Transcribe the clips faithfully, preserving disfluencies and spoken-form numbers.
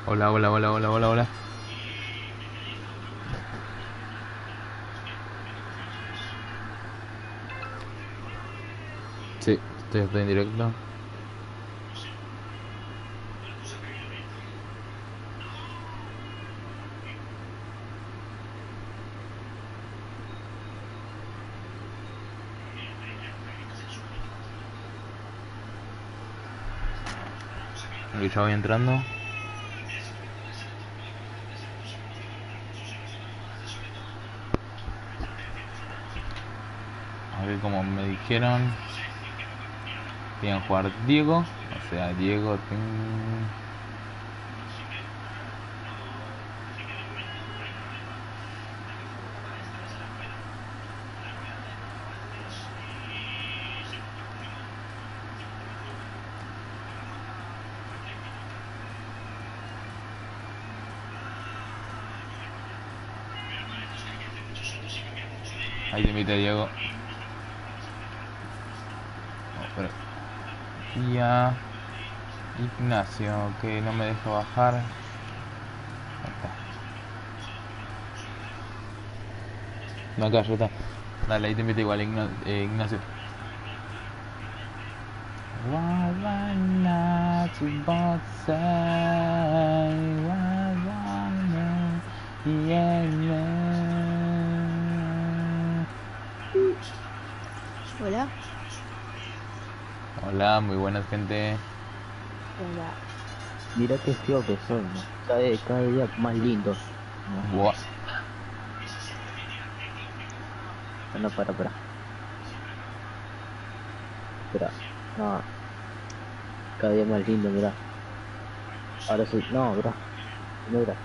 Hola, hola, hola, hola, hola, hola. Sí, estoy, estoy en directo. Y ya voy entrando. A ver, como me dijeron, querían jugar Diego. O sea, Diego. Ten... Ahí te invité, Diego. Oh, pero... Ya. Ignacio, que no me deja bajar. Ahí está. No, acá ya está. Dale, ahí te invité igual, Igna- eh, Ignacio. Why, why not to both say, why, why not, yeah, man. Hola. Hola, muy buenas gente. Hola. Mira qué feo que soy, ¿no? Cada, cada día más lindo. No, Buah. no, para, para. Espera. No, cada día más lindo, mira. Ahora sí. No, bro. No, mira.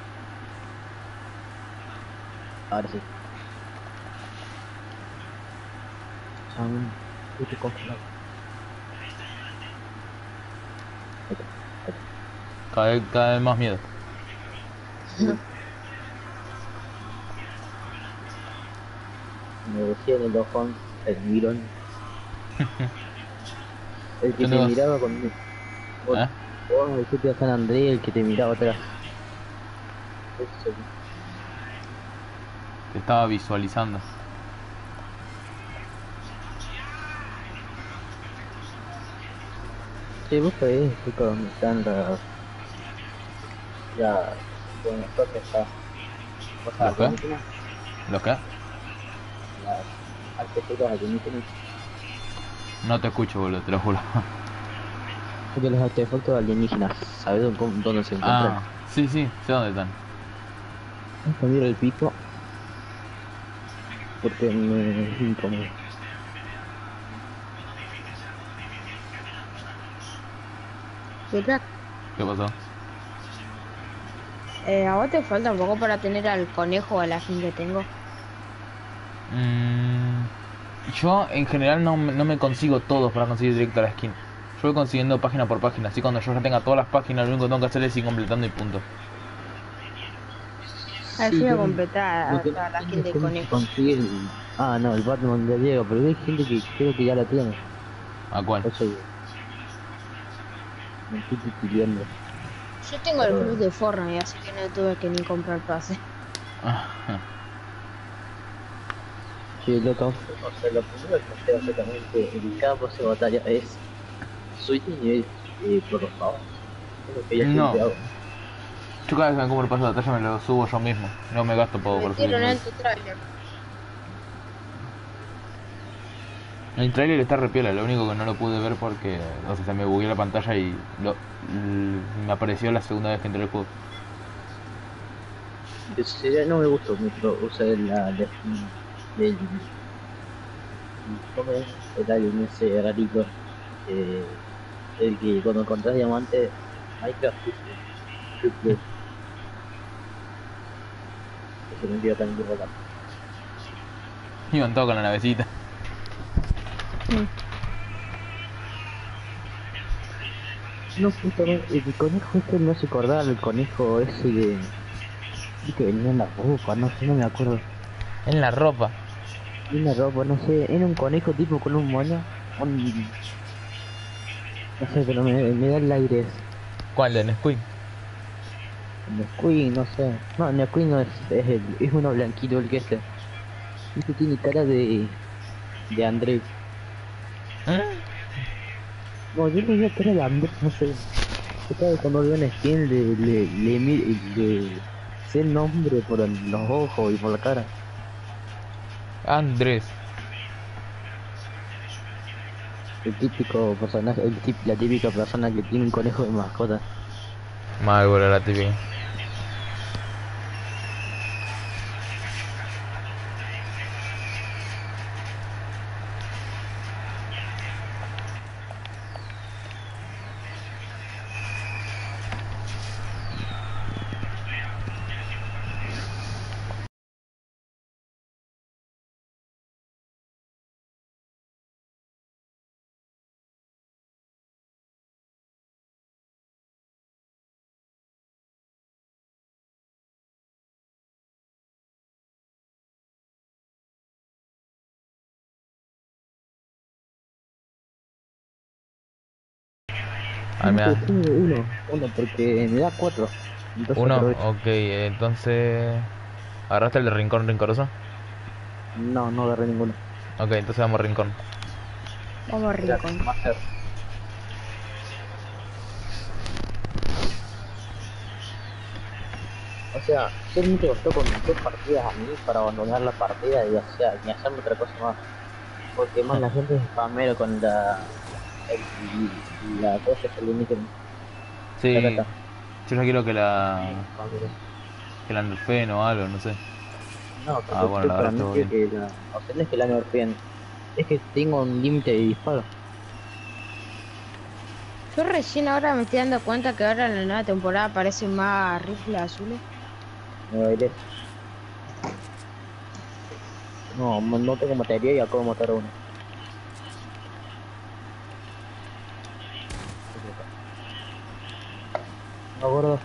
Ahora sí. Son puto congelado. Ahí está, ahí está. Cada vez, cada vez más miedo. Me decía en el ojón, el mirón, el que Yo te tengo... miraba con... Vos, ¿Eh? vos, el sitio de San Andrés, el que te miraba atrás. Eso. Te estaba visualizando. Sí, vos sabés, justo donde están las... Ya... Bueno, esto que está... ¿Vos ¿Los sabés qué? alienígenas? ¿Los qué? Las artefactos alienígenas. No te escucho, boludo, te lo juro. De los artefactos alienígenas, ¿sabes dónde, dónde se encuentran? Ah, sí, sí, sé dónde están. Esto miro el pico porque me es incómodo. ¿Qué tal? ¿Qué pasó? Eh, ¿a vos te falta un poco para tener al conejo o a la skin que tengo? Mm, yo en general no, me- no me consigo todos para conseguir directo la skin. Yo voy consiguiendo página por página, así cuando yo ya tenga todas las páginas, lo único que tengo que hacer es ir completando y punto. A ver, Sí, yo voy a yo no, completar lo a que no toda la skin entiendo es de cómo se conejo. consigue el... Ah, no, el Batman de Diego, pero hay gente que creo que ya la tiene. ¿A cuál? Por eso me estoy pidiendo. Yo tengo el plus Pero de Fortnite, así que no tuve que ni comprar pase. sí, lo que, o sea, lo primero que hace básicamente en cada pase de batalla es subir de nivel eh, por los pavos. Es lo que yo No, siempre hago. yo cada vez que me compro el paso de batalla me lo subo yo mismo. No me gasto Me poco para subir metieron nivel. en tu tráiler. El trailer está re piola, lo único que no lo pude ver porque, o sea, se me bugueó la pantalla y lo, l- me apareció la segunda vez que entré al juego. Eso sería, no me gustó mucho usar la, la skin del, ¿cómo es? El alien ese rarito, eh, el que cuando encontrás diamante, Minecraft dice, Shoot Blue, ese me envió también de volar. Iban todos con la navecita. Mm. No, justamente, el conejo ese me hace acordar al conejo ese de, que venía en la ropa, no sé, no me acuerdo. En la ropa. Y una ropa, no sé, era un conejo tipo con un moño, un, no sé, pero me, me da el aire ese. ¿Cuál? ¿De Nesquik? Nesquik, no sé. No, Nesquik no es, es, el, es uno blanquito el que ese. Este tiene cara de, de Andrés. ¿Eh? No, yo le veo cara de Andrés, no sé. Yo cada vez cuando veo una skin le, le, le, mi- le sé el nombre por el- los ojos y por la cara. Andrés. El típico personaje, el tip, la típica persona que tiene un conejo de mascota. Mal, boludo, la típica. Ah, No, mira. pero tengo uno, uno porque me da cuatro. Entonces Uno, aprovecho. ok, entonces. ¿Agarraste el de rincón rincoroso? No, no agarré ninguno. Ok, entonces vamos a rincón. Vamos a Era Rincón. Master. O sea, solamente bastó con dos partidas a mí para abandonar la partida y, o sea, ni hacerme otra cosa más. Porque más la gente es spamero con la, el, la cosa que le emiten. La Sí, cata. yo ya quiero que Muy la. spamero. que la nerfeen o algo, no sé. No, que Ah, yo bueno, creo la para agarraste mí vos que, bien. que la, o sea, no es que la nerfeen, es que tengo un límite de disparo. Yo recién ahora me estoy dando cuenta que ahora en la nueva temporada aparecen más rifles azules. Me bailé. No, mo- no tengo materia y acabo de matar a uno. No, gordo.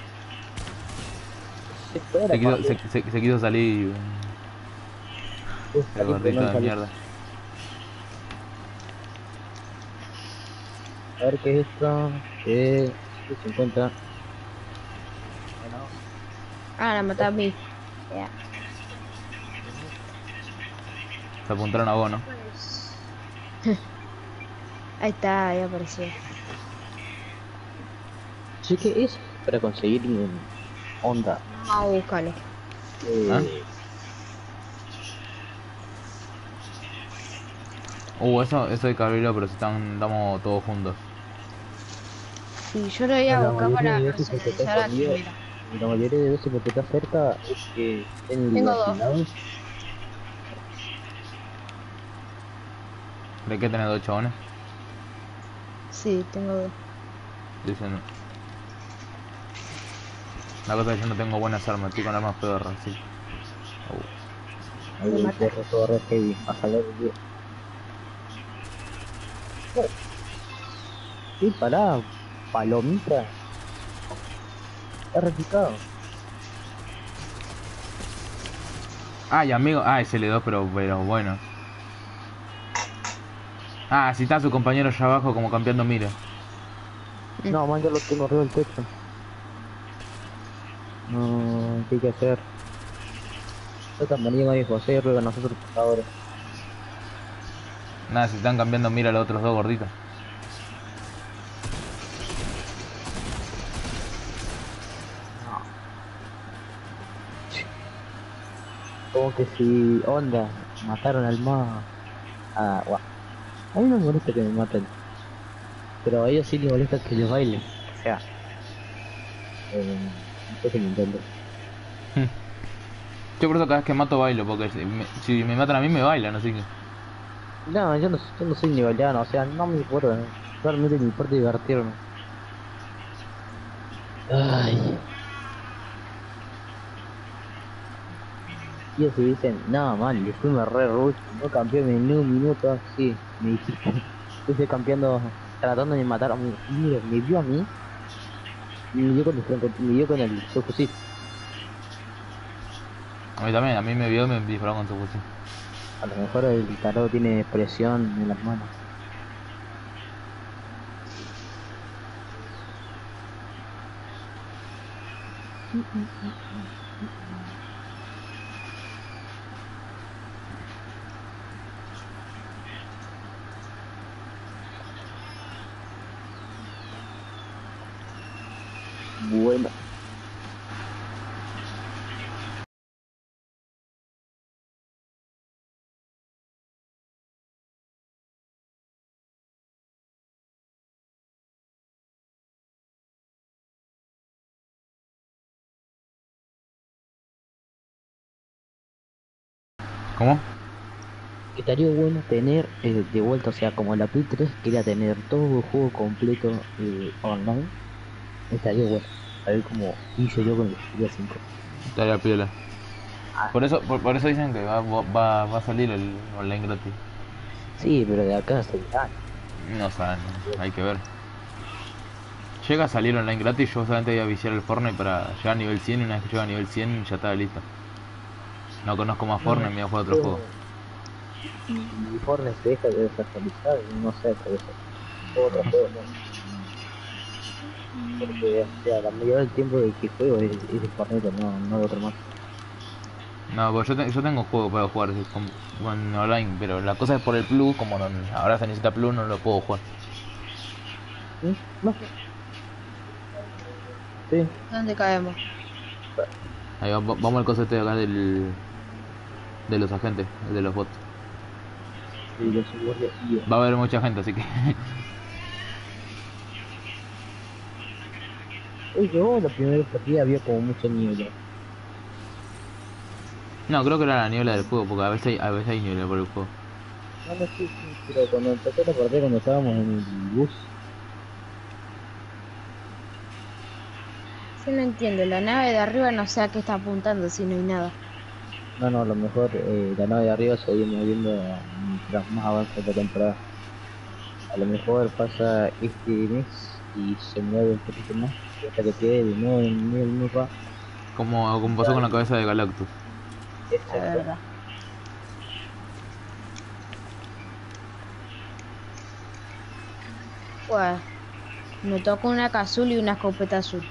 Se fue Se la quiso, se, partida. se, se quiso salir. Uf, El salí, pero gordito no de salí. mierda. A ver qué es esto. Eh, ciento cincuenta. Bueno. Ah, la maté a mí. Ya. Se apuntaron a vos, ¿no? Pues. Ahí está, ahí apareció. Sí que es para conseguir un onda. Vamos a buscarlo. ¿Ah? Eh, Uh, eso, eso de cabrero, pero si están, estamos todos juntos. Sí, yo lo voy no, a la buscar mayoría para de veces porque está personalizar a escondido. Jimena. Y la mayoría de veces porque está cerca es que en Tengo los dos. lados. ¿De qué tenés dos chabones? Sí, tengo dos. Dicen. La cosa es que yo no tengo buenas armas, estoy con armas pedorras, sí. Uh, Ahí Me el mata. perro todo re heavy. A salir del día. Oh, sí, pará. Palomita. Está replicado. Ah, y amigo. Ah, es L dos, pero, pero bueno. Ah, si está su compañero allá abajo como campeando mira. Mm. No, man, ya lo tengo arriba del techo. No, ¿qué hay que hacer? Esta María María José ruega a nosotros ahora. Nada, si están cambiando mira los otros dos gorditos. No. Como que si, onda, mataron al más. Ah, guau. A mí no me molesta que me maten, pero a ellos sí les molesta que les baile. O sea, eh, no sé si me entiendes. Yo por eso cada vez que mato bailo, porque si me, si me matan a mí me bailan, así que. No, yo no, yo no soy ni baiano, o sea, no me importa. Realmente me importa divertirme. Ay. Y ellos se dicen, no, man, le fuimos re rush, no campeó en un minuto, sí, me dijiste. Estoy campeando, tratando de matar a mí. Y mire, me vio a mí y me dio con el franco, me dio con el subfusil. A mí también, a mí me vio y me disparó con su fusil. A lo mejor el tarado tiene presión en las manos. Bueno. ¿Cómo? Estaría bueno tener eh, de vuelta, o sea, como la Play tres quería tener todo el juego completo eh, online, estaría bueno. A ver cómo hice yo con el G T A cinco. Estaría piola. Ah, Por eso, por, por eso dicen que va, va, va a salir el online gratis. sí, pero de acá a seis años. No saben, hay que ver. Llega a salir online gratis, yo solamente voy a viciar el Fortnite para llegar a nivel cien y una vez que llegue a nivel cien ya está listo. No conozco más No, Fortnite, me voy a jugar otro yo- juego. mi Fortnite se deja de desactualizar, no sé, por eso. Otro juego, ¿no? Porque, o sea, la mayoría del tiempo de que juego es, es de Fortnite, no, no de otro más. No, pues yo, te- yo tengo juego para jugar sí, con, con online, pero la cosa es por el plus, como no, ahora se necesita plus, no lo puedo jugar. ¿Mm? No, sí. ¿Dónde caemos? Ahí va- va- vamos al coso este de acá del, de los agentes, el de los bots. Y los guardias y Va a haber mucha gente, así que... Uy, yo la primera partida había como mucha niebla. No, creo que era la niebla del juego, porque a veces hay, a veces hay niebla por el juego. No, no, sí, sí, pero cuando empezó la partida, cuando estábamos en el bus, Yo no entiendo, la nave de arriba no sé a qué está apuntando si no hay nada. no, no, a lo mejor eh, la nave de arriba se iba moviendo mientras más avanza la temporada. A lo mejor pasa este mes y se mueve un poquito más, y hasta que quede de nuevo en el mapa. Como, como pasó con la cabeza de Galactus. La Exacto. verdad. Pues, me tocó una K azul y una escopeta azul.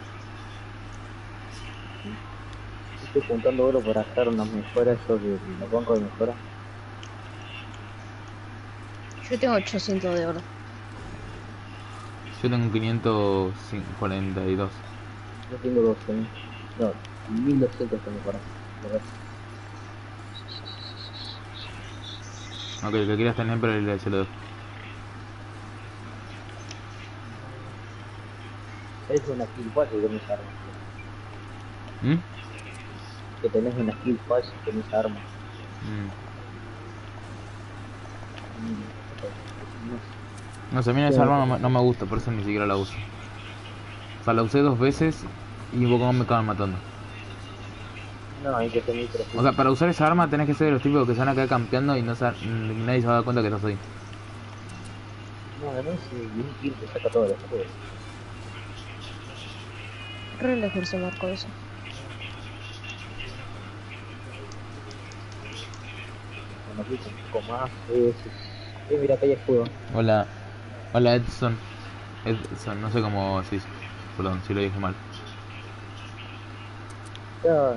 Estoy juntando oro para hacer unas mejoras, eso de los bancos de mejora. Yo tengo ochocientos de oro. Yo tengo quinientos cuarenta y dos. Yo tengo doce, ¿eh? No, mil doscientos tengo para hacer. Ok, el que quieras tener, pero le- se lo doy. Es una skill fácil con esa arma. ¿Mm? Que tenés una skill fácil con esa arma. Mm. Mm, No sé, a mí esa arma no me, no me gusta, por eso ni siquiera la uso. O sea, la usé dos veces y un poco más me acaban matando. No, no, hay que ser muy preciso. O sea, para usar esa arma tenés que ser de los tipos que se van a quedar campeando y no sa- y nadie se va a dar cuenta que estás ahí. No, no, si un kill te saca todo el juego. Re lejos se marcó eso. Cuando aplico un poco más, es... Eh, mira, acá hay escudo. Hola, hola Edson. Edson, no sé cómo se dice. Perdón, si lo dije mal. Ya...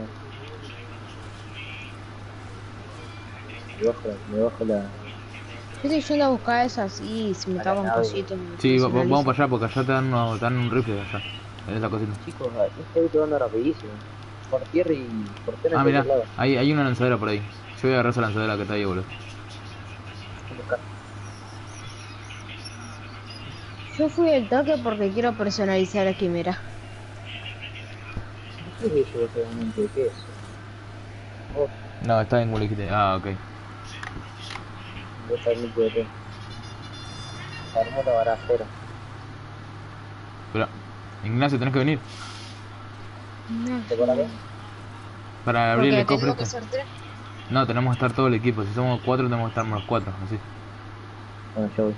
Me bajo la... Me bajo la... Yo estoy yendo a buscar esas y si me A la toca un nave. cosito. me Sí, va- va- personalizo. vamos para allá porque allá te dan, uno- te dan un rifle allá. En esa cosita. Chicos, este auto anda rapidísimo. Por tierra y por tierra Ah, en mira, cualquier lado. hay, hay una lanzadera por ahí. Yo voy a agarrar esa lanzadera que está ahí, boludo. Voy a buscar. Yo fui al toque porque quiero personalizar a Quimera. ¿Qué es eso realmente? ¿Qué es eso? Oh, No, está en Guliquite. Ah, ok. voy a estar muy poder. Se armó la baracera. Pero, Ignacio, tenés que venir No, ¿Te acuerdas qué? para abrir el porque cofre tengo que este. ser tres. No, tenemos que estar todo el equipo. Si somos cuatro, tenemos que estar los cuatro, así. Bueno, ya voy.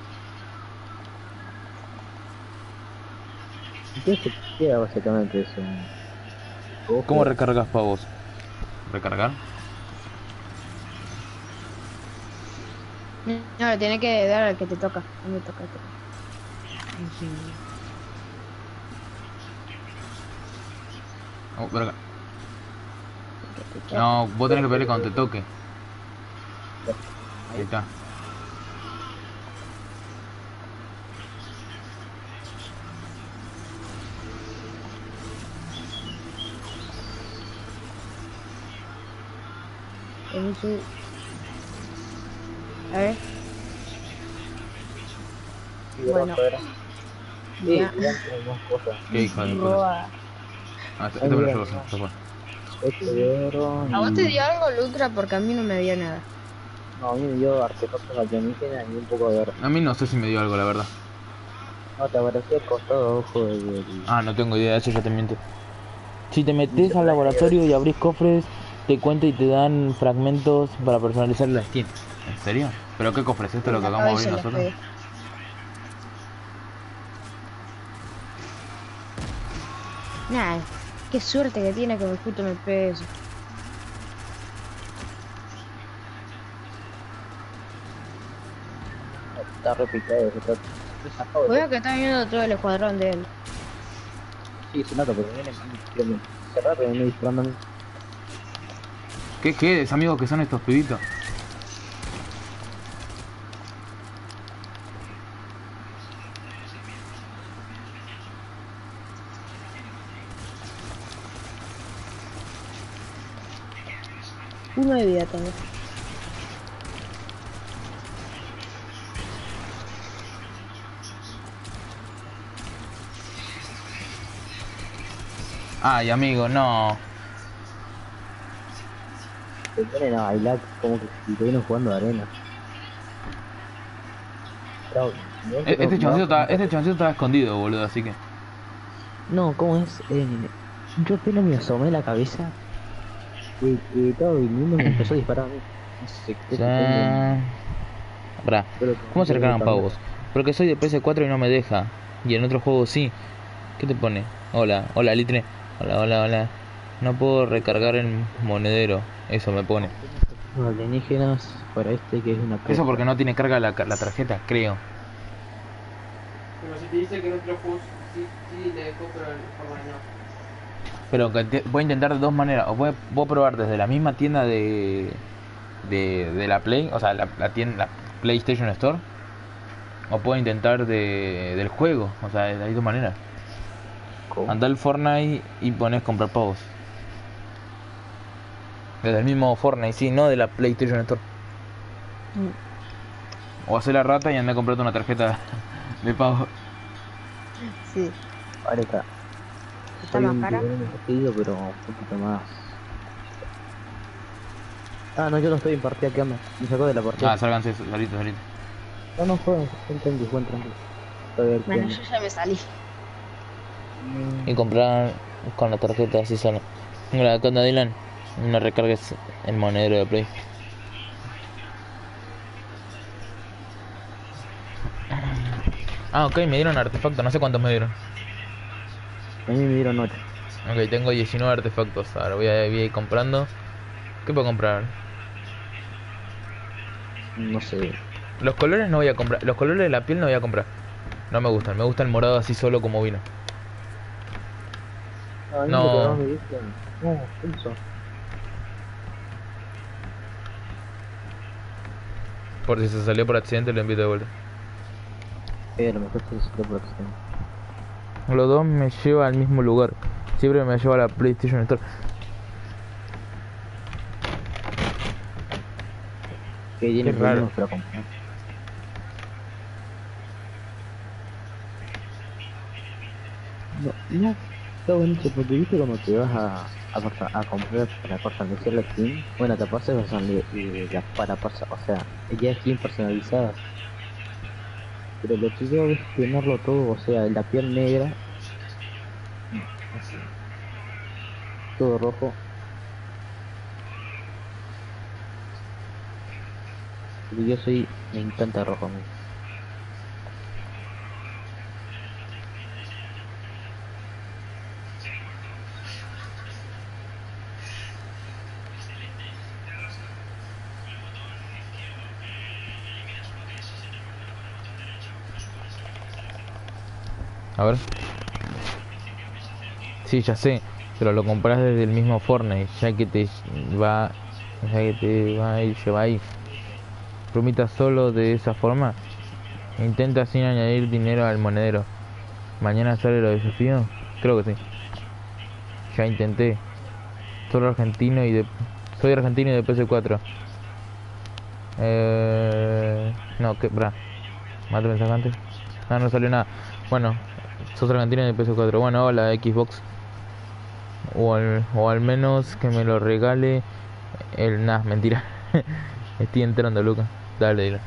¿Y qué se queda básicamente eso? Ojo. ¿Cómo recargas pavos? ¿Recargar? No, le tiene que dar al que te toca. A mí me toca. Oh, por acá. No, vos tenés que pelear cuando te toque. Ahí está. Eso. A ver. Sí, Bueno. afuera. Sí, Ya. ya tenemos cosas. Qué hijo de puta. Roba. Ah, esto me lo llevo, se fue. ocho de oro ¿A vos te y... dio algo, Lutra? Porque a mí no me dio nada. No, a mí me dio artefactos alienígenas y un poco de oro. A mí no sé si me dio algo, la verdad. No, te apareció el costado ojo del... Ah, no tengo idea, eso ya te miento. Si te metes al laboratorio y abrís cofres, te cuenta y te dan fragmentos para personalizar la skin. ¿En serio? ¿Pero qué cofres? ¿Esto es lo que acabamos de abrir nosotros? Nah, qué suerte que tiene que me justo me pegue eso. Está repicado, está... está Veo que está viendo todo el escuadrón de él. Sí, se nota, porque viene... viene- Hace rato viene disparándome. ¿Qué qué es, amigos, que son estos pibitos? Uno de vida tengo. Ay, amigo, no. Se ponen a bailar como que si estuvieran jugando de arena. Claro, ¿no? E- Este chancito estaba, este chancito estaba escondido, boludo, así que... No, ¿cómo es? Eh, yo apenas me asomé la cabeza y, y estaba viniendo y me empezó a disparar a mí. No sé qué Ya... Pará, pero- ¿cómo se recargan pavos? Porque soy de P S cuatro y no me deja. Y en otro juego sí. ¿Qué te pone? Hola, hola, Litre. Hola, hola, hola. No puedo recargar el monedero. Eso me pone. Los alienígenas para este que es una Eso porque no tiene carga la, la tarjeta, creo. Pero si te dice que en otros juegos sí, sí le dejó, pero en Fortnite no. Pero que te- voy a intentar de dos maneras. O voy, voy a probar desde la misma tienda de, de, de la Play, o sea, la, la tienda, la PlayStation Store. O puedo intentar de, del juego, o sea, hay dos maneras. Andá al Fortnite y pones comprar pavos. Desde el mismo Fortnite, sí, no de la PlayStation Store. O hacer la rata y andar a comprarte una tarjeta de pago. Sí. Vale, está. Está Soy más un cara. tiburón invertido, pero un poquito más. Ah, no, yo no estoy en partida, ¿qué onda? Me sacó de la partida. Ah, sálganse, salite, salite. No, no, jueguen, jueguen tranqui, jueguen tranqui. Estoy a ver qué Bueno, onda. yo ya me salí. Y comprar con la tarjeta así sale. Mira, ¿qué onda, Dylan? No recargues el monedero de Play. Ah, ok, me dieron artefactos, no sé cuántos me dieron. A mí me dieron ocho. Ok, tengo diecinueve artefactos. Ahora voy a, voy a ir comprando. ¿Qué puedo comprar? No sé. Los colores no voy a comprar. Los colores de la piel no voy a comprar. No me gustan. Me gusta el morado así solo como vino. A mí No. lo que más me dicen. No, eso. Por si se salió por accidente, lo invito de vuelta. Eh, a lo mejor se salió por accidente. Los dos me lleva al mismo lugar. Siempre me lleva a la PlayStation Store. Que tiene Qué raro. problemas para comprar. No, no, está buenísimo porque viste cuando te vas a, a, perso- a comprar para personalizar la skin, bueno, te pasas personali- y la para pasar, o sea, ya skin personalizadas. Pero lo que yo es tenerlo todo, o sea, la piel negra, así, todo rojo. Porque yo soy, me encanta rojo a mí. A ver. Sí, ya sé. pero lo compras desde el mismo Fortnite, ya que te va, ya que te va a ir, lleva ahí. Promita solo de esa forma. Intenta sin añadir dinero al monedero. Mañana sale los desafíos. Creo que sí. Ya intenté. Soy argentino y de soy argentino y de P S cuatro. Eh, no, que bra. Mate mensaje antes. No, no salió nada. Bueno, sos argentino y de P S cuatro. Bueno, hola Xbox. O al, o al menos que me lo regale el nah, mentira. Estoy entrando, Luca. Dale, dile.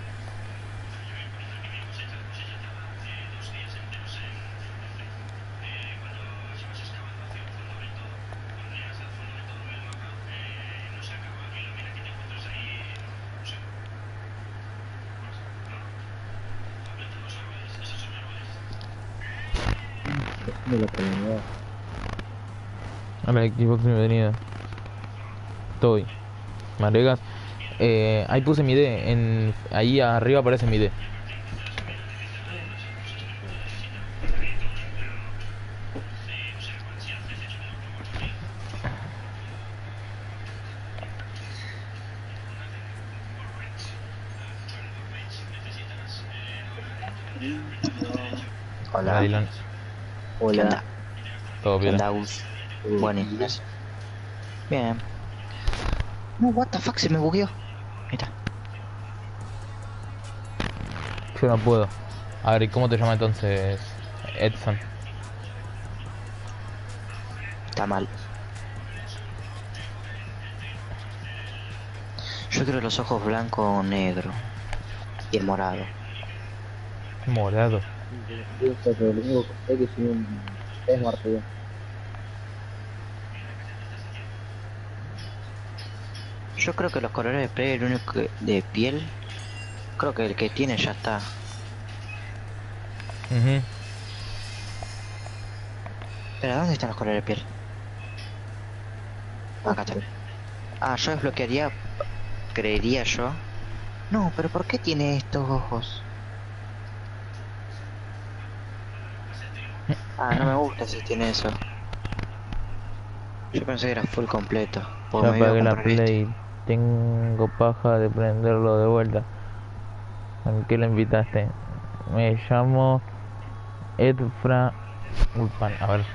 De la comunidad. Hola Xbox, bienvenida. Estoy. ¿Me agregas? Eh, ahí puse mi D. En, ahí arriba aparece mi D. Hola. Dylan. Hola. onda? Todo ¿Qué bien. onda, Gus? Bueno, Inés. Bien. No, what the fuck, se me bugueó. Mira. Yo no puedo. A ver, ¿y cómo te llamas entonces, Edson? Está mal. Yo quiero los ojos blanco o negro. Y el morado. Morado. Yo sé que lo único que sé que soy un es martillo. Yo creo que los colores de spray, el único que- de piel, creo que el que tiene ya está. Mhm. Pero ¿dónde están los colores de piel? Acá está. Ah, yo desbloquearía, creería yo. No, pero ¿por qué tiene estos ojos? Ah, no me gusta si tiene eso. Yo pensé que era full completo. porque Ya me iba a apagué la comprar este. Play. Tengo paja de prenderlo de vuelta. ¿En qué lo invitaste? Me llamo Edfra Ulpan. A ver.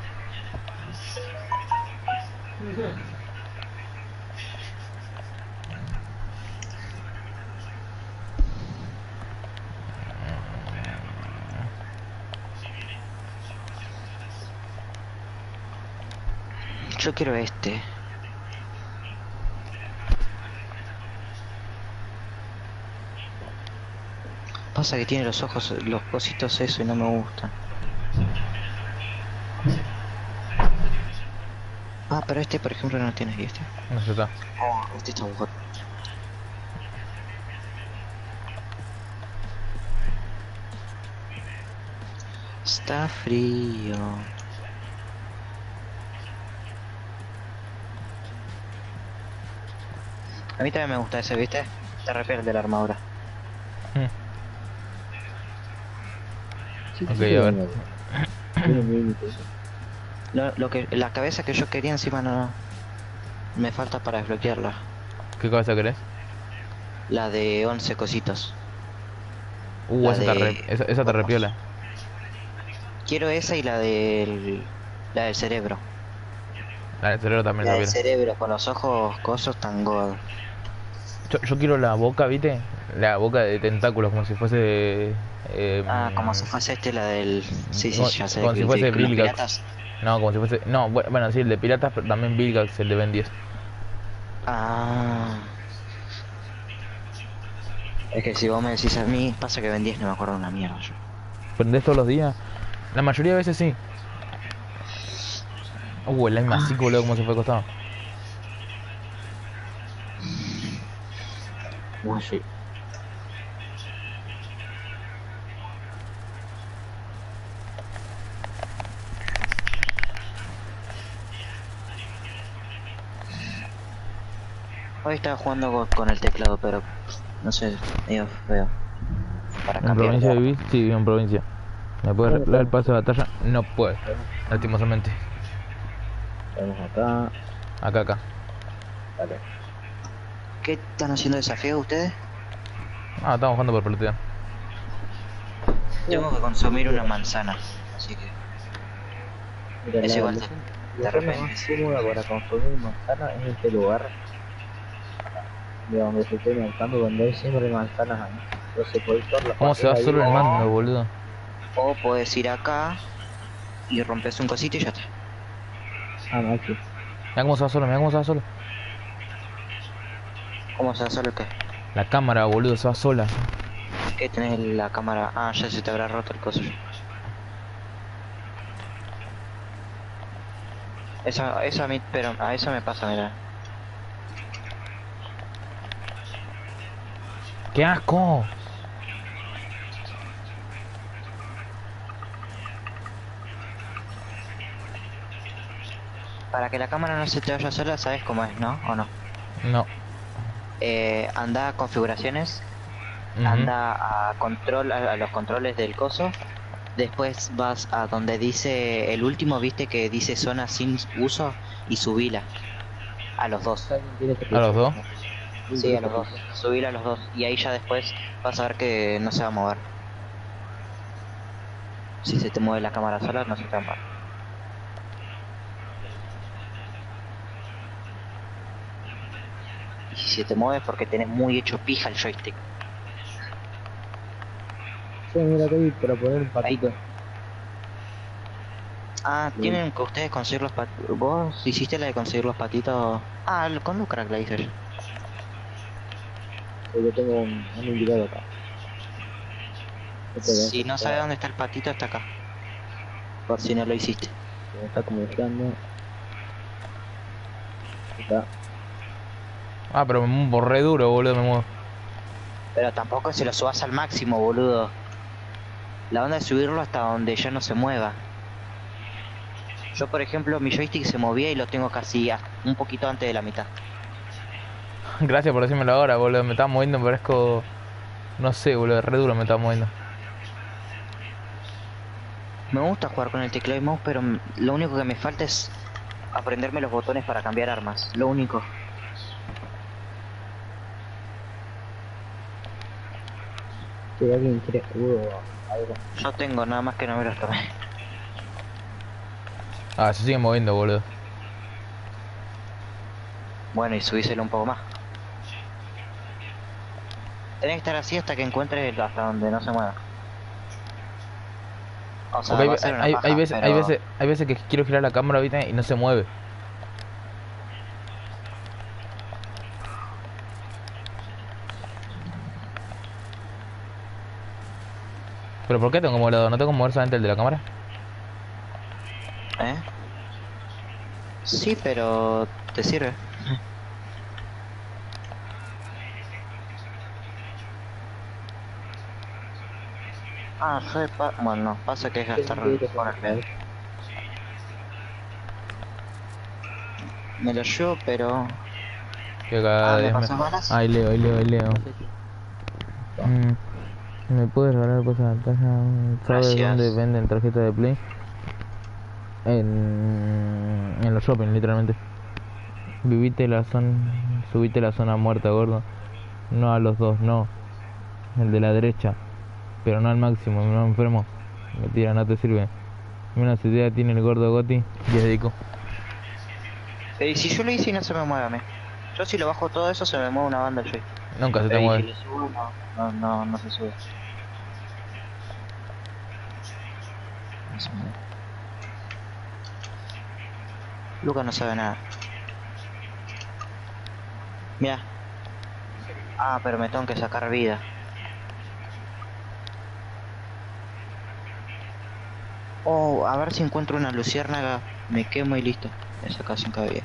Yo quiero este. Pasa que tiene los ojos, los cositos eso y no me gustan. Ah, pero este por ejemplo no tiene, ¿y este? No sé, está. Oh, este está bueno. Está frío. A mí también me gusta ese, ¿viste? Te repele de la armadura. Mm. Sí, Ok, sí, a ver. bueno. Tiene un límite. Lo, lo que, la cabeza que yo quería encima no... Me falta para desbloquearla. ¿Qué cosa querés? La de once cositos. Uh, La esa, te de- re, esa, esa te repiola. Quiero esa y la del... La del cerebro. La del cerebro también La la del repiola. cerebro con los ojos cosos tan god. Yo, yo quiero la boca, ¿viste? La boca de tentáculos, como si fuese... Eh, Ah, como si fuese este la del... Sí, sí, como- ya sé. como que si el fuese de los Vilgax. piratas. No, como si fuese... No, bu- bueno, sí, el de piratas, pero también Vilgax, el de Ben diez. Ah. Es que si vos me decís a mí, pasa que Ben diez no me acuerdo una mierda yo. ¿Prendés todos los días? La mayoría de veces sí. Uh, el aim así, boludo, como se fue costado. No, sí. Hoy estaba jugando con, con el teclado, pero... No sé, medio feo. Para ¿En cambiar. provincia vivís? Sí, vivo en provincia. ¿Me puedes arreglar el pase de batalla? No puedo, lastimosamente. Vamos acá. Acá, acá. Dale. ¿Qué están haciendo desafío ustedes? Ah, estamos jugando por pelotear. Tengo que consumir una manzana, así que Mira, es la, igual la, de, la de zona repente. más cómoda para consumir manzanas es este lugar de donde se estoy marcando, donde hay siempre manzanas ahí. Entonces podéis todas las ¿Cómo se va partidas ahí. solo el mando, O, boludo? o puedes ir acá y rompes un cosito y ya está. Ah, no, sí. Mira cómo se va solo, mira cómo se va solo. ¿Cómo se hace lo que? La cámara, boludo, se va sola. ¿Qué tenés la cámara? Ah, ya se te habrá roto el coso. Eso, eso a mí, pero a eso me pasa, mira. ¡Qué asco! Para que la cámara no se te vaya sola, ¿sabes cómo es, no? ¿O no? No. Eh, anda a configuraciones, Ujú. anda a control, a, a los controles del coso. Después vas a donde dice el último, viste que dice zona sin uso, y subila a los dos. ¿Alguien tiene este ¿A los piso? dos? ¿Alguien Sí, tiene a los este dos. piso? Subila a los dos. Y ahí ya después vas a ver que no se va a mover. Si se te mueve la cámara sola, no se te va a mover. Y si se te mueve es porque tenés muy hecho pija el joystick. Sí, mira, te vi para poner un patito. Ah, Bien. tienen que ustedes conseguir los patitos. ¿Vos hiciste la de conseguir los patitos? Ah, con Lucrack la hice yo. Sí, yo tengo un, un invitado acá. Este Si no está, sabe dónde está el patito, está acá. Por si no lo hiciste. se me está comunicando. Está. Ah, pero me muevo re duro, boludo, me muevo. Pero tampoco se lo subas al máximo, boludo. La onda es subirlo hasta donde ya no se mueva. Yo, por ejemplo, mi joystick se movía y lo tengo casi a- un poquito antes de la mitad. Gracias por decírmelo ahora, boludo. Me estaba moviendo, me parezco... No sé, boludo, re duro me estaba moviendo. Me gusta jugar con el teclado y mouse, pero m- lo único que me falta es aprenderme los botones para cambiar armas. Lo único. Si alguien quiere escudo o algo. Yo tengo nada más que no me los tomé. Ah, se sigue moviendo, boludo. Bueno, y subíselo un poco más. Tenés que estar así hasta que encuentres el- hasta donde no se mueva. O sea, Porque va hay, a ser una hay, paja, hay veces, hay pero... veces, hay veces que quiero girar la cámara, ¿viste? Y no se mueve. ¿Pero por qué tengo que mover los dos? ¿No tengo que mover solamente el de la cámara? ¿Eh? Sí, pero te sirve. Ah, re pa... Bueno, no, pasa que es gastar por el pedo. Me lo llevo, pero... Que cada Ah, ¿me vez me... pasas balas? Ahí leo, ahí leo, ahí leo. Mm, ¿Me puedes regalar cosas de casa? ¿Sabes Gracias. dónde venden tarjetas de Play? En, en los shopping, literalmente. Vivite la zona... Subite la zona muerta, gordo. No a los dos, no. El de la derecha. Pero no al máximo, no enfermo. Mentira, no te sirve. Menos idea tiene el gordo Goti y es dedico. Eh, si yo lo hice y no se me mueve a mí. Yo si lo bajo todo eso se me mueve una banda el joystick. Nunca se te Eh, y si mueve. lo subo, no, no, no, no se sube. No se mueve. Lucas no sabe nada. Mira. Ah, pero me tengo que sacar vida. Oh, a ver si encuentro una luciérnaga. Me quemo y listo. Me saca cinco de vida.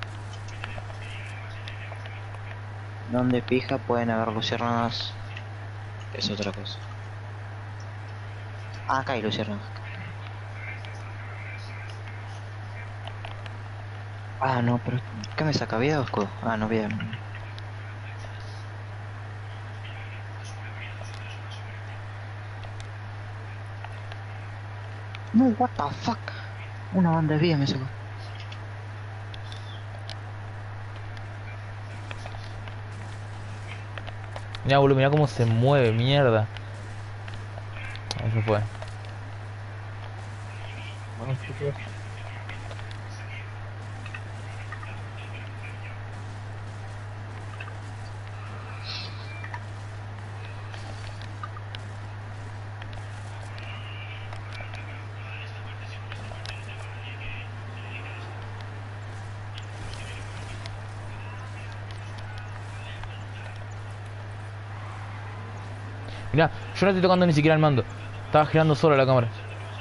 Donde pija pueden haber luciérnagas. Es otra cosa. Ah, acá hay luciérnagas. Ah, no, pero... ¿Qué me saca? ¿Vida o escudo? Ah, no, vida. No, what the fuck. Una banda de vida me sacó. Mirá, boludo, mirá cómo se mueve, mierda. Eso fue. Vamos, chicos. Mirá, yo no estoy tocando ni siquiera el mando. Estaba girando solo la cámara.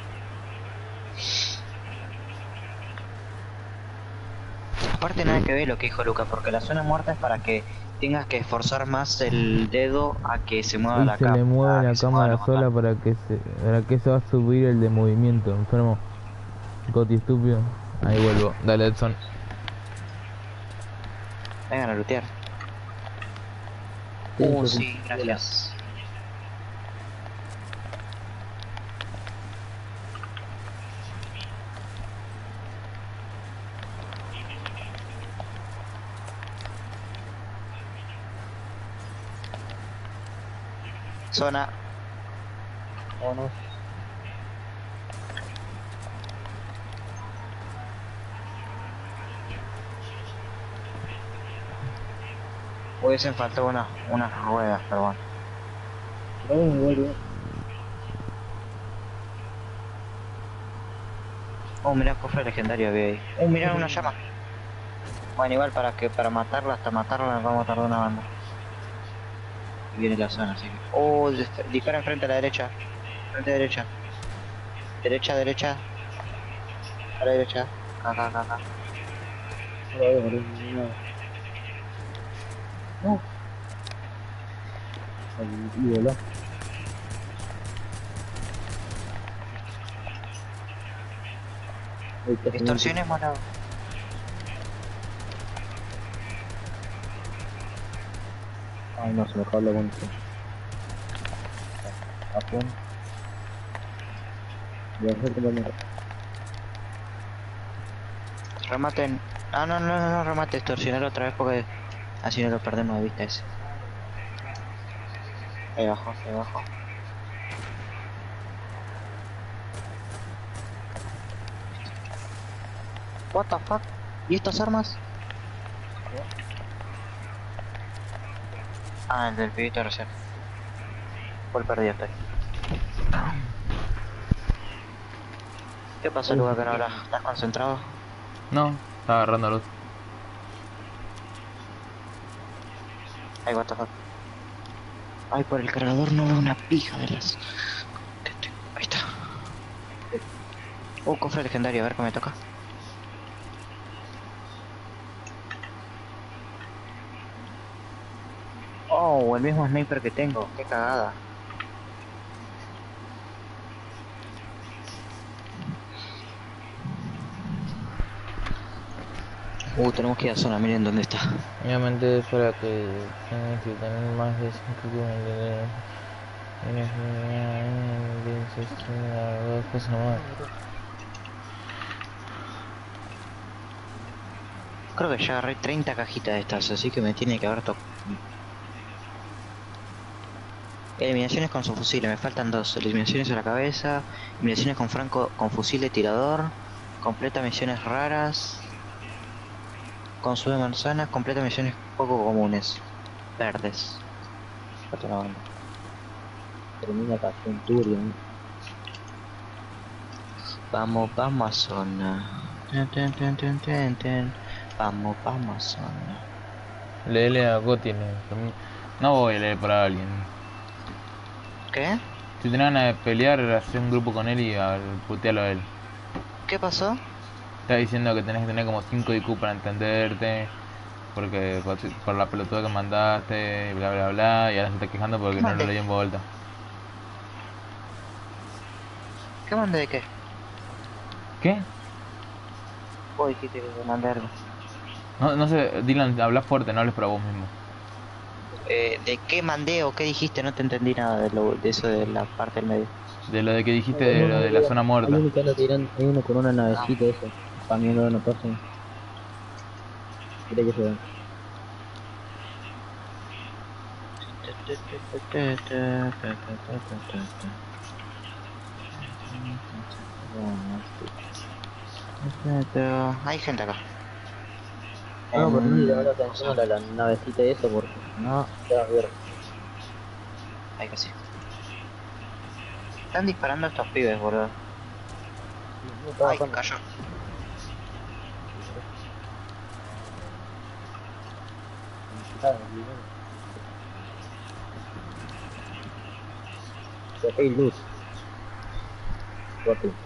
Aparte nada que ver lo que dijo Luca, porque la zona muerta es para que tengas que esforzar más el dedo a que se mueva Y la se cámara. le mueve la que se mueva cámara la sola montaña. para que se, para que se va a subir el de movimiento, enfermo. Goti estúpido. Ahí vuelvo. Dale, Edson. Vengan a lootear. Sí, Uh, sí, sí, gracias. Zona. Vámonos. Hubiesen faltado una, unas ruedas, pero bueno. Vamos, igual, igual. Oh, mirá, cofre legendario había ahí. Oh, mirá, una llama. Bueno, igual para que para matarla, hasta matarla nos vamos a tardar una banda. Y viene la zona, así que... Oh, dis- dispara enfrente a la derecha. Frente a la derecha. Derecha, derecha. A la derecha. Acá, acá, acá. No lo veo, boludo, no. No. Al ídolo. Ahí está, Distorsiones, morado. Ay, no, se me acabó la bonita. Japón. Voy a hacer compañero. Rematen. Ah, no, no, no, no, remate, distorsionar otra vez porque así no lo perdemos de vista ese. Ahí abajo, ahí abajo. What the fuck? ¿Y estas armas? Ah, el del pibito recién. Por perdido estoy. ¿Qué pasa, Luca, que ahora? ¿Estás concentrado? No, estaba agarrando luz. Ay, what the fuck. Ay, por el cargador no veo una pija de las... Ahí está. Oh, cofre legendario, a ver qué me toca. Oh, el mismo sniper que tengo, qué cagada. Uh, tenemos que ir a zona, miren dónde está. Obviamente es para que tengan que tener más de cinco dos cosas nomás. Creo que ya agarré treinta cajitas de estas, así que me tiene que haber tocado. Eliminaciones con su fusil, me faltan dos. Eliminaciones a la cabeza, eliminaciones con franco, con fusil de tirador, completa misiones raras, consume manzanas, completa misiones poco comunes, verdes. Falta una banda. Termina pasión turbia, ¿no? Vamos, vamos a zona. Ten, ten, ten, ten, ten, ten. Vamos, vamos a zona. Leele a Goti. No voy a leer para alguien. ¿Qué? Si tenés ganas de pelear, hacer un grupo con él y a putearlo a él. ¿Qué pasó? Está diciendo que tenés que tener como cinco I Q para entenderte. Porque por, por la pelotuda que mandaste, y bla bla bla. Y ahora se está quejando porque ¿Qué no lo mandé? leí en voz alta. ¿Qué mandé de qué? ¿Qué? Vos dijiste que mandé algo. No, no sé, Dylan, habla fuerte, no hables para vos mismo. Eh, ¿de qué mandé o qué dijiste? No te entendí nada de, lo, de eso de la parte del medio. De lo de que dijiste de lo de la zona muerta. Hay uno que anda tirando, hay uno con una navecita esa. Para mí no pasa. Quiere que se vea. Hay gente acá. No, pero no Em, le da la atención a la, la navecita y eso porque no, te va a ver. Ahí casi. Están disparando a estos pibes, boludo. No estaba Ay, bajando. cayó. Se hay luz. Rápido.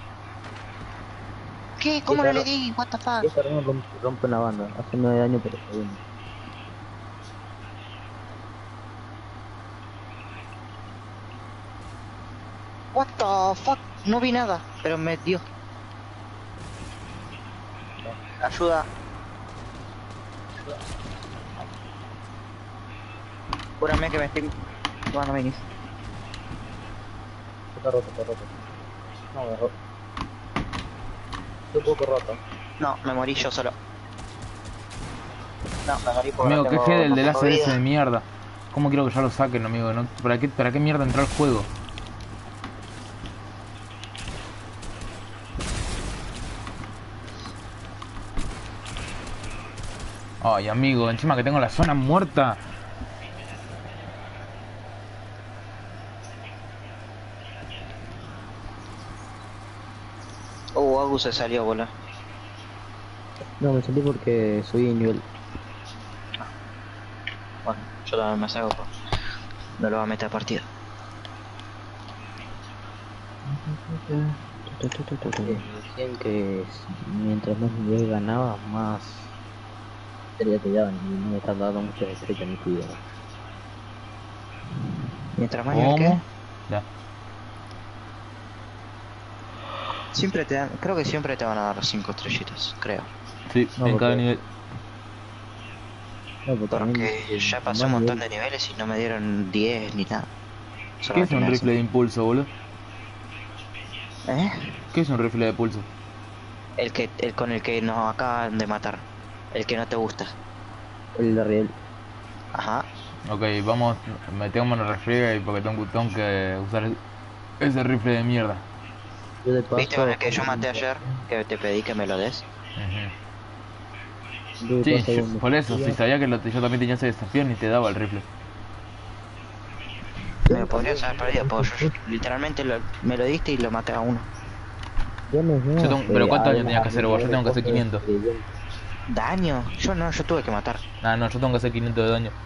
¿Qué? ¿Cómo ¿Qué no le carro? di? What the fuck? Y esta arma rompe, rompe una banda, hace nueve daño por segundo. What the fuck? No vi nada, pero me dio. Ayuda. Júrame que me estoy... No, no venís. Está roto, está roto. No, me roto. Estoy un poco roto. No, me morí yo solo. No, me morí porque Amigo, no qué tengo, G del no del tengo A C S vida. de mierda. ¿Cómo quiero que ya lo saquen, amigo? ¿No? ¿Para qué, para qué mierda entró al juego? Ay, amigo, encima que tengo la zona muerta. Uh, Agus se salió, boludo. No, me salí porque subí de nivel. Bueno, yo también me saco, pues. No lo voy a meter a partida. Decían que mientras más nivel ganaba, más sería te daban y no me están dando mucho efecto en mi vida. Mientras más nivel que... ¿Cómo? Ya. Siempre te dan... Creo que siempre te van a dar los cinco estrellitas, creo. Sí, No, en cada porque- nivel. No, porque también Porque dice que ya con pasé más un montón nivel- de niveles y no me dieron diez ni nada. ¿Qué es Solamente un me rifle de impulso, boludo? hacen- ¿Eh? ¿Qué es un rifle de pulso? El que, el con el que nos acaban de matar. El que no te gusta. el de riel. Ajá. Ok, vamos, metemos en la refriega y porque tengo, tengo que usar el- ese rifle de mierda. Yo de paso, ¿Viste con el que yo maté ayer? Que te pedí que me lo des. Ujú. yo de Sí, paso yo- hago por eso, si investigación. sabía que lo- yo también tenía ese desafío ni te daba el rifle. Me lo podrías haber perdido, porque yo, yo literalmente lo- me lo diste y lo maté a uno. Yo no sé, Yo tengo- pero ¿cuántos años algunas tenía que hacer vos? Yo tengo que hacer cosas quinientos. que yo- ¿Daño? Yo no, yo tuve que matar. Ah, no, yo tengo que hacer quinientos de daño.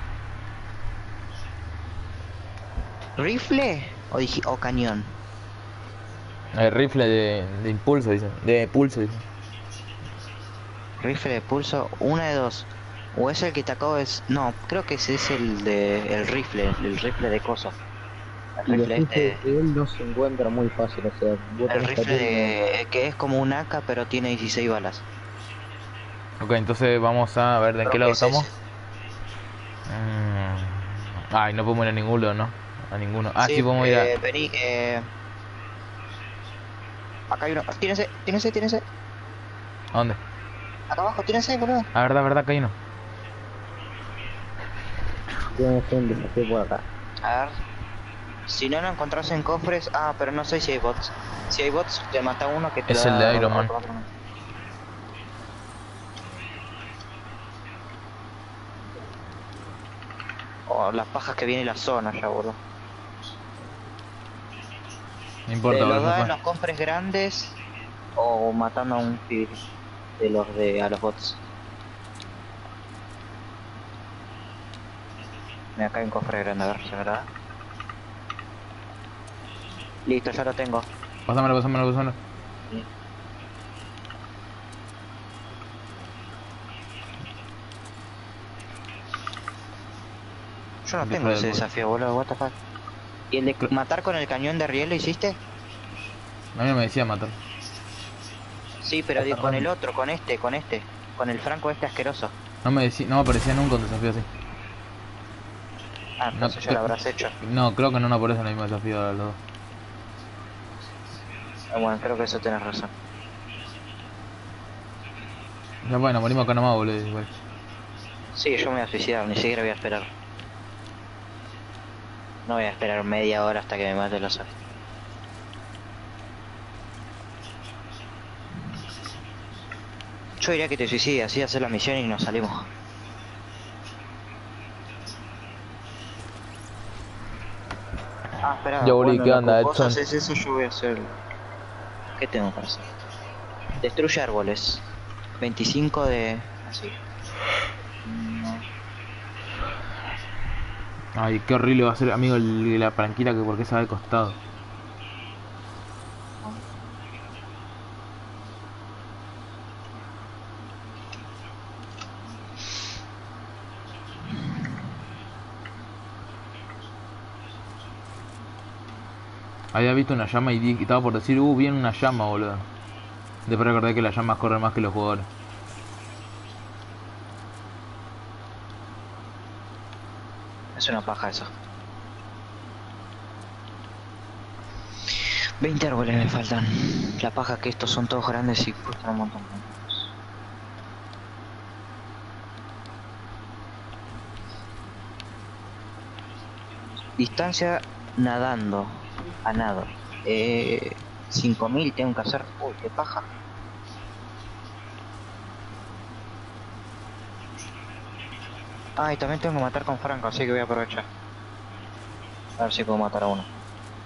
¿Rifle? O, dije, o cañón. El rifle de, de impulso, dicen. De pulso, dicen. Rifle de pulso, una de dos. O es el que te acabo de... No, creo que ese es el de... El rifle, el rifle de coso. El Y los rifle rifles este... de riel no se encuentra muy fácil, o sea, vos El tenés que rifle abrir de... que es como un A K pero tiene dieciséis balas. Ok, entonces vamos a ver de Creo qué que lado es estamos. ese. Mm. Ay, no podemos ir a ninguno, ¿no? A ninguno. Ah, sí, podemos ir a... eh, vení, eh... Acá hay uno. Tírense, tírense, tírense. ¿A dónde? Acá abajo, tírense, boludo. Ah, verdad, verdad, que hay uno. Tiene que hacer un desafío por acá. A ver. Si no lo encontrás en cofres... Ah, pero no sé si hay bots. Si hay bots, te mata uno que te Es da el de Iron Man. automáticamente. Oh, las pajas que viene y la zona ya, boludo. No importa, Te lo boludo. da no en fue. los cofres grandes o matando a un pibe de los de a los bots. Mira, acá hay un cofre grande, a ver si me da. Listo, ya lo tengo. Pásamelo, pásamelo, pásamelo. Yo no Rifle tengo de ese bot. desafío, boludo, what the fuck. ¿Y el de Cl- matar con el cañón de riel lo hiciste? A mí no me decía matar. Sí, pero di- con el otro, con este, con este. Con el franco este asqueroso. No me decía, no me aparecía nunca un desafío así. Ah, entonces ya cre- lo habrás hecho. No, creo que no nos aparece en el mismo desafío de los dos. Ah, bueno, creo que eso tenés razón. Ya bueno, morimos acá nomás, boludo. Igual. Sí, yo me voy a suicidar, ni siquiera voy a esperar. No voy a esperar media hora hasta que me mate los zombies. Yo diría que te suicidas, así hacer la misión y nos salimos. Ah, espera, Yo, Uri, bueno, ¿qué lo onda, que vos Edson? haces eso, yo voy a hacer... ¿Qué tengo para hacer? Destruye árboles. veinticinco de... así. No. Ay, qué horrible va a ser, amigo, el- la palanquita que porque se va de costado. Había visto una llama y di- estaba por decir, uh, viene una llama, boludo. Después recordé que las llamas corren más que los jugadores. Es una paja eso. veinte árboles me faltan. La paja que estos son todos grandes y cuestan un montón. Distancia nadando. A nado. Eh, cinco mil tengo que hacer. Uy, qué paja. Ah, y también tengo que matar con Franco, así que voy a aprovechar. A ver si puedo matar a uno.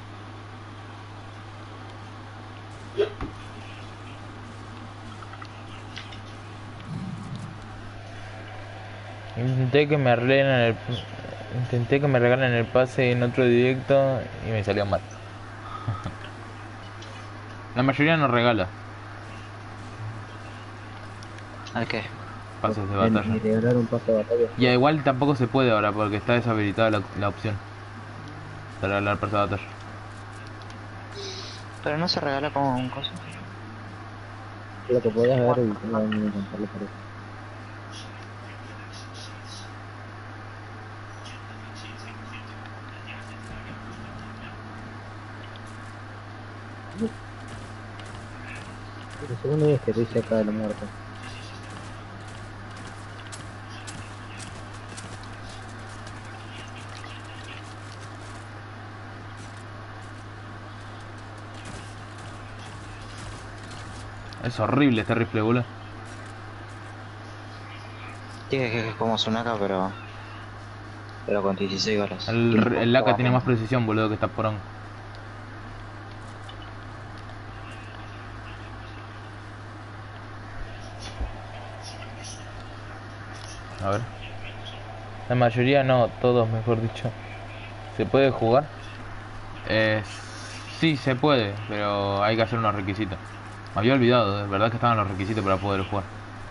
Intenté que me regalen el... Intenté que me regalen el pase en otro directo y me salió mal. La mayoría no regala ¿Al qué? pases de En- batalla. en regalar un pase de batalla. Y igual tampoco se puede ahora porque está deshabilitada la, la opción de regalar pase de batalla. Pero no se regala con cosas. Lo que podías ver y no van a encontrarlo por eso. El segundo día es que estoy cerca de la muerte. Es horrible este rifle, boludo. Dije que es como Sunaka, pero... Pero con dieciséis balas. El, el A K tiene más precisión, boludo, que esta porón. A ver. La mayoría no, todos mejor dicho. ¿Se puede jugar? Eh, sí, se puede, pero hay que hacer unos requisitos. Me había olvidado, de verdad que estaban los requisitos para poder jugar.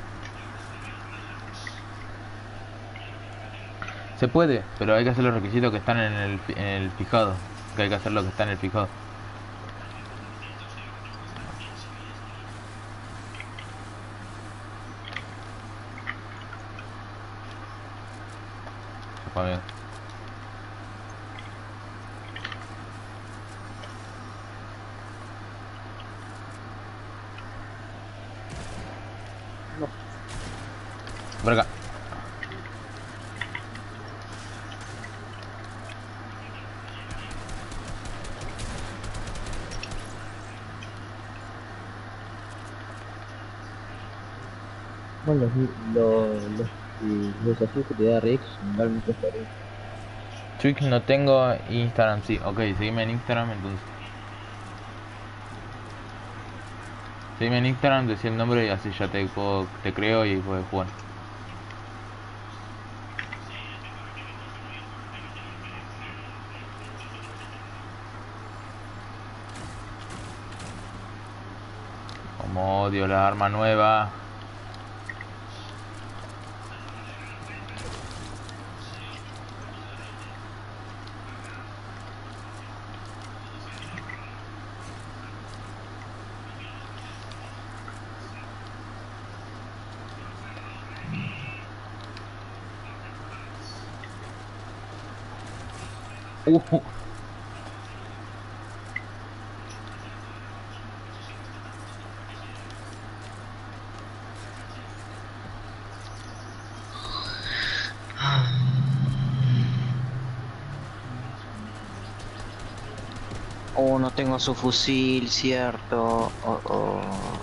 Se puede, pero hay que hacer los requisitos que están en el, fi- en el fijado. Que hay que hacer lo que está en el fijado. Opa, bien. Por acá. Bueno, los, los, los, y los desafíos que te da Rix son realmente fuertes. Twitch no tengo, Instagram sí. Ok, seguime en Instagram entonces. Seguime en Instagram, decí el nombre y así ya te, puedo, te creo y puedes jugar. Como odio la arma nueva. Uh. Oh, no tengo su fusil, cierto. Oh, oh,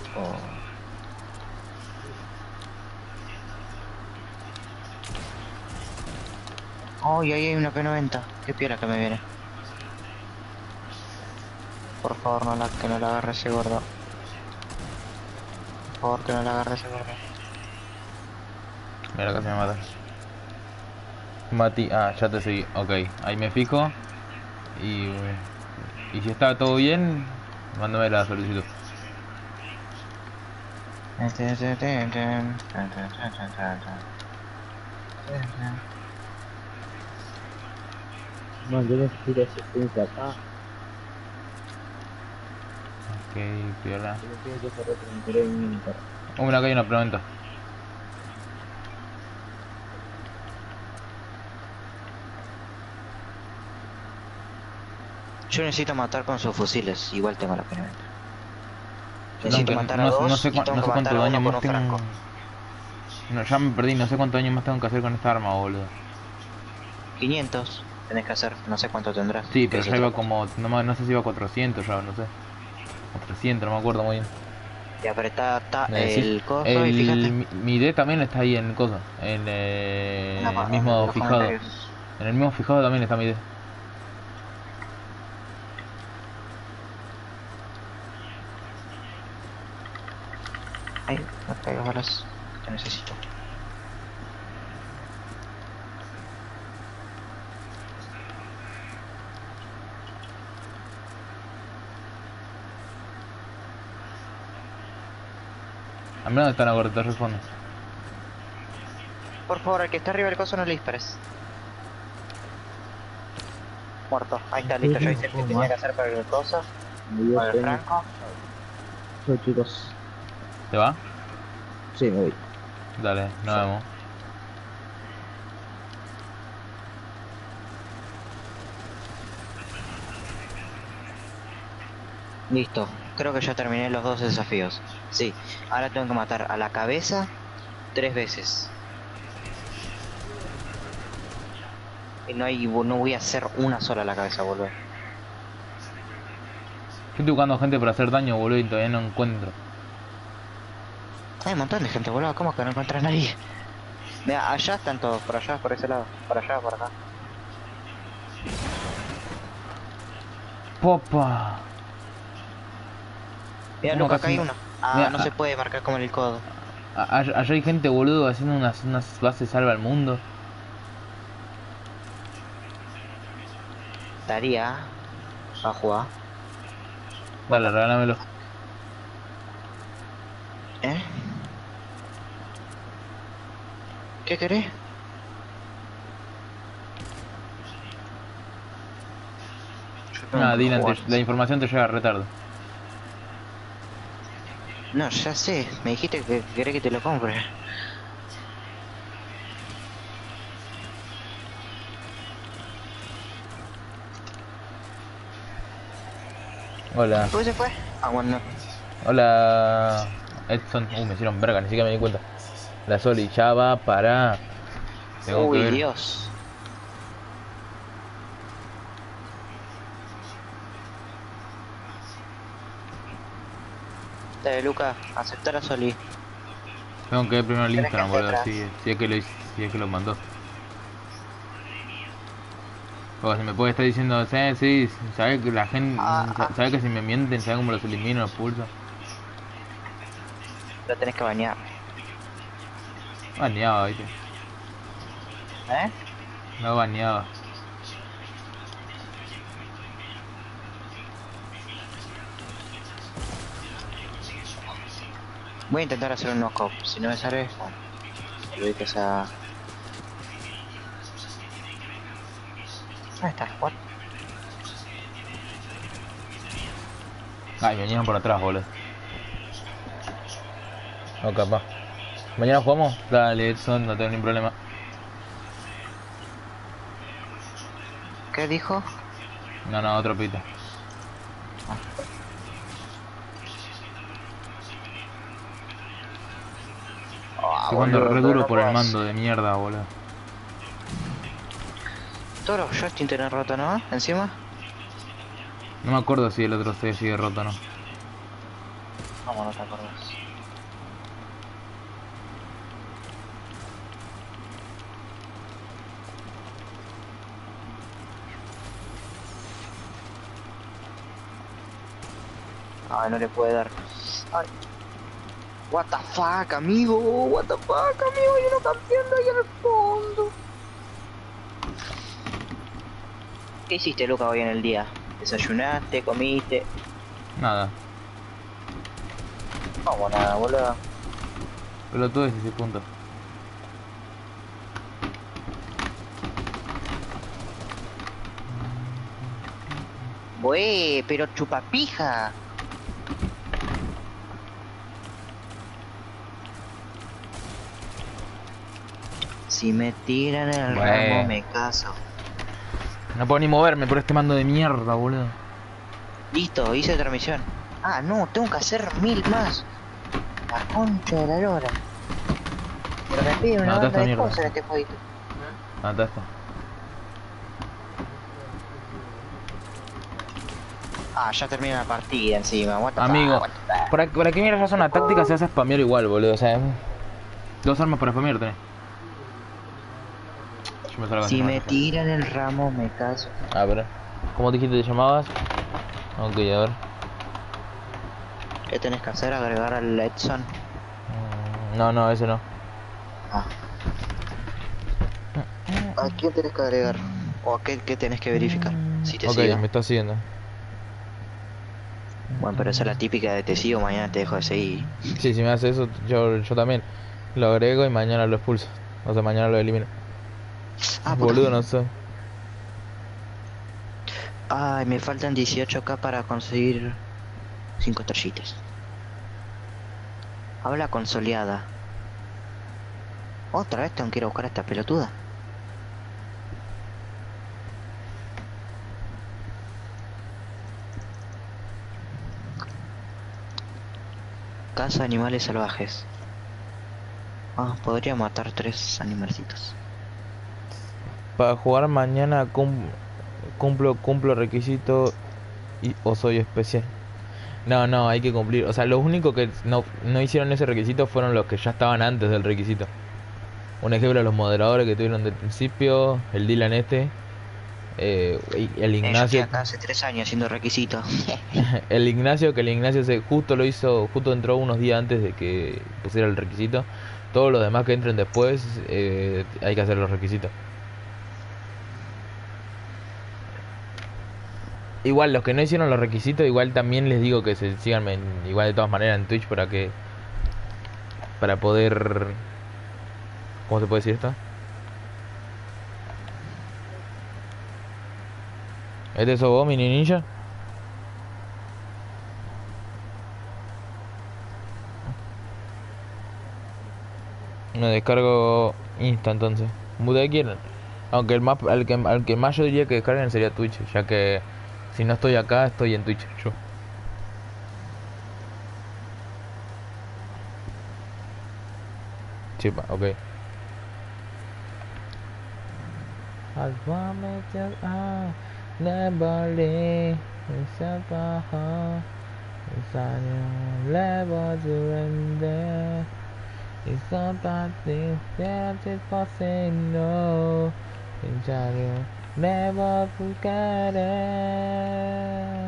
oh. Oh, y ahí hay una P noventa. Qué piola que me viene. Por favor, no la, que no la agarre ese gordo. Por favor, que no la agarre ese gordo. Mira, casi me mata. Mati, ah, ya te seguí. Ok, ahí me fijo. Y, y si está todo bien, mándame la solicitud. No, yo necesito asistencia acá. Ok, piola. Yo tengo que hacer otro interés en mi carro. Oh, mira, acá hay una pregunta. Yo necesito matar con sus fusiles, igual tengo la P noventa. Yo Necesito tengo que- matar a no, dos no sé, y cua- tengo no sé que cuánto matar a daño uno con más un tengo. franco. No, ya me perdí, no sé cuánto daño más tengo que hacer con esta arma, boludo. quinientos tenés que hacer, no sé cuánto tendrás. Sí, pero ¿Querés ya otra iba cosa? como, no, me- no sé si iba a cuatrocientos ya, no sé. O trescientos, no me acuerdo muy bien. Y apretá ta, ¿Me decís? el coso y El, fíjate. mi, mi D también está ahí en el coso. En eh, No, el en mismo los fijado. comentarios. En el mismo fijado también está mi D. Ay, no traigo balas. Te necesito. A mí no están ahora, te respondo. Por favor, al que está arriba del coso no le dispares. Muerto. Ahí está, listo. Yo hice el que tenía que hacer para el coso. Me dio Para el pena. franco. Chau, chicos. ¿Te va? Sí, me voy. Dale, nos vemos. Listo. Creo que ya terminé los dos desafíos. Sí. Ahora tengo que matar a la cabeza tres veces. Y no hay, no voy a hacer una sola a la cabeza, boludo. Yo estoy buscando gente para hacer daño, boludo, y todavía no encuentro. Hay un montón de gente, boludo. ¿Cómo que no encuentras a nadie? Mira, allá están todos. Por allá, por ese lado. Por allá, por acá. Popa. Mira, Uno Luca, acá casi- hay uno. Ah, Mira, no ah. se puede marcar como en el codo. A- Allá allá hay gente, boludo, haciendo unas, unas bases salva al mundo. Estaría a jugar. Dale, regálamelo. ¿Eh? ¿Qué querés? Yo tengo Nada, que Dylan, te- jugar. la información te llega retardo. No, ya sé. Me dijiste que querés que te lo compre. Hola. ¿Cómo se fue? Ah, bueno. Hola, Edson. Uh, me hicieron verga, ni siquiera me di cuenta. La Soli ya va para. Tengo que Uy, ver. Dios. Dale, Luca, aceptar a Soli. Tengo que ver primero el Tenés Instagram, que boludo, atrás. si, si es que lo, hice- si es que lo mandó. O si me puede estar diciendo, sí, sí, sabe que la gente, Ah, ah. sabe que si me mienten, sabe cómo los elimino, los pulso. Lo tenés que bañar. Baneaba, viste. ¿Eh? No baneaba. Voy a intentar hacer un knock-up. Si no me sale, bueno, lo que sea. Ahí está, what? Ay, me vinieron por atrás, boludo. No, capaz. ¿Mañana jugamos? Dale, Edson, no tengo ningún problema. ¿Qué dijo? No, no, otro pito. Ah, Estoy jugando boludo, re pero duro no por el puedo mando de mierda, boludo. hacer- Todos los joysticks tienen roto, ¿no? Encima. No me acuerdo si el otro se sigue roto o no. ¿Cómo no te acordás? Ay, no le puede dar. Ay. What the fuck, amigo. What the fuck, amigo. Hay uno campeando ahí en el fondo. ¿Qué hiciste, Luca, hoy en el día? ¿Desayunaste? ¿Comiste? Nada. ¿Cómo nada, boludo? Pero todo es ese punto. Güey, pero chupapija. Si me tiran el Güey. ramo me caso. No puedo ni moverme por este mando de mierda, boludo. Listo, hice transmisión. Ah, no, tengo que hacer mil más. La concha de la lora. Pero me piden una No, toda banda esta de mierda. cosas en este jueguito. Ah, está esto. Ah, ya termina la partida encima. What the Amigo, fuck, what the fuck. ¿para, ¿para qué mierda haces una táctica se hace spamear igual, boludo? O sea, dos armas para spamear tenés. Yo me salgo Si con me esa. tiran el ramo me caso. A ver, ¿cómo dijiste te llamabas? Ok, a ver. ¿Qué tenés que hacer? ¿Agregar al Edson? Mm, No, no, ese no. Ah. ¿A quién tenés que agregar? ¿O a qué, qué tenés que verificar? Si te Ok, sigo. me está siguiendo. Bueno, pero esa es la típica de te sigo, mañana te dejo de seguir. Sí, si me hace eso, yo, yo también lo agrego y mañana lo expulso. O sea, mañana lo elimino. Ah, Boludo, puta. no sé. Ay, me faltan dieciocho K para conseguir cinco estrellitas. Habla con Soleada. Otra vez tengo que ir a buscar a esta pelotuda. Caza animales salvajes. Ah, podría matar tres animalcitos. Para jugar mañana cum- cumplo cumplo requisito y o soy especial. No, no, hay que cumplir. O sea, los únicos que no, no hicieron ese requisito fueron los que ya estaban antes del requisito. Un ejemplo, los moderadores que tuvieron del principio, el Dylan este, eh, y el Eh, yo estoy Ignacio. acá hace tres años haciendo requisito. El Ignacio, que el Ignacio se justo lo hizo, justo entró unos días antes de que pusiera el requisito. Todos los demás que entren después, eh, hay que hacer los requisitos. Igual, los que no hicieron los requisitos, igual también les digo que se sigan en- igual de todas maneras en Twitch para que... Para poder... ¿Cómo se puede decir esto? ¿Este sos vos, mini ninja? Me descargo Insta entonces. ¿Mude quieren? Aunque el más, al que, al que más yo diría que descarguen sería Twitch, ya que si no estoy acá, estoy en Twitch yo. Sí, pa, ok. It's not that this that is possible. In serio, never forget it.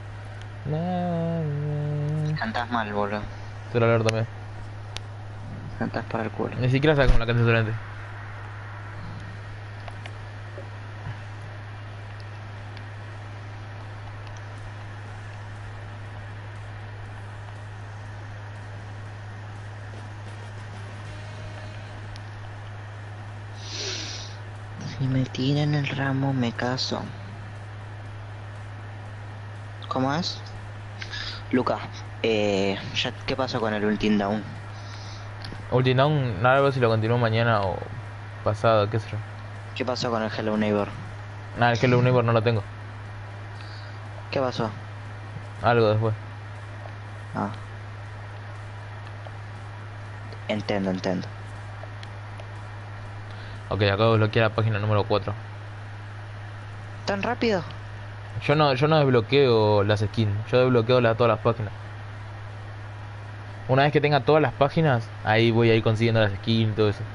Never. Cantás mal, boludo. Se lo leer también. Cantás para el culo. Ni siquiera sabe cómo la canción solamente. Si me tiran el ramo me caso. ¿Cómo es? Luca, eh, ya, ¿qué pasó con el Ultim Down? Ultim Down, nada, ver si lo continúo mañana o pasado, qué sé yo. ¿Qué pasó con el Hello Neighbor? Nada, el Hello Neighbor no lo tengo. ¿Qué pasó? Algo después. Ah. Entiendo, entiendo. Ok, acabo de bloquear la página número cuatro. ¿Tan rápido? Yo no, yo no desbloqueo las skins, yo desbloqueo la- todas las páginas. Una vez que tenga todas las páginas, ahí voy a ir consiguiendo las skins y todo eso.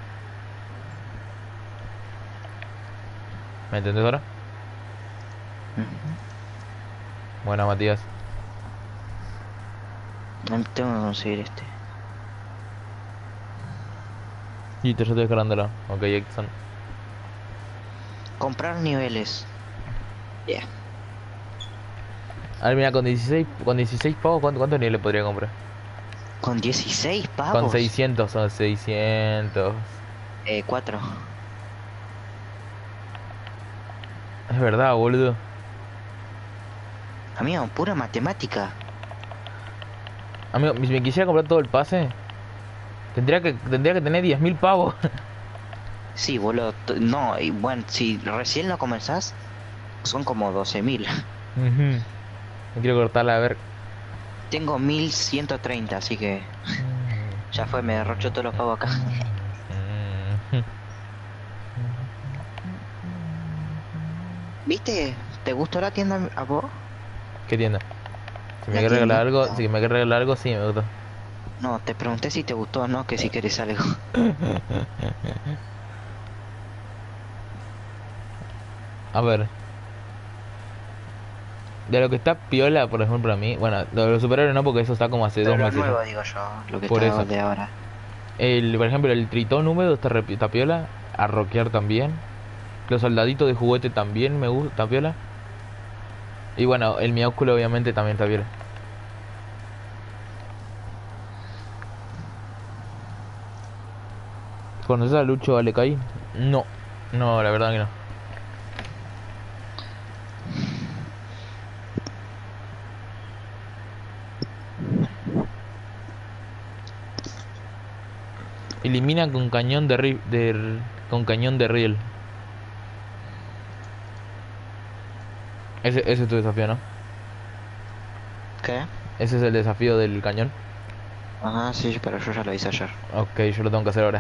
¿Me entendés ahora? Bueno, Matías. No tengo que conseguir este. Y te yo estoy descargándolo. Ok, Exxon. Comprar niveles. Yeah. A ver, mira, con dieciséis, con dieciséis pavos, ¿cuánto, cuántos niveles podría comprar? ¿Con dieciséis pavos? Con seiscientos, son seiscientos. Eh, cuatro. Es verdad, boludo. Amigo, pura matemática. Amigo, si me quisiera comprar todo el pase, tendría que, tendría que tener diez mil pavos. Sí, boludo. t- No, y bueno, si recién lo comenzás, son como doce mil. Ujú. Me quiero cortarla, a ver. Tengo mil ciento treinta, así que ya fue, me derrocho todos los pavos acá. ¿Viste? ¿Te gustó la tienda a vos? ¿Qué tienda? Si me La quieres regalar tienda. algo, si me quieres regalar algo, sí, me gusta. No, te pregunté si te gustó o no, que si querés algo. A ver. De lo que está piola, por ejemplo, a mí. Bueno, lo de los superhéroes no, porque eso está como hace Pero dos lo meses. nuevo, digo yo, lo que Por está eso. de ahora. El, por ejemplo, el tritón húmedo está, re- está piola. A rockear también. Los soldaditos de juguete también me gusta, está piola. Y bueno, el miáculo obviamente también está piola. ¿Conoces a Lucho Alecay? No, no, la verdad que no. Elimina con cañón de, ri- de r- con cañón de riel. Ese, ese es tu desafío, ¿no? ¿Qué? Ese es el desafío del cañón. Ajá, sí, pero yo ya lo hice ayer. Ok, yo lo tengo que hacer ahora.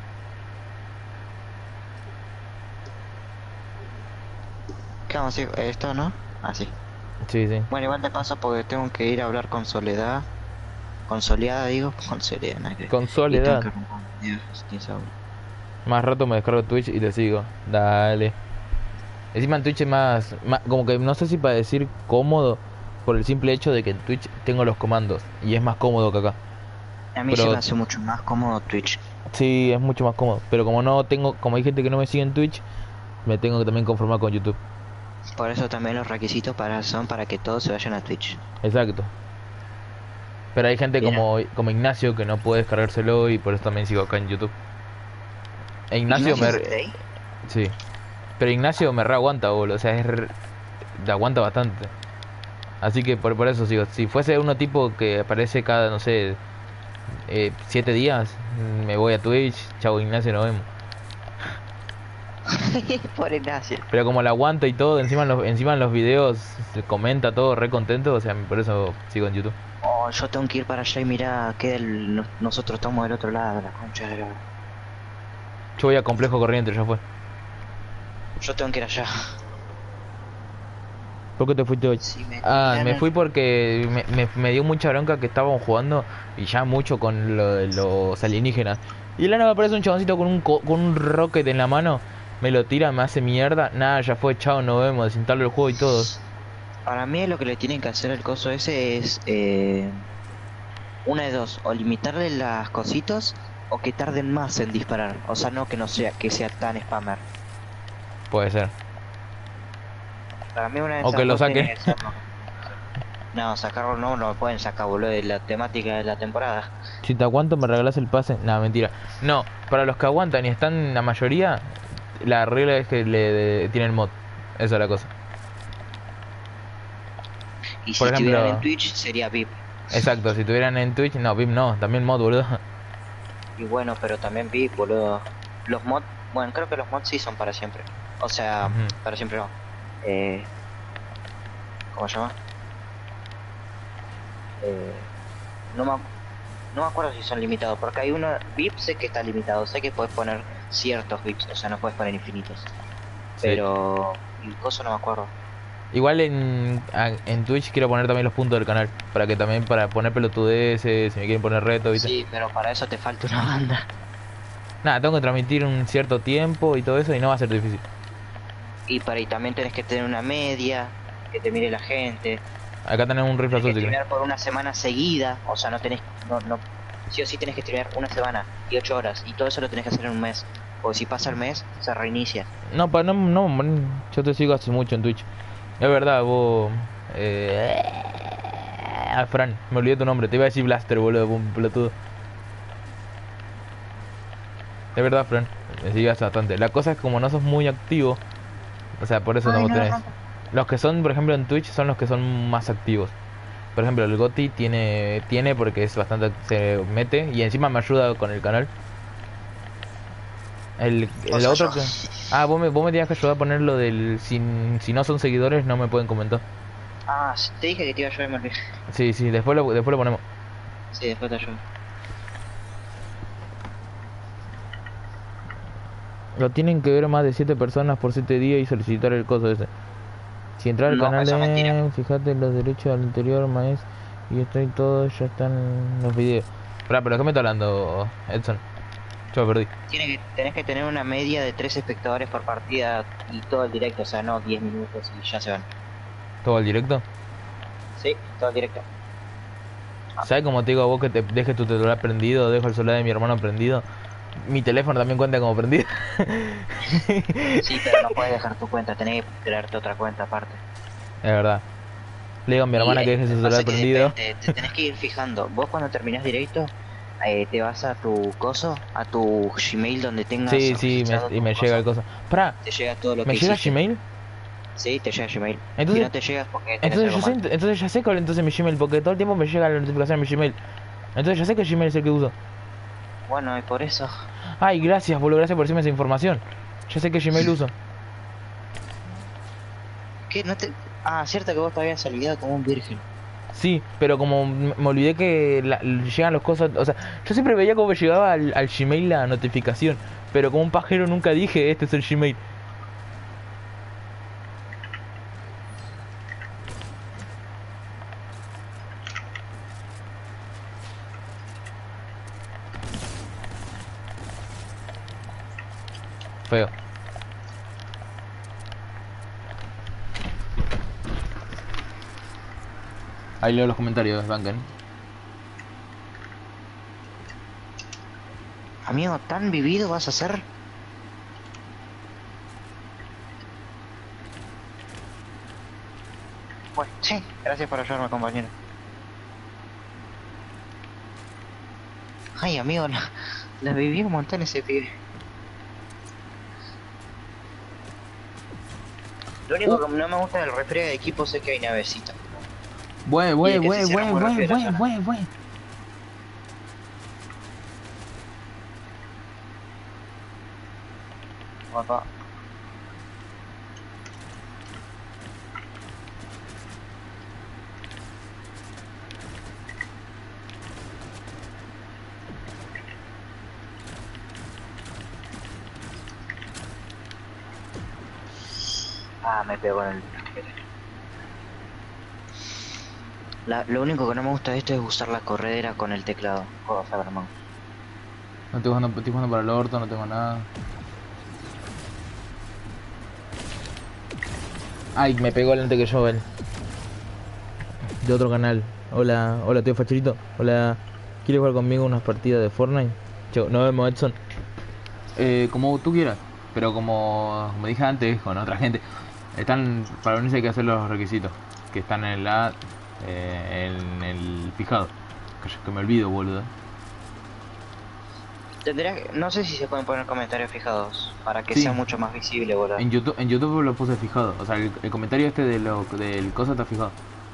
¿Qué vamos a hacer? ¿Esto no? Ah, sí. Sí, sí. Bueno, igual te paso porque tengo que ir a hablar con Soledad. Con Soleada, digo. Con Soledad, nada que ver. Con Y Soledad. tengo que arrancar un video, quién sabe. Más rato me descargo Twitch y te sigo. Dale. Encima en Twitch es más, más- como que no sé si para decir cómodo, por el simple hecho de que en Twitch tengo los comandos y es más cómodo que acá. A mí Pero- se me hace mucho más cómodo Twitch. Sí, es mucho más cómodo. Pero como no tengo, como hay gente que no me sigue en Twitch, me tengo que también conformar con YouTube. Por eso también los requisitos para son para que todos se vayan a Twitch. Exacto. Pero hay gente Bien. como, como Ignacio que no puede descargárselo y por eso también sigo acá en YouTube. E Ignacio, ¿Ignacio me... está ahí? Sí. Pero Ignacio me re aguanta, boludo. O sea, es re- te aguanta bastante. Así que por, por eso sigo. Si fuese uno tipo que aparece cada, no sé, eh, siete días, me voy a Twitch. Chau Ignacio, nos vemos. Por Ignacio. Pero como la aguanta y todo, encima en los, encima en los videos se comenta todo re contento. O sea, por eso sigo en YouTube. Oh, yo tengo que ir para allá y mira que el- nos- nosotros estamos del otro lado de la concha de la... Yo voy a Complejo Corriente, ya fue. Yo tengo que ir allá. ¿Por qué te fuiste hoy? Si me Ah, tiran me el- fui porque me, me, me dio mucha bronca que estaban jugando y ya mucho con lo de los alienígenas. Y de la nada me aparece un chaboncito con un, co- con un rocket en la mano, me lo tira, me hace mierda. Nada, ya fue, chao, nos vemos, desinstalo el juego y todo. Para mí lo que le tienen que hacer al coso ese es... Eh, una de dos, o limitarle las cositas o que tarden más en disparar. O sea, no que no sea que sea tan spammer. Puede ser. Para mí una de O esas que lo dos tiene saquen. que ser, ¿no? No, sacarlo no, no lo pueden sacar, boludo, de la temática de la temporada. Si te aguanto, me regalás el pase. Nada, mentira. No, para los que aguantan y están la mayoría, la regla es que le de- tienen mod. Esa es la cosa. Y si Por ejemplo- estuvieran en Twitch sería V I P. Exacto, si tuvieran en Twitch, no, V I P no, también mod, boludo. Y bueno, pero también V I P, boludo. Los mods, bueno, creo que los mods sí son para siempre. O sea, Ujú. para siempre no. Eh, ¿Cómo se llama? Eh, no, me, no me acuerdo si son limitados, porque hay uno, V I P sé que está limitado, sé que puedes poner ciertos V I Ps, o sea, no puedes poner infinitos. Sí. Pero el coso no me acuerdo. Igual en, a- en Twitch quiero poner también los puntos del canal. Para que también, para poner pelotudeces, si me quieren poner reto, ¿viste? Sí, pero para eso te falta una banda. Nada, tengo que transmitir un cierto tiempo y todo eso y no va a ser difícil. Y para y también tenés que tener una media, que te mire la gente. Acá tenemos un rifle Tenés que azul, si querés. streamear por una semana seguida, o sea, no tenés, no, no, sí o sí tenés que streamear una semana y ocho horas, y todo eso lo tenés que hacer en un mes. Porque si pasa el mes, se reinicia. No, pa, no, no, man, yo te sigo hace mucho en Twitch. Es verdad, vos... Eh... Ah, Fran, me olvidé tu nombre, te iba a decir Blaster, boludo, un pelotudo. Es verdad, Fran, me sigues bastante. La cosa es que como no sos muy activo, o sea, por eso Ay, no no, tenés. no. Los que son, por ejemplo, en Twitch son los que son más activos. Por ejemplo, el Goti tiene, tiene porque es bastante, se mete y encima me ayuda con el canal. El, O el sea, otro yo. que... Ah, vos me, vos me tenías que ayudar a poner lo del... Si, si no son seguidores no me pueden comentar. Ah, sí, te dije que te iba a ayudar y me olvidé. Sí, sí, después lo, después lo ponemos. Sí, después te ayudo. Lo tienen que ver más de siete personas por siete días y solicitar el coso ese. Si entrar al No, canal eso es mentira. de... Fíjate en los derechos al interior, maíz. Y estoy todo, ya están los videos. Espera, pero ¿qué me está hablando, Edson? Yo me perdí. Tiene que, tenés que tener una media de tres espectadores por partida y todo el directo, o sea, no diez minutos y ya se van. ¿Todo al directo? Sí, todo el directo. ¿Sabes cómo te digo a vos que te dejes tu celular prendido? Dejo el celular de mi hermano prendido. Mi teléfono también cuenta como prendido. Sí, pero no puedes dejar tu cuenta, tenés que crearte otra cuenta aparte. Es verdad. Le digo a mi hermana Y, que eh, deje su pasa celular que prendido. depende, te tenés que ir fijando. Vos cuando terminás directo, eh, te vas a tu coso, a tu Gmail donde tengas Sí, sí, registrado me, y tu me coso. llega el coso. Pará, Te llega todo lo ¿me que llega hiciste. Gmail? Sí, te llega Gmail. Entonces- Si no te llega es porque tenés Entonces ya, algo sé, mal. entonces ya sé cuál entonces mi Gmail, porque todo el tiempo me llega la notificación de mi Gmail. Entonces ya sé que Gmail es el que uso. Bueno, y por eso. Ay, gracias, boludo, gracias por decirme esa información. Ya sé que Gmail uso. ¿Qué? No te... Ah, cierto que vos te habías olvidado como un virgen. Sí, pero como m- me olvidé que la- llegan los cosas, o sea, yo siempre veía como me llegaba al, al Gmail la notificación, pero como un pajero nunca dije, este es el Gmail. Feo. Ahí leo los comentarios, banquen. Amigo, ¿tan vivido vas a ser? Bueno, sí, gracias por ayudarme, compañero. Ay, amigo, la, la viví un montón ese pibe. Lo único Uh. que no me gusta del refriega de equipos es que hay navecita. Bue, Y bue, es que bue, se cierra bue, muy bue, rápido la bue, zona. bue, bue. Papá. Ah, me pegó en el... La, lo único que no me gusta de esto es usar la corredera con el teclado. Joder, Cyberman. No estoy jugando, estoy jugando para el orto, no tengo nada. Ay, me pegó el antes que yo, ven. De otro canal. Hola, hola, tío Facherito. Hola. ¿Quieres jugar conmigo unas partidas de Fortnite? Chau, nos vemos, Edson. Eh, como tú quieras. Pero como, como dije antes, con otra gente. Están, para unirse hay que hacer los requisitos. Que están en la... Eh, en el fijado. Que, yo- que me olvido, boludo. Tendría que... No sé si se pueden poner comentarios fijados para que Sí. sea mucho más visible, boludo. En YouTube, en YouTube lo puse fijado. O sea, el, el comentario este de lo, del cosa está fijado.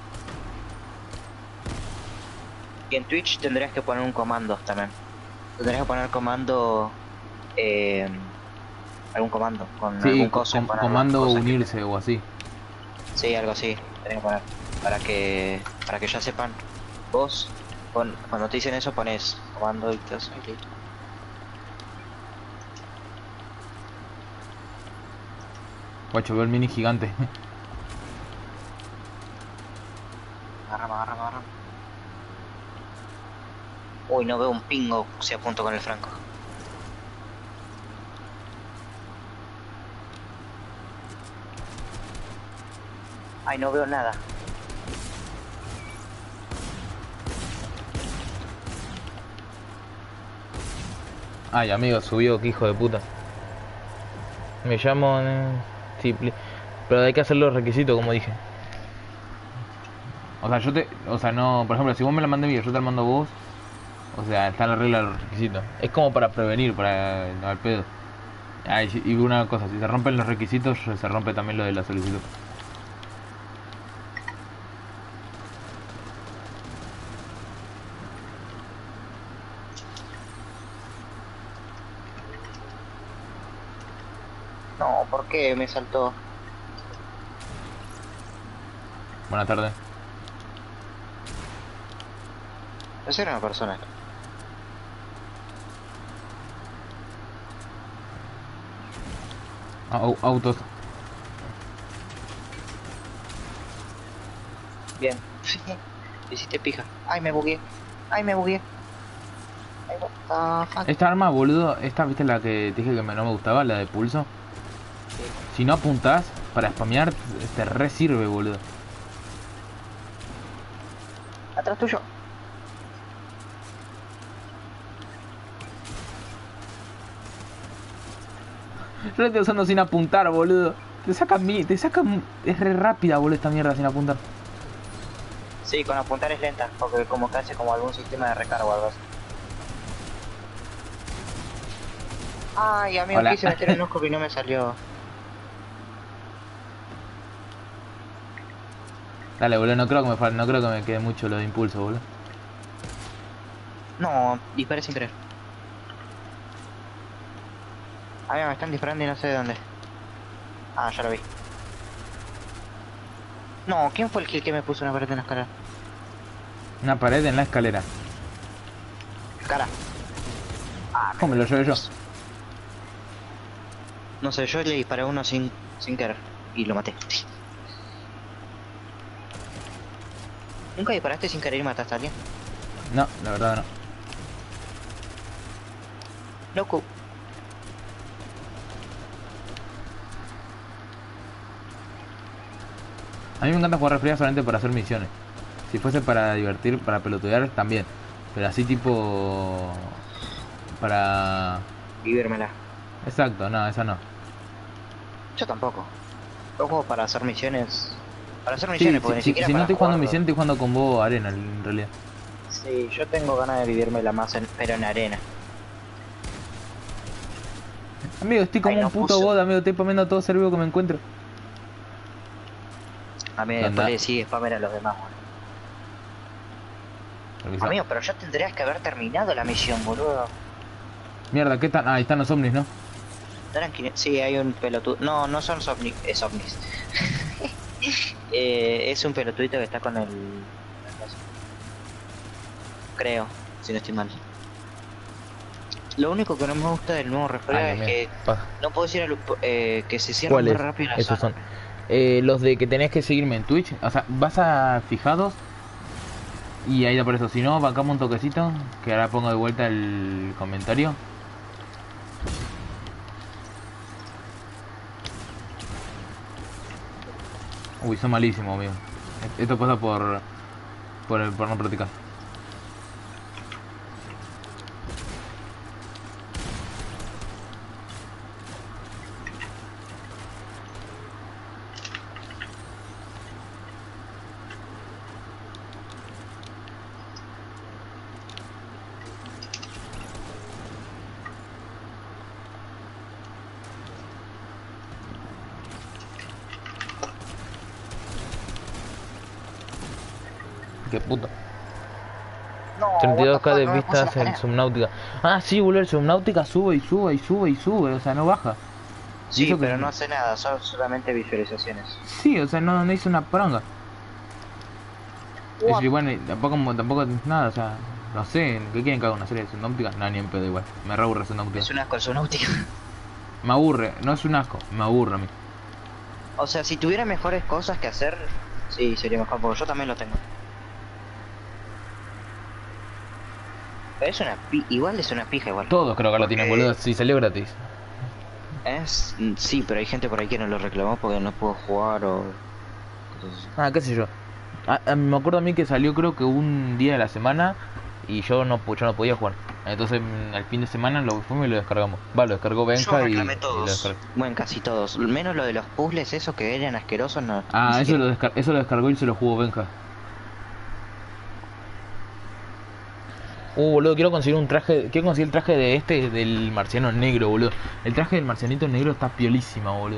Y en Twitch tendrías que poner un comando también. Tendrías que poner comando... Eh, algún comando, con Sí, algún co- coso. com- poner las comando cosas que- unirse o así. Sí, algo así. Tendrías que poner. Para que, para que ya sepan. Vos, pon- cuando te dicen eso pones comando y todo eso. y listo. Guacho, veo el mini gigante. Uy, no veo un pingo si apunto con el franco. Ay, no veo nada. Ay, amigo, subió, que hijo de puta. Me llamo... eh, sí, pli- pero hay que hacer los requisitos, como dije. O sea, yo te... O sea, no... Por ejemplo, si vos me la mandé yo, yo te la mando a vos. O sea, está la regla de los requisitos. Es como para prevenir, para... No, al pedo. Ah, y, si- y una cosa, si se rompen los requisitos, se rompe también lo de la solicitud. No, ¿por qué me saltó? Buenas tardes. Esa era una persona. Au- autos. Bien. Hiciste pija. Ay, me bugué. Ay, me bugué. Ay, what the fuck. Esta arma, boludo, esta, viste la que te dije que me- no me gustaba, la de pulso. Si no apuntás para spamear, te re sirve, boludo. Atrás tuyo. Yo la estoy usando sin apuntar, boludo. Te saca mi, te saca, es re rápida, boludo, esta mierda sin apuntar. Sí, con apuntar es lenta, porque como que hace como algún sistema de recarga o algo así. Ay, amigo, Hola. quise meter el osco y no me salió. Dale, boludo, no creo que me fal- no creo que me quede mucho lo de impulso, boludo. No, disparé sin querer. A mí me están disparando y no sé de dónde. Ah, ya lo vi. No, ¿quién fue el kill que me puso una pared en la escalera? Una pared en la escalera. Cara. Ah, ¿Cómo me lo llevé yo? no sé, yo le disparé a uno sin, sin querer y lo maté. ¿Nunca disparaste sin querer y mataste a alguien? No, la verdad no. Loco. A mí me encanta jugar refriega solamente para hacer misiones. Si fuese para divertir, para pelotudear, también. Pero así tipo... Para... Vivírmela. Exacto, no, esa no. Yo tampoco. Yo juego para hacer misiones. Para hacer Sí, misiones, si, porque ni si- siquiera si no para estoy jugando jugarlo. misión, estoy jugando con vos arena, en realidad. Sí, yo tengo ganas de vivírmela más, en, pero en arena. Amigo, estoy como Ay, no un puto puse. bot, amigo, estoy poniendo a todo ser vivo que me encuentro. A mí ¿Qué después onda? le sigue spammer a los demás, boludo. Revisa. Amigo, pero ya tendrías que haber terminado la misión, boludo. Mierda, ¿qué tal? Ah, ahí están los ovnis, ¿no? ¿No eran quine- Sí, hay un pelotudo. No, no son ovnis. Es ovnis. eh, es un pelotudito que está con el... Creo, si no estoy mal. Lo único que no me gusta del nuevo refriega Ay, es Dios que mío. Pa- no puedo decir a lo- eh, que se cierra muy ¿Cuáles? rápido la Esos zona. son. Eh, los de que tenés que seguirme en Twitch. O sea, vas a fijados. Y ahí por eso. Si no, bancamos un toquecito. Que ahora pongo de vuelta el comentario. Uy, son malísimos, amigo. Esto pasa por. Por, por no practicar. Qué puto. No, treinta y dos K what the de fuck, no me puse vistas la en escalera. Subnautica. Ah, sí, boludo, el Subnautica sube y sube y sube y sube, o sea, no baja. Y Sí, eso que- pero no hace nada, son solamente visualizaciones. Sí, o sea, no, no hizo una pronga. What? Y bueno, y tampoco, tampoco nada, o sea, no sé, ¿qué quieren que haga una serie de Subnautica? No, ni en pedo igual, me re aburre Subnautica. Es un asco el Subnautica. Me aburre, no es un asco, me aburre a mí. O sea, si tuviera mejores cosas que hacer, sí, sería mejor, porque yo también lo tengo. Pero es una pi... igual es una pija igual. Todos creo que lo tienen, Porque- boludo. Sí, salió gratis. Es... Sí, pero hay gente por ahí que no lo reclamó porque no pudo jugar o... cosas así. Ah, qué sé yo. Ah, ah, me acuerdo a mí que salió creo que un día de la semana y yo no, pu- yo no podía jugar. Entonces mm, al fin de semana lo fuimos y lo descargamos. Va, lo descargó Yo Benja y, reclamé y lo todos. descargó. Bueno, casi todos. Menos lo de los puzzles, esos que eran asquerosos, no. Ah, ni eso siquiera- lo, descar- eso lo descargó y se lo jugó Benja. Uh, boludo, quiero conseguir un traje. Quiero conseguir el traje de este del marciano negro, boludo. El traje del marcianito negro está piolísima, boludo.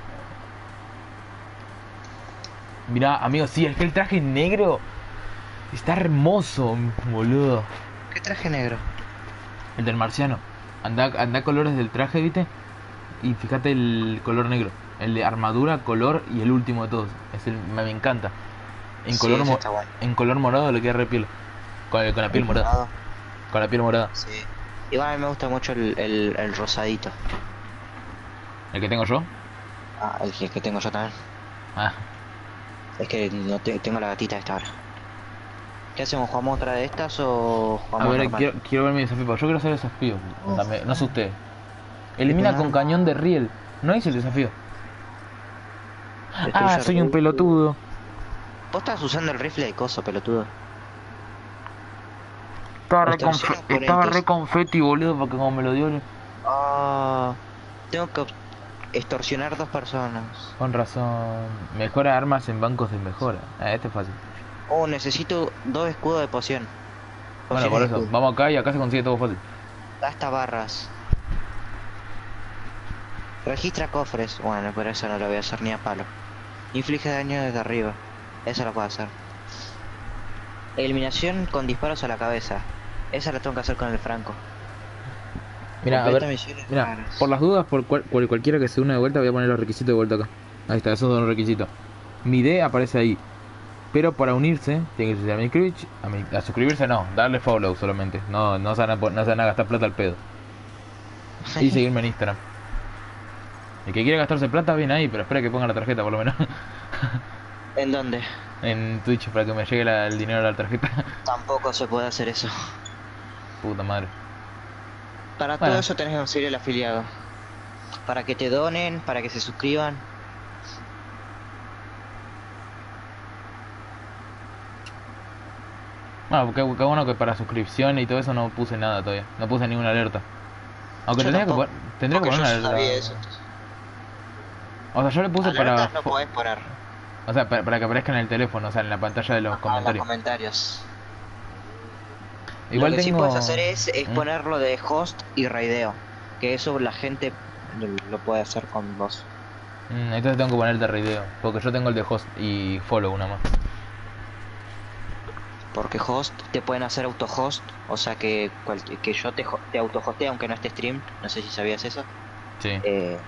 Mirá, amigo, sí, es que el traje negro está hermoso, boludo. ¿Qué traje negro? El del marciano. Anda, anda colores del traje, ¿viste? Y fíjate el color negro. El de armadura, color y el último de todos. Es el, me, me encanta. En Sí, color ese mo- está bueno. en color morado le queda re piel. Con, el- con la piel El morada. morado, Con la piel morada. Sí. Igual a mí me gusta mucho el, el, el rosadito. El que tengo yo. Ah, el que, que tengo yo también. Ah, Es que no te- tengo la gatita esta ahora. ¿Qué hacemos? ¿Jugamos otra de estas o a jugamos ver, normal? quiero, quiero ver mi desafío. Yo quiero hacer el desafío. Dame- no sé usted. Elimina Este con no. cañón de riel. No hice el desafío. Estoy Ah, yo soy un re- pelotudo. Vos estás usando el rifle de coso, pelotudo. Estaba re, Extorsión confe- por estaba entes. re confeti, boludo, porque como me lo dio. Ah, tengo que extorsionar dos personas. Con razón. Mejora armas en bancos de mejora. Ah, este es fácil. Oh, necesito dos escudos de poción. Bueno, Pociones por de eso. escudo. Vamos acá y acá se consigue todo fácil. Gasta barras. Registra cofres. Bueno, pero eso no lo voy a hacer ni a palo. Inflige daño desde arriba. Eso lo puedo hacer. Eliminación con disparos a la cabeza. Esa la tengo que hacer con el franco. Mira, a Completa ver. misiones Mira, raras. por las dudas, por, cual- por cualquiera que se una de vuelta, voy a poner los requisitos de vuelta acá. Ahí está, esos son los requisitos. Mi D aparece ahí. Pero para unirse, tiene que ser a mi Twitch. A, mi- a suscribirse no, darle follow solamente. No, no se van a, pon- no se van a gastar plata al pedo. Y seguirme en Instagram. El que quiera gastarse plata, bien ahí, pero espera que ponga la tarjeta por lo menos. ¿En dónde? En Twitch para que me llegue la- el dinero a la tarjeta. Tampoco se puede hacer eso. Puta madre. Para Bueno. todo eso tenés que conseguir el afiliado. Para que te donen, para que se suscriban. Ah, porque qué bueno que para suscripción y todo eso no puse nada todavía. No puse ninguna alerta. Aunque Yo tendría que, tampoco, pon- tendría que porque poner yo una sabía alerta. eso, entonces. O sea, yo le puse para, Alertas no podés poner. o sea, para, para que aparezca en el teléfono, o sea, en la pantalla de los Ajá, comentarios. los comentarios. Igual lo que tengo... sí puedes hacer es, es ¿Mm? ponerlo de host y raideo. Que eso la gente lo, lo puede hacer con vos. Mm, entonces tengo que poner el de raideo, porque yo tengo el de host y follow una más. Porque host te pueden hacer auto-host. O sea que, cual- que yo te, ho- te auto-hostee aunque no esté stream. No sé si sabías eso. Sí. Eh,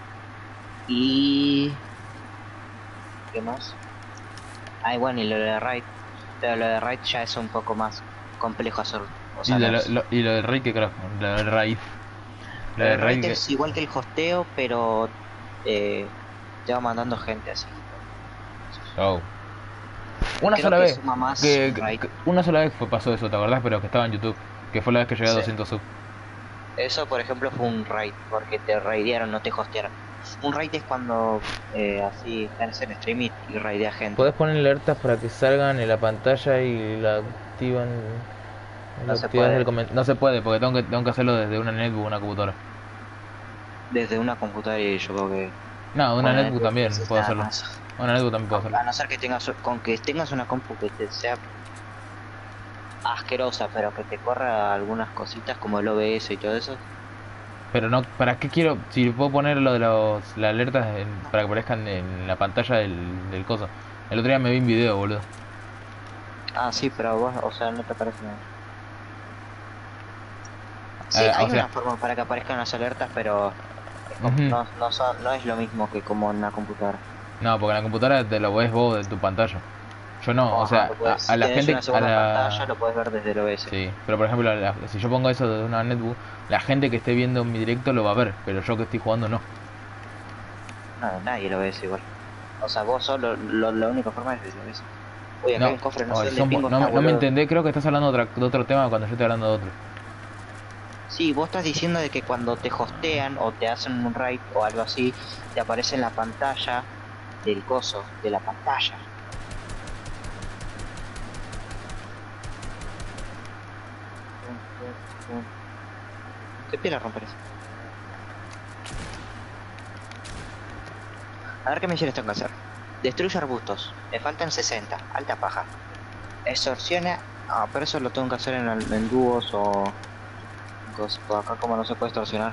y... ¿Qué más? Ah, y bueno, y lo de raid. Pero lo de raid ya es un poco más complejo hacerlo. O sea, y, de no lo, es- lo- y lo del raid que creo, lo del raid. Lo el del raid raid que... es igual que el hosteo, pero eh, te va mandando gente así. Oh. Una Creo sola que vez. suma más Que, raid. que- una sola vez fue, pasó eso, ¿te acordás? Pero que estaba en YouTube. Que fue la vez que llegué a Sí. doscientos subs. Eso, por ejemplo, fue un raid, porque te raidearon, no te hostearon. Un raid es cuando eh, así estás en stream y, y raidea gente. Podés poner alertas para que salgan en la pantalla y la activan. No la se activas puede. del comen- no se puede, porque tengo que, tengo que hacerlo desde una netbook o una computadora. Desde una computadora y yo creo que... No, una Bueno, netbook también entonces puedo nada hacerlo. más. Una netbook también puedo hacerlo. A no ser que tengas, con que tengas una compu que te sea asquerosa, pero que te corra algunas cositas como el O B S y todo eso. Pero no, ¿para qué quiero? Si puedo poner lo de los, las alertas en- para que aparezcan en la pantalla del, del coso. El otro día me vi un video, boludo. Ah, sí, pero vos, o sea, no te aparece nada. Sí, Eh, hay o sea- una forma para que aparezcan las alertas, pero es como- Ujú. no, no, son- no es lo mismo que como en una computadora. No, porque en la computadora te lo ves vos de tu pantalla. Yo no, o Ajá, sea, lo puedes- a, a si la tenés gente... una A segunda pantalla la... lo puedes ver desde el O B S. Sí, pero por ejemplo, la- si yo pongo eso desde una netbook, la gente que esté viendo mi directo lo va a ver, pero yo que estoy jugando no. No, nadie lo ve eso igual. O sea, vos solo, lo, la única forma es desde el O B S. Oye, acá No, hay un cofre, no sé Ay, dónde son- pingo no, está, no me boludo. entendés, creo que estás hablando de, otra- de otro tema cuando yo estoy hablando de otro. Sí, vos estás diciendo de que cuando te hostean o te hacen un raid o algo así, te aparece en la pantalla del coso, de la pantalla. ¿Qué pila romper eso? A ver qué misiones tengo que hacer. Destruye arbustos. Me faltan sesenta. Alta paja. Extorsiona. Ah, pero eso lo tengo que hacer en, el- en dúos o... cos- o acá como no se puede extorsionar.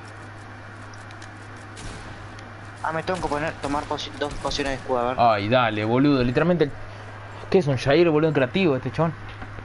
Ah, me tengo que poner, tomar poci- dos pociones de escudo, a ver. Ay, dale, boludo. Literalmente. ¿Qué es un Jair, boludo, creativo este chabón?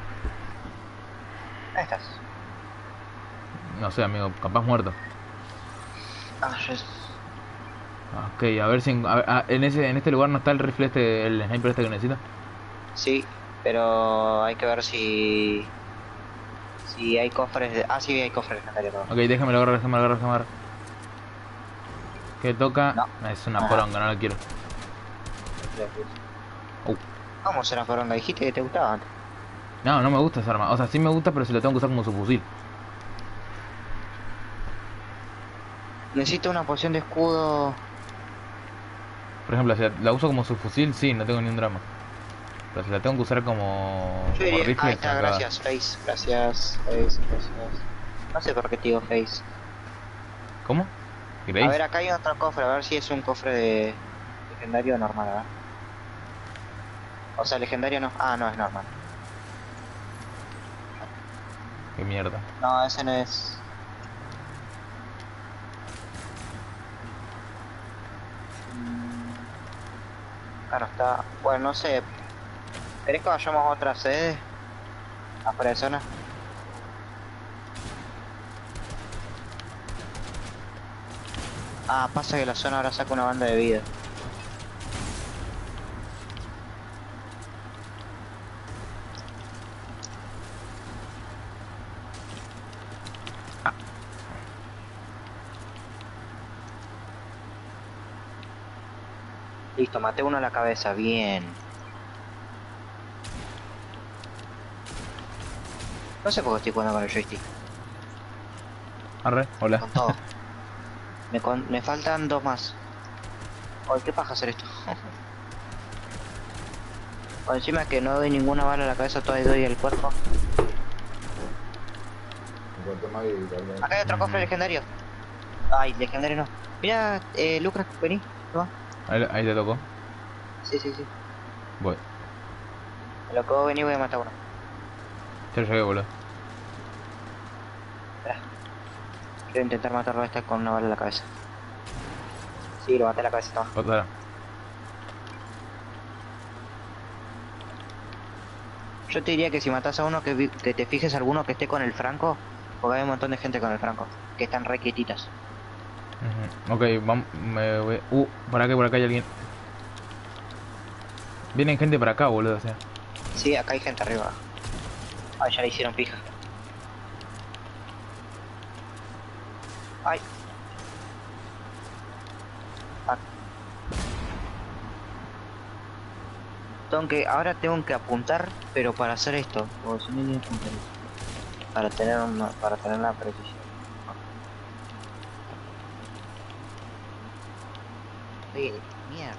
Ahí estás. No sé, amigo, capaz muerto. Ah, yes. Ok, a ver si en, a- a- en ese en este lugar no está el rifle este, el sniper este que necesito. Sí, pero hay que ver si... Si hay cofres de... Ah, sí, hay cofres legendarios. Ok, déjame lo agarrar, déjame lo agarrar, déjame agarrar. ¿Qué toca? No. Es una Ajá. poronga, no la quiero. Uh. ¿Cómo será poronga? Dijiste que te gustaba antes. No, no me gusta esa arma. O sea, sí me gusta, pero si lo tengo que usar como subfusil. Necesito una poción de escudo... Por ejemplo, si la, la uso como subfusil, sí, no tengo ni un drama. Pero si la tengo que usar como, Yo como diría... rifle, Ahí se me está, acaba. gracias, Face. Gracias, Face, gracias. No sé por qué te digo Face. ¿Cómo? A ¿Grace? ver, acá hay otro cofre, a ver si es un cofre de... legendario o normal, ¿verdad? O sea, legendario no... Ah, no, es normal. Qué mierda. No, ese no es... Ah, no está... Bueno, no sé. ¿Querés que vayamos a otra sede? Afuera de zona. Ah, pasa que la zona ahora saca una banda de vida. Listo, maté uno a la cabeza, bien. No sé por qué estoy jugando con el joystick. Arre, hola. Con todo. me, con... me faltan dos más. Ay, qué paja hacer esto. O encima que no doy ninguna bala a la cabeza, todavía doy el cuerpo. Acá hay otro cofre legendario. Ay, legendario no. Mira, eh, Lucas, vení. Toma. Ahí, ahí te tocó. Sí, sí, sí. Voy. A lo que vos venís voy a matar a uno. Ya llegué, boludo. Espera. Quiero intentar matarlo a este con una bala en la cabeza. Sí, lo maté a la cabeza, toma. Otra. Yo te diría que si matas a uno que, vi- que te fijes alguno que esté con el franco, porque hay un montón de gente con el franco, que están re quietitas. Ujú. Ok, vamos. Me voy. Uh, por acá, por acá hay alguien. Vienen gente para acá, boludo, o sea. Sí, acá hay gente arriba. Ay, ya le hicieron pija. Ay. Ah. Tengo que, ahora tengo que apuntar, pero para hacer esto, o si no ni apuntar eso. Para tener una, para tener la precisión. Sí, mierda.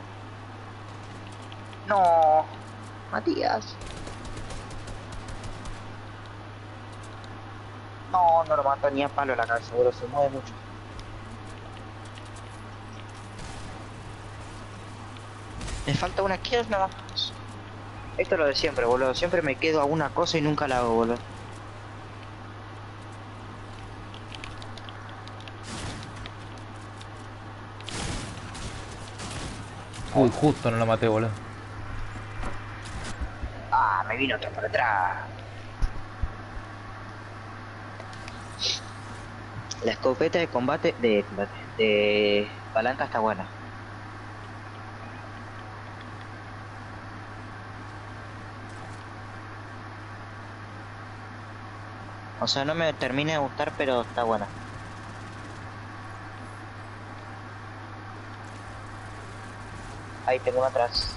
No, Matías. No, no lo mato ni a palo en la cabeza, boludo, se mueve mucho. Me falta una kill nada más. Esto es lo de siempre, boludo. Siempre me quedo a una cosa y nunca la hago, boludo. Uy, justo no lo maté, boludo. Ah, me vino otro por atrás. La escopeta de combate, de combate, de palanca está buena. O sea, no me termina de gustar, pero está buena. Ahí tengo uno atrás.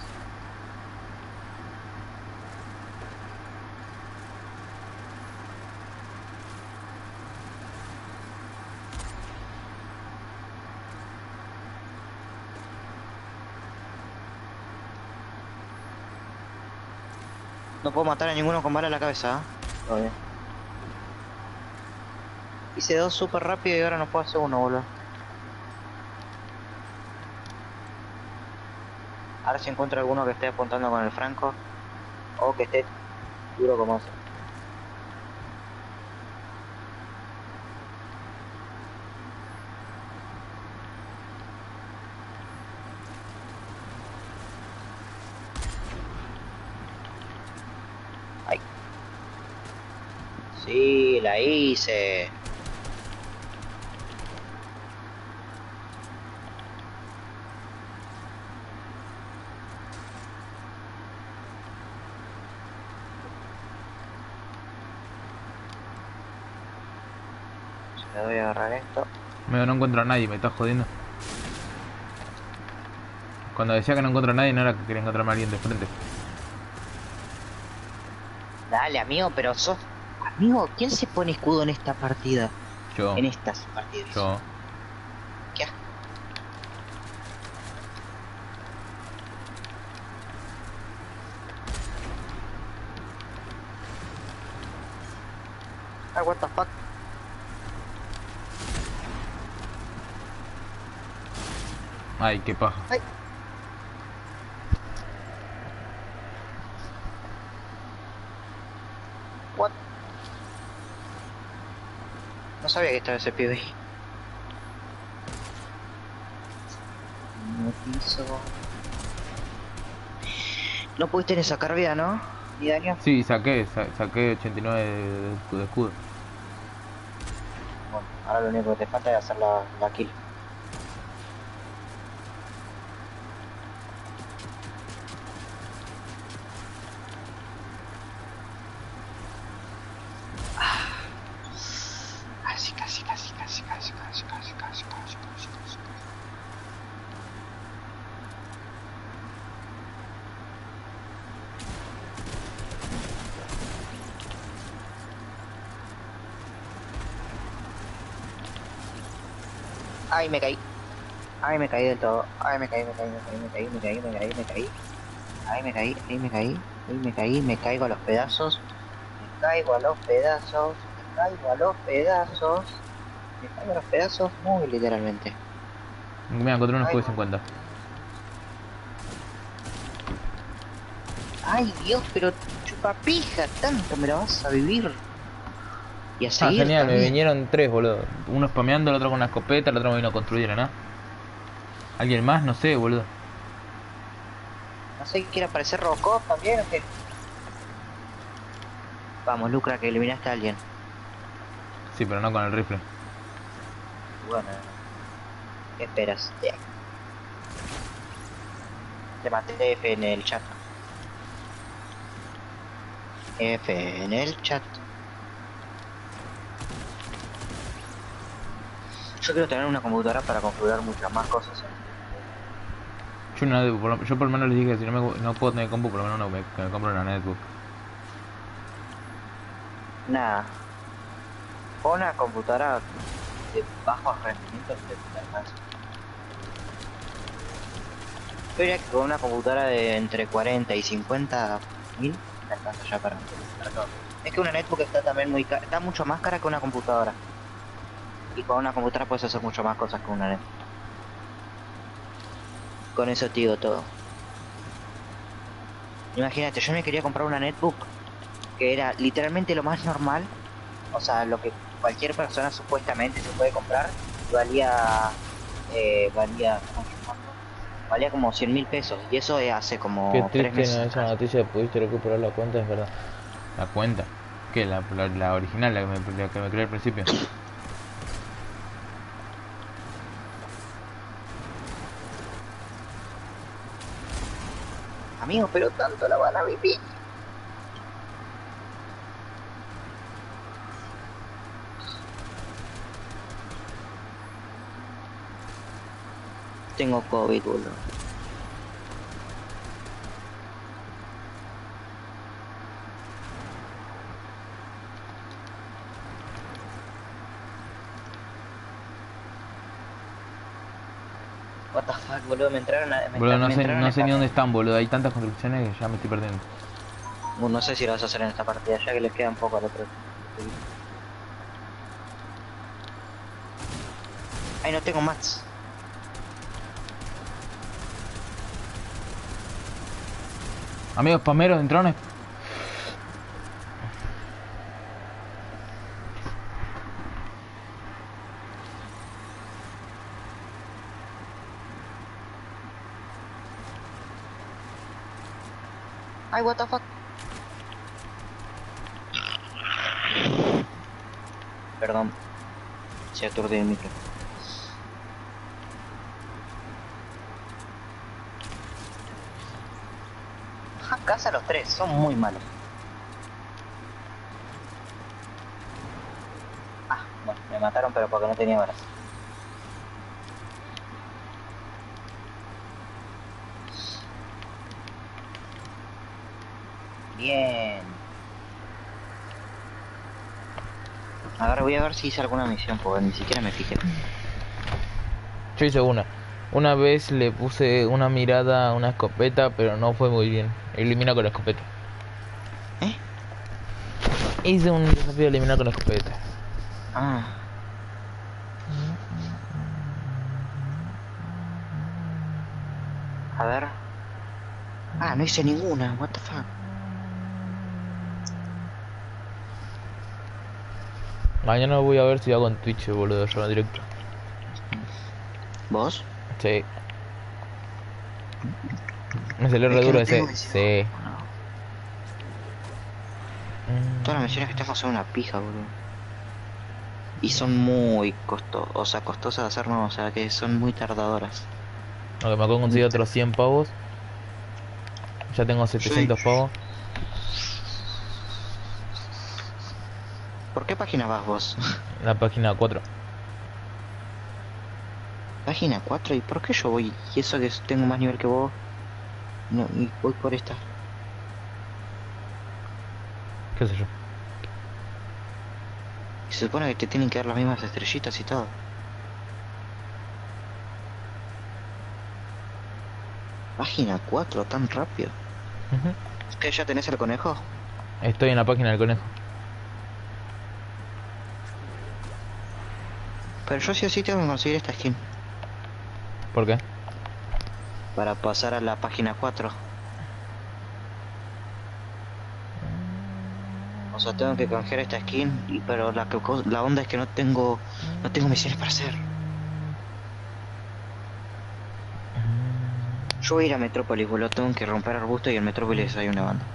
No puedo matar a ninguno con bala a la cabeza, ¿eh? Todo bien. Hice dos súper rápido y ahora no puedo hacer uno, boludo. Ahora si encuentro alguno que esté apuntando con el franco. O que esté duro como eso. Ay. Sí, la hice. Le doy a agarrar esto. Me no encuentro a nadie, me estás jodiendo. Cuando decía que no encuentro a nadie, no era que quería encontrarme a alguien de frente. Dale, amigo, pero sos... Amigo, ¿quién se pone escudo en esta partida? Yo. En estas partidas. Yo. ¿Qué asco? Ah, what the fuck. Ay, qué paja. Ay. What? No sabía que estaba ese pibe ahí. No quiso. No pudiste ni sacar vida, ¿no? Ni daño. Sí, saqué, sa saqué ochenta y nueve de, de, de escudo. Bueno, ahora lo único que te falta es hacer la, la kill. Casi, casi, casi, casi, casi, casi, casi, casi, casi, casi, casi. Ay, me caí. Ay, me caí del todo. Ay, me caí, me caí, me caí, me caí, me caí, me caí, me caí. Ay, me caí, ahí me caí, ahí me caí, me caigo a los pedazos. Me caigo a los pedazos. Me caigo a los pedazos. Me caigo a los pedazos muy literalmente. Mira, encontré un escudo de Ay. cincuenta. Ay, Dios, pero chupapija, tanto me lo vas a vivir. Y a Ah, seguir genial, me también. vinieron tres, boludo. Uno spameando, el otro con una escopeta, el otro me vino a construir, ¿no? ¿Alguien más? No sé, boludo. No sé, ¿quiere aparecer Robocop también o qué? Vamos, Lucra, que eliminaste a alguien. Sí, pero no con el rifle. Bueno, ¿qué esperas? Yeah. Te maté F en el chat. F en el chat. Yo quiero tener una computadora para configurar muchas más cosas. ¿eh? Yo, una, por, lo- yo por lo menos les dije que si no, me, no puedo tener compu, por lo menos no, me, que me compro una netbook. Nada. Con una computadora de bajos rendimientos te te alcanza. Yo diría que con una computadora de entre cuarenta y cincuenta mil te alcanza ya para, para todo. Es que una netbook está también muy cara, está mucho más cara que una computadora. Y con una computadora puedes hacer mucho más cosas que una netbook. Con eso te digo todo. Imagínate, yo me quería comprar una netbook que era literalmente lo más normal, o sea, lo que cualquier persona supuestamente se puede comprar, valía, eh, valía, valía como cien mil pesos, y eso es hace como Qué tres triste meses en esa atrás. noticia pudiste recuperar la cuenta, es verdad. La cuenta. ¿Qué? La, la, la original, la que, me, la que me creé al principio. Amigo, pero tanto la van a vivir. Tengo COVID, boludo. What the fuck, boludo, me entraron a... Me Boludo, entra- no me sé, entraron no a sé ni spam. dónde están, boludo. Hay tantas construcciones que ya me estoy perdiendo. Uh, no sé si lo vas a hacer en esta partida, ya que les queda un poco al otro. Ay, no tengo mats. Amigos pameros en drones. Ay, what the fuck. Perdón. Se aturde el micro. Ja, casa los tres, son muy malos. Ah, bueno, me mataron pero porque no tenía balas. Bien. Ahora voy a ver si hice alguna misión, porque ni siquiera me fijé. Yo hice una. Una vez le puse una mirada a una escopeta, pero no fue muy bien. Elimina con la escopeta. ¿Eh? Hice un desafío de eliminar con la escopeta. Ah. A ver. Ah, no hice ninguna, what the fuck. Mañana voy a ver si hago en Twitch, boludo, yo en directo. ¿Vos? Sí. Me salió Es re que duro no ese. tengo visión. Sí. No. Todas las misiones que tengo son una pija, boludo. Y son muy costosas, o sea, costosas de hacer, no, o sea, que son muy tardadoras. Aunque me acabo de conseguir otros cien pavos. Ya tengo setecientos pavos. ¿Por qué página vas vos? La página cuatro. Página cuatro, ¿y por qué yo voy? Y eso que tengo más nivel que vos. No, y voy por esta. ¿Qué sé yo? Y se supone que te tienen que dar las mismas estrellitas y todo. Página cuatro, tan rápido. Ujú. ¿Qué, ya tenés el conejo? Estoy en la página del conejo. Pero yo sí o sí tengo que conseguir esta skin. ¿Por qué? Para pasar a la página cuatro. O sea, tengo que canjear esta skin, y, pero la, que co- la onda es que no tengo no tengo misiones para hacer. Yo voy a ir a Metrópolis, boludo, tengo que romper arbusto y en Metrópolis hay una banda.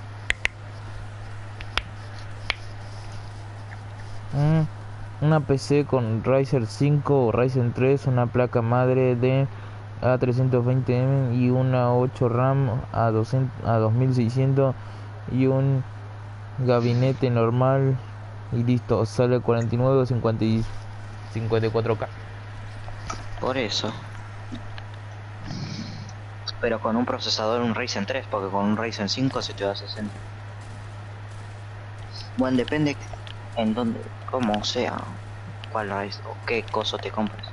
Mm, una P C con Ryzen cinco o Ryzen tres, una placa madre de A trescientos veinte M y una ocho RAM a, doscientos, a dos mil seiscientos y un gabinete normal y listo, sale cuarenta y nueve, cincuenta y cincuenta y cuatro K. Por eso. Pero con un procesador, un Ryzen tres, porque con un Ryzen cinco se te va a sesenta. Bueno, depende en dónde, cómo sea, cuál Ryzen o qué coso te compres.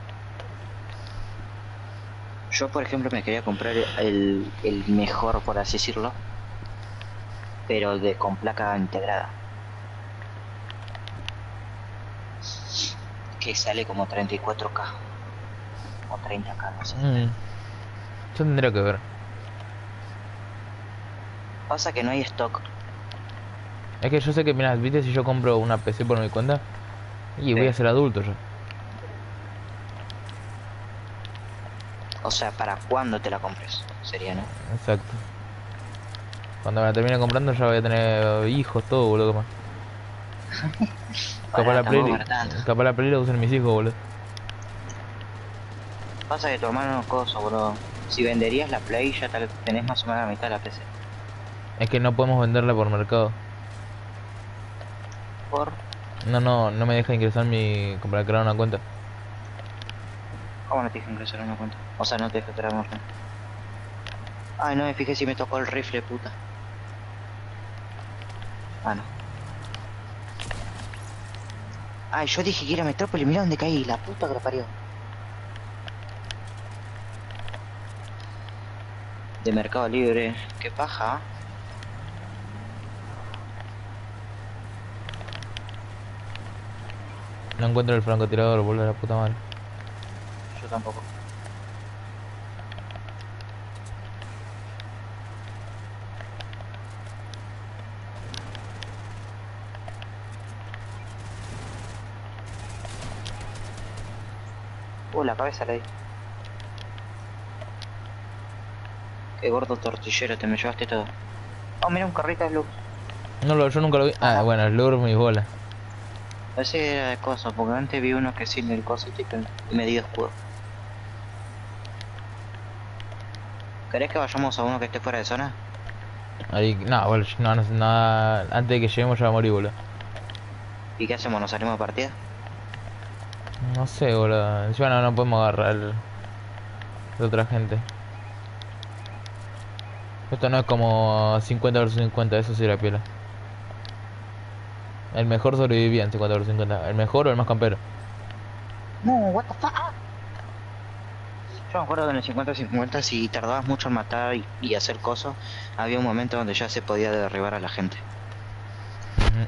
Yo, por ejemplo, me quería comprar el, el mejor, por así decirlo, pero de con placa integrada, que sale como treinta y cuatro K o treinta K, no sé. Mm, yo tendría que ver. Pasa que no hay stock. Es que yo sé que, mira, viste, si yo compro una P C por mi cuenta y voy Sí. a ser adulto yo. O sea, para cuando te la compres, sería, ¿no? Exacto. Cuando me la termine comprando ya voy a tener hijos, todo, boludo. Más. Capaz Para, la tampoco Play, para tanto. capaz la Play la usan mis hijos, boludo. Pasa que tu hermano no cosa, bro. Si venderías la Play ya tal, tenés más o menos la mitad de la P C. Es que no podemos venderla por mercado. Por... No, no, no me deja ingresar mi... para crear una cuenta. ¿Cómo no te deja ingresar a una cuenta? O sea, no te deja crear una cuenta. Ay, no me fijé si me tocó el rifle, puta. Ah, no. Ay, yo dije que era Metrópolis, mirá dónde caí, la puta que la parió. De Mercado Libre, qué paja. No encuentro el francotirador, boludo, la puta madre. Yo tampoco. Uh, la cabeza le di. Qué gordo tortillero, te me llevaste todo. Oh, mira un carrito de luz. No, lo, yo nunca lo vi. Ah, bueno, el logro mis bolas. Ese era de coso, porque antes vi uno que sin el coso y me dio escudo. ¿Querés que vayamos a uno que esté fuera de zona? Ahí, no, bueno, no, no, nada. Antes de que lleguemos ya va a morir, boludo. ¿Y qué hacemos? ¿Nos salimos de partida? No sé, boludo. Encima no, no podemos agarrar de otra gente. Esto no es como cincuenta versus cincuenta, eso sí era piola. El mejor sobrevivía en cincuenta versus cincuenta. ¿El mejor o el más campero? No, what the fuck. Yo me acuerdo que en el cincuenta cincuenta si tardabas mucho en matar y, y hacer cosas, había un momento donde ya se podía derribar a la gente. Ujú.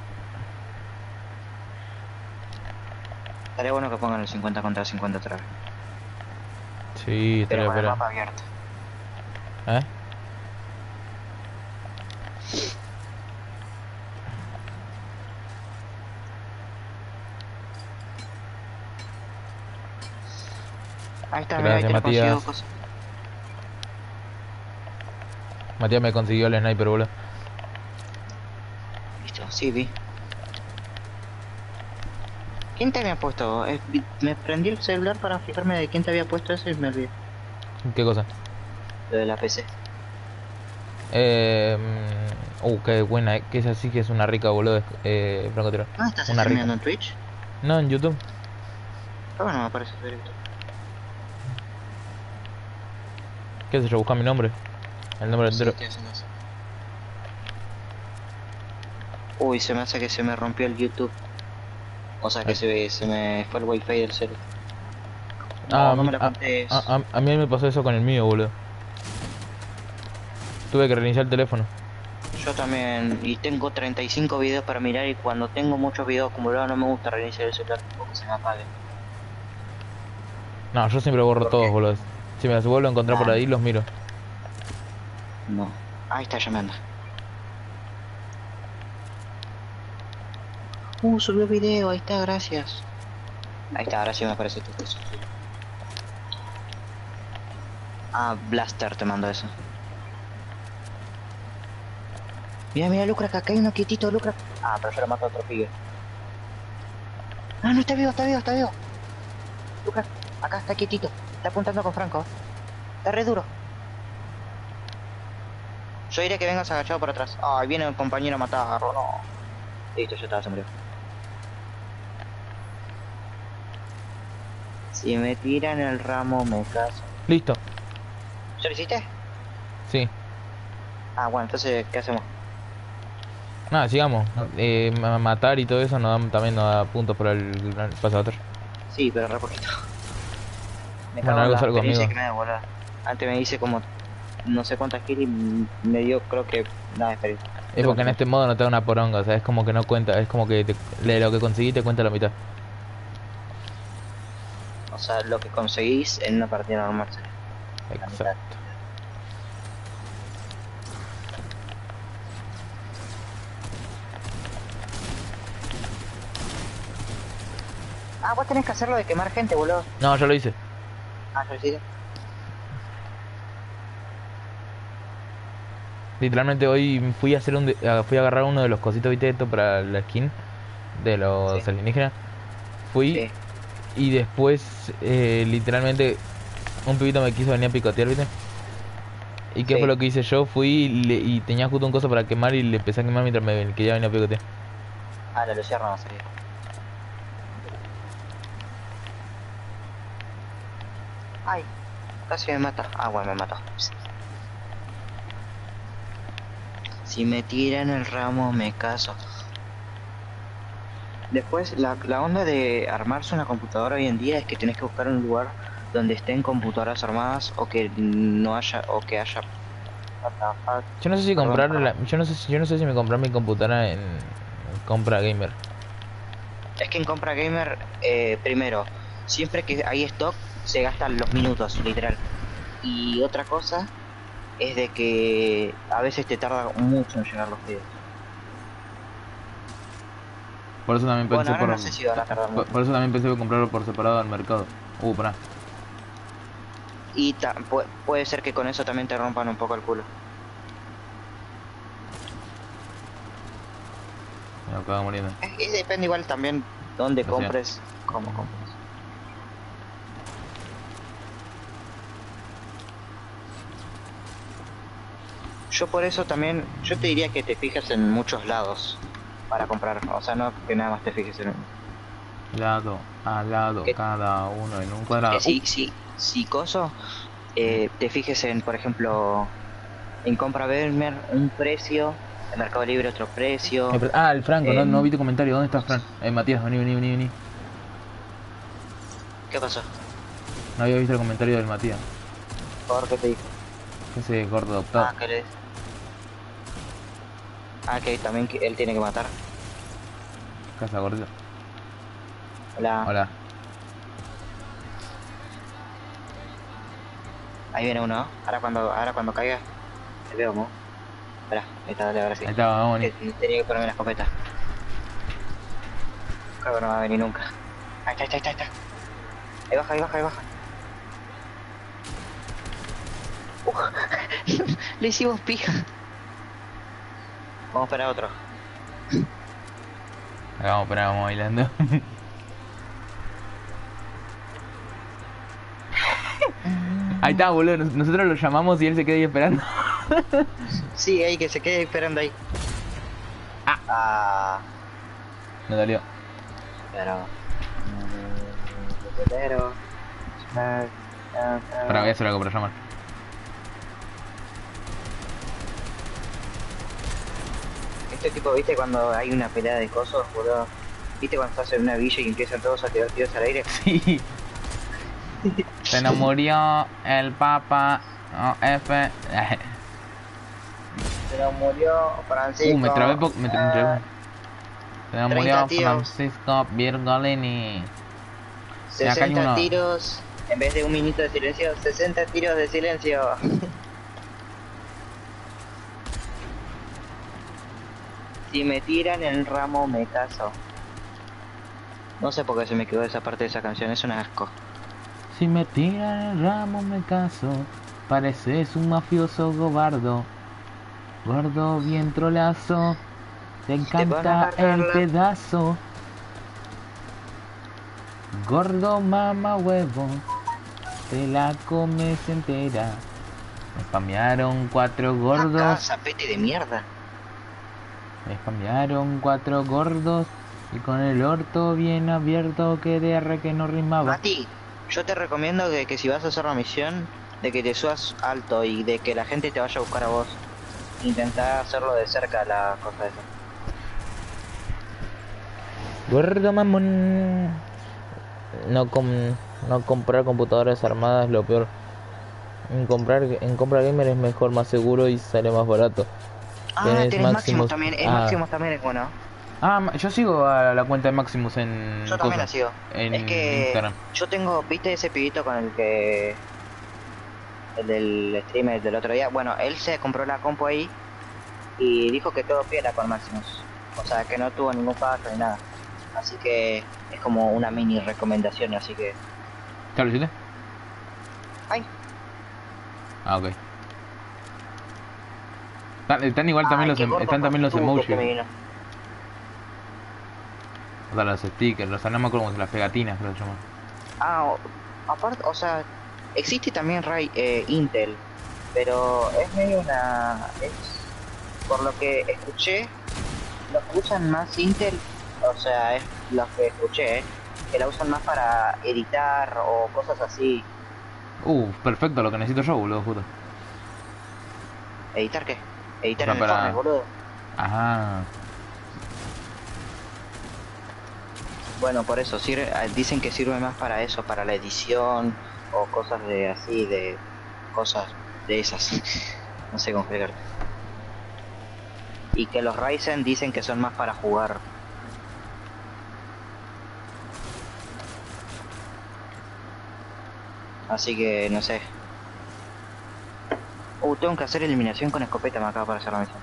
Estaría bueno que pongan el cincuenta contra cincuenta otra vez. Sí, estaría Pero con el piola. mapa abierto. ¿Eh? Ahí está, mira, ahí Gracias, te consigo Matías. cosas. Matías me consiguió el sniper, boludo. Listo, sí, vi. ¿Quién te había puesto? Eh, vi- me prendí el celular para fijarme de quién te había puesto eso y me olvidé. ¿Qué cosa? Lo de la P C. Eh... mm, Uh, qué buena, eh, que esa sí que es una rica, boludo. Eh, francotirador. ¿Dónde estás Una streameando rica. en Twitch? No, en YouTube. Ah, bueno, me aparece tu directo. ¿Qué sé yo? Busca mi nombre. El nombre Sí, entero. estoy haciendo eso. Uy, se me hace que se me rompió el YouTube. O sea que Ay. se, se me fue el wifi del celu. No, Ah, a no mí- me lo a- contés. A, a- a mí me pasó eso con el mío, boludo. Tuve que reiniciar el teléfono. Yo también, y tengo treinta y cinco videos para mirar y cuando tengo muchos videos acumulados no me gusta reiniciar el celular porque se me apague. No, yo siempre borro ¿Por todos, qué? boludo. Si me los vuelvo a encontrar por Ah. ahí, los miro. No. Ahí está llamando. Uh, subió video, ahí está, gracias. Ahí está, ahora sí me aparece tu cosa. Ah, Blaster te mando eso. Mira, mira, Lucra, que acá hay uno quietito, Lucra. Ah, pero yo lo mato a otro pibe. Ah, no, está vivo, está vivo, está vivo. Lucra, acá está quietito. Está apuntando con Franco. Está re duro. Yo diré que vengas agachado por atrás. Ay, viene el compañero a matarlo, no. Listo, ya estaba, se murió. Si me tiran el ramo, me caso. Listo. ¿Ya lo hiciste? Sí. Ah, bueno, entonces, ¿qué hacemos? Nada, sigamos. Eh, ma- matar y todo eso nos da, también nos da puntos para el, el pasador. Sí, pero re poquito. Me Bueno, cago en algo la es algo, experiencia amigo. que me da, boludo. Antes me hice como no sé cuántas kills y me dio, creo que, nada de experiencia. Es porque en este modo no te da una poronga, o sea, es como que no cuenta, es como que te- de lo que conseguí te cuenta la mitad. O sea, lo que conseguís en una partida normal sería la mitad. Exacto. Ah, vos tenés que hacerlo de quemar gente, boludo. No, ya lo hice. Ah, ¿ya lo hiciste? Literalmente hoy fui a hacer un de- a- fui a agarrar uno de los cositos, viste, esto para la skin de los Sí. alienígenas. Fui Sí. y después eh, literalmente un pibito me quiso venir a picotear, viste. ¿Y qué Sí. fue lo que hice yo? Fui y, le- y tenía justo un coso para quemar y le empecé a quemar mientras me quería venir a picotear. Ah, la lucierna va a salir. Ay, casi me mata. Ah, bueno, me mató. Si me tiran el ramo, me caso. Después, la, la onda de armarse una computadora hoy en día es que tenés que buscar un lugar donde estén computadoras armadas o que no haya, o que haya... What the fuck? Yo no sé si Perdón, comprar perdón. la, yo no sé si yo no sé si me comprar mi computadora en compra gamer. Es que en compra gamer, eh, primero, siempre que hay stock, se gastan los minutos, literal. Y otra cosa es de que a veces te tarda mucho en llegar los pedidos. Por eso también Bueno, pensé ahora por, no sé si van a tardar por, mucho. por eso también pensé en comprarlo por separado al mercado. Uh, pará. Y ta- pu- puede ser que con eso también te rompan un poco el culo. Me acabo muriendo. Es- es depende igual también dónde No sé. compres, cómo compres. Yo por eso también, yo te diría que te fijes en muchos lados para comprar, o sea, no que nada más te fijes en uno. Lado a lado, Que- cada uno en un cuadrado. Que si, si, si coso, eh, te fijes en, por ejemplo, en compra Vermeer, un precio, en Mercado Libre otro precio. Uh, eh, ah, el Franco, no, en- no vi tu comentario. ¿Dónde estás, Fran? Eh, Matías, vení, vení, vení, vení. ¿Qué pasó? No había visto el comentario del Matías. ¿Por qué te dijo? Ese gordo adoptado. Ah, que le... Ah, que también que él tiene que matar. Casa gordito. Hola. Hola. Ahí viene uno, ¿no? Ahora cuando, ahora cuando caiga, te veo, ¿no? Espera, ahí está, dale, ahora sí. Ahí está, vamos, Que vení. tenía que ponerme la escopeta. Creo que no va a venir nunca. Ahí está, ahí está, ahí está, ahí está. Ahí baja, ahí baja, ahí baja. Uh, le hicimos pija. Vamos para otro. Acá vamos, espera, vamos bailando. Ahí está, boludo. nos- Nosotros lo llamamos y él se queda ahí esperando. Sí, ahí que se quede esperando ahí. Ah. Ah, No salió. pero... Pero... Para, voy a hacer algo para llamar. Este tipo, ¿viste cuando hay una pelea de cosos, boludo? ¿Viste cuando estás en una villa y empiezan todos a tirar tiros al aire? Sí. Se nos murió el Papa oh, F. Se nos murió Francisco. Uh, me trabé poco. Me, tra- me trabé. Se nos treinta murió tiros. Francisco Virgolini. Y acá hay sesenta uno. tiros, en vez de un minuto de silencio, sesenta tiros de silencio. Si me tiran el ramo me caso. No sé por qué se me quedó esa parte de esa canción, es un asco. Si me tiran el ramo me caso. Pareces un mafioso gobardo. Gordo bien trolazo. Te van a encanta agarrar el la- pedazo. Gordo mama huevo. Te la comes entera. Me spamearon cuatro Acá, gordos. zapete de mierda. Me spamearon cuatro gordos. Y con el orto bien abierto quedé re que no rimaba. Mati, yo te recomiendo que, que si vas a hacer la misión, de que te subas alto y de que la gente te vaya a buscar a vos. Intentá hacerlo de cerca la cosa esa. Gordo mamón. No com no comprar computadoras armadas es lo peor. En comprar en compra gamer es mejor, más seguro y sale más barato. Ah, Tenés tenés Maximus Maximus. también, el Ah. Maximus también es bueno. Ah, ma- yo sigo a la cuenta de Maximus en Yo también la cosas, sigo. en Es que Instagram. yo tengo, ¿viste ese pibito con el que... el del streamer del otro día? Bueno, él se compró la compu ahí y dijo que todo fiera con Maximus. O sea, que no tuvo ningún fallo ni nada. Así que es como una mini recomendación, así que... ¿Ya lo hiciste? ¡Ay! Ah, ok. Están, están igual también Ay, los qué em- gordo están también los contuso emojis. que me vino. O sea, los stickers, los no me acuerdo cómo se las pegatinas creo que se llaman. Ah, o- aparte, o sea, existe también Ray, eh, Intel, pero es medio una... es, por lo que escuché, los que usan más Intel, o sea, es los que escuché, eh, que la usan más para editar o cosas así. Uh, perfecto, lo que necesito yo, boludo, justo. ¿Editar qué? Editar O sea, en para- informes, boludo. Ajá. Bueno, por eso, sirve, ah, dicen que sirve más para eso, para la edición o cosas de así, de cosas de esas. No sé cómo explicarte. Y que los Ryzen dicen que son más para jugar. Así que no sé. Uh, tengo que hacer eliminación con escopeta, me acaba de hacer la misión.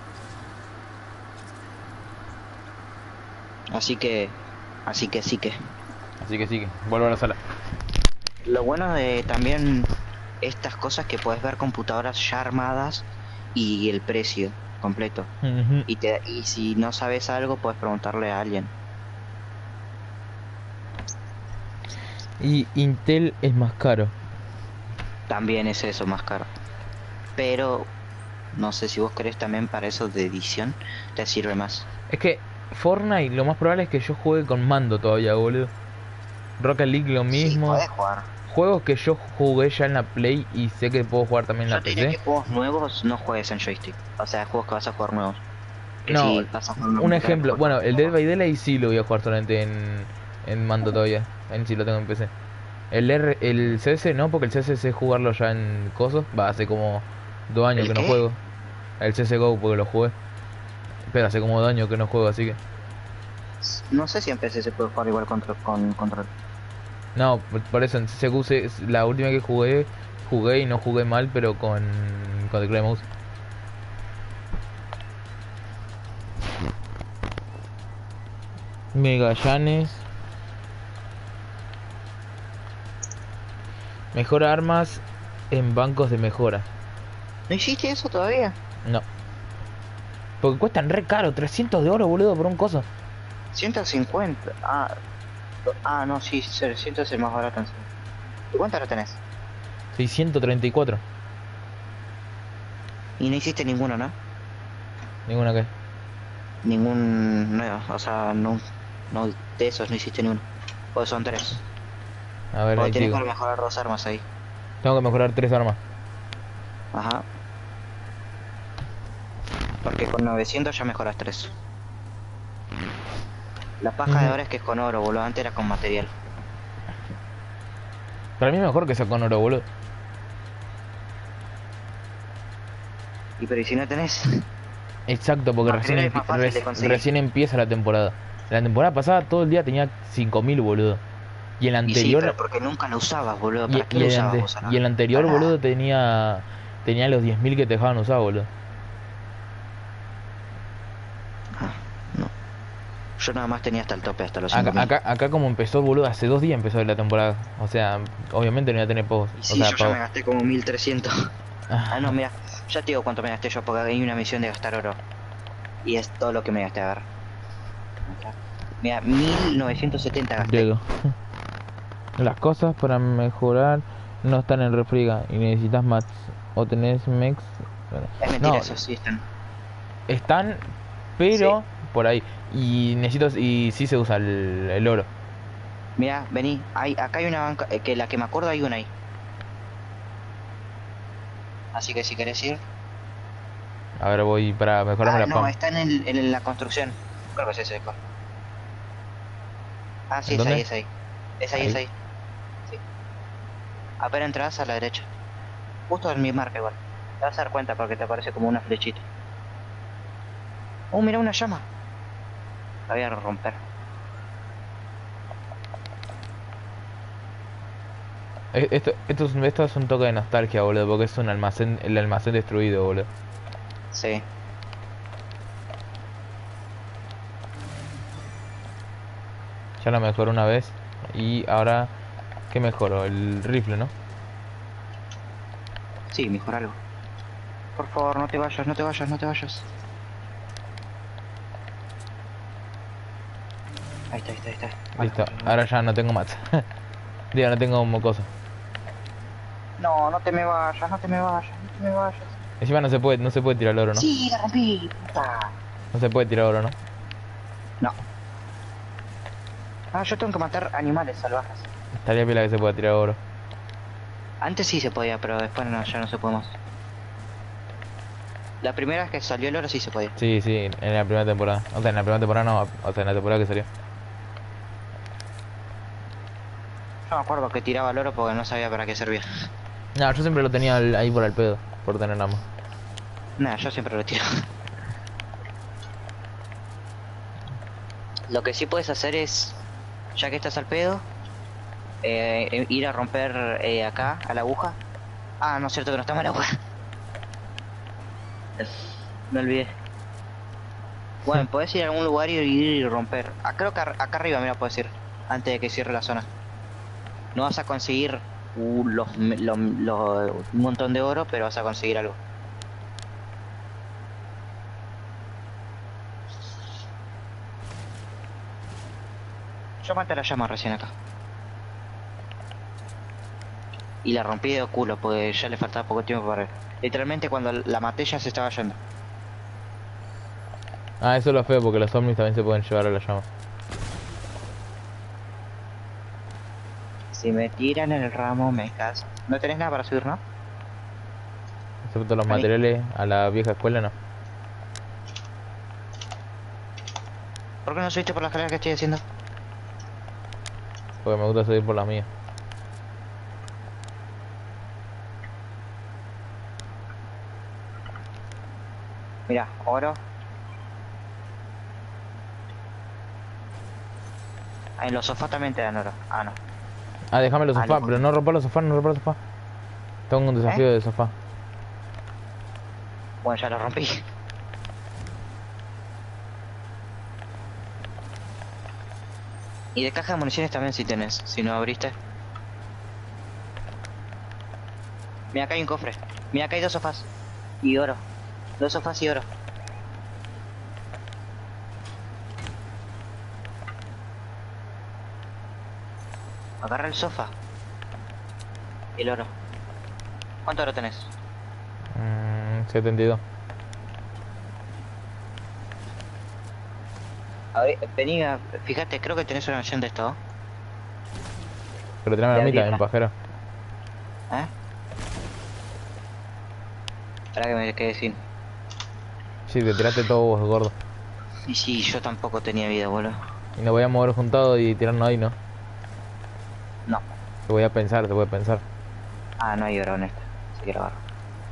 Así que... Así que sí que... Así que sí, que vuelvo a la sala. Lo bueno de también estas cosas que puedes ver computadoras ya armadas y el precio completo. Ujú. Y, te, y si no sabes algo, puedes preguntarle a alguien. Y Intel es más caro. También es eso, más caro. Pero no sé si vos querés también para eso de edición, te sirve más. Es que Fortnite lo más probable es que yo juegue con mando todavía, boludo. Rocket League lo Sí, mismo. podés jugar. Juegos que yo jugué ya en la Play y sé que puedo jugar también en Yo la te diría P C. que juegos nuevos no juegues en joystick. O sea, juegos que vas a jugar nuevos. Que No, si vas a jugar una un computadora, ejemplo, juegues bueno, con el Dead juegos. by Daylight sí lo voy a jugar solamente en, en mando todavía. En sí lo tengo en P C. El R, el C S no, porque el C S sé jugarlo ya en coso. Va, hace como dos años ¿El que no qué? juego. El C S G O porque lo jugué. Pero hace como dos años que no juego, así que... No sé si en P C se puede jugar igual contra, con control. No, por, por eso en C S G O se- la última que jugué, jugué y no jugué mal, pero con, con teclado y mouse. Megallanes. Mejora armas en bancos de mejora. ¿No hiciste eso todavía? No. Porque cuestan re caro, trescientos de oro, boludo, por un coso. ciento cincuenta. Ah, ah no, sí, ciento es el más barato en serio. ¿Y cuánto lo tenés? seiscientos treinta y cuatro. Y no hiciste ninguno, ¿no? Ninguna que. Ningún... No, o sea, no, no de esos no hiciste ninguno. Pues son tres. A ver, Porque ahí tenés sigo. que mejorar dos armas ahí. Tengo que mejorar tres armas. Ajá. Porque con novecientos ya mejoras tres. La paja de Ujú. ahora es que es con oro, boludo. Antes era con material. Para mí es mejor que sea con oro, boludo. Y pero ¿y si no tenés? Exacto, porque recién, Material es más empi- fácil de reci- conseguir. recién empieza la temporada. La temporada pasada todo el día tenía cinco mil, boludo. Y el Y sí, anterior... pero porque nunca lo usabas, boludo. y, ¿Para qué y lo el, usabas ante- vos ahora? y el anterior, Para boludo, nada. tenía... Tenía los diez mil que te dejaban usar, boludo. Ah, no. Yo nada más tenía hasta el tope, hasta los cinco Acá, mil. acá, acá como empezó, boludo, hace dos días empezó la temporada. O sea, obviamente no iba a tener pagos. Y O sí, sea, yo ya pagos. me gasté como mil trescientos. Ah, Ah, no, mira. Ya te digo cuánto me gasté yo, porque hay una misión de gastar oro. Y es todo lo que me gasté, a ver. Mira, mil novecientos setenta gasté. Diego. Las cosas para mejorar no están en refriega y necesitas más. O tenés mex. Bueno, Es mentira no, eso, sí están. están, pero por ahí. Y necesito. Y sí se usa el, el oro. Mira, vení, hay, acá hay una banca, eh, que la que me acuerdo hay una ahí. Así que si querés ir. A ver, voy para mejorarme Ah, la no, pam. está en, el, en la construcción. Creo que es ese. Cor. Ah, sí, ¿En es ahí, dónde? es ahí. Es ahí, Ahí. es ahí. Sí. Apenas entras a la derecha. Justo en mi marca igual. Te vas a dar cuenta porque te aparece como una flechita. Oh, mira una llama. La voy a romper. Eh, Esto, esto, es, esto es un toque de nostalgia, boludo, porque es un almacén, el almacén destruido, boludo. Sí. Ya lo mejoró una vez. Y ahora, ¿qué mejoró? El rifle, ¿no? Sí, mejor algo. Por favor, no te vayas, no te vayas, no te vayas. Ahí está, ahí está, ahí está. Vale, Listo, vale, vale. ahora ya no tengo mats. Digo, no tengo mocoso. No, no te me vayas, no te me vayas, no te me vayas. Encima no se puede, no se puede tirar oro, ¿no? Sí, la rompí, puta. No se puede tirar oro, ¿no? No. Ah, yo tengo que matar animales salvajes. Estaría pila que se pueda tirar oro. Antes sí se podía, pero después no, ya no se puede más. La primera vez que salió el oro sí se podía. Sí, sí, en la primera temporada. O sea, en la primera temporada no, o sea, en la temporada que salió. Yo me acuerdo que tiraba el oro porque no sabía para qué servía. No, yo siempre lo tenía al- ahí por el pedo, por tener nada más. Nada, yo siempre lo tiro. Lo que sí puedes hacer es, ya que estás al pedo, Eh, eh, ir a romper eh, acá, a la aguja. Ah, no es cierto que no estamos en la aguja. Me olvidé. Bueno, podés ir a algún lugar y ir y romper. Ah, creo que ar- acá arriba, mira, puedes ir. Antes de que cierre la zona. No vas a conseguir uh, los, me- lo- lo- un montón de oro, pero vas a conseguir algo. Yo maté la llama recién acá. Y la rompí de culo, porque ya le faltaba poco tiempo para... Literalmente cuando la maté ya se estaba yendo. Ah, eso es lo feo porque los zombies también se pueden llevar a la llama. Si me tiran el ramo, me caso. No tenés nada para subir, ¿no? Excepto los Vení. materiales a la vieja escuela, no. ¿Por qué no subiste por la escalera que estoy haciendo? Porque me gusta subir por las mías. Mira, oro. Ah, en los sofás también te dan oro. Ah, no. Ah, déjame los Ah, sofás, no. pero no rompa los sofás, no rompa los sofás. Tengo un desafío ¿Eh? de sofá. Bueno, ya lo rompí. Y de caja de municiones también si tenés, si no abriste. Mira, acá hay un cofre. Mira, acá hay dos sofás. Y oro. Dos sofás y oro. Agarra el sofá. Y el oro. ¿Cuánto oro tenés? Mm, setenta y dos. A ver, vení, a- fíjate, creo que tenés una versión de esto. Pero tráeme la De mitad, abrirla. en pajero. ¿Eh? Para que me quede sin. Sí, te tiraste todo vos, gordo. Y sí, yo tampoco tenía vida, boludo. Y nos voy a mover juntados y tirarnos ahí, ¿no? No. Te voy a pensar, te voy a pensar. Ah, no hay oro en esta. Así que lo agarro.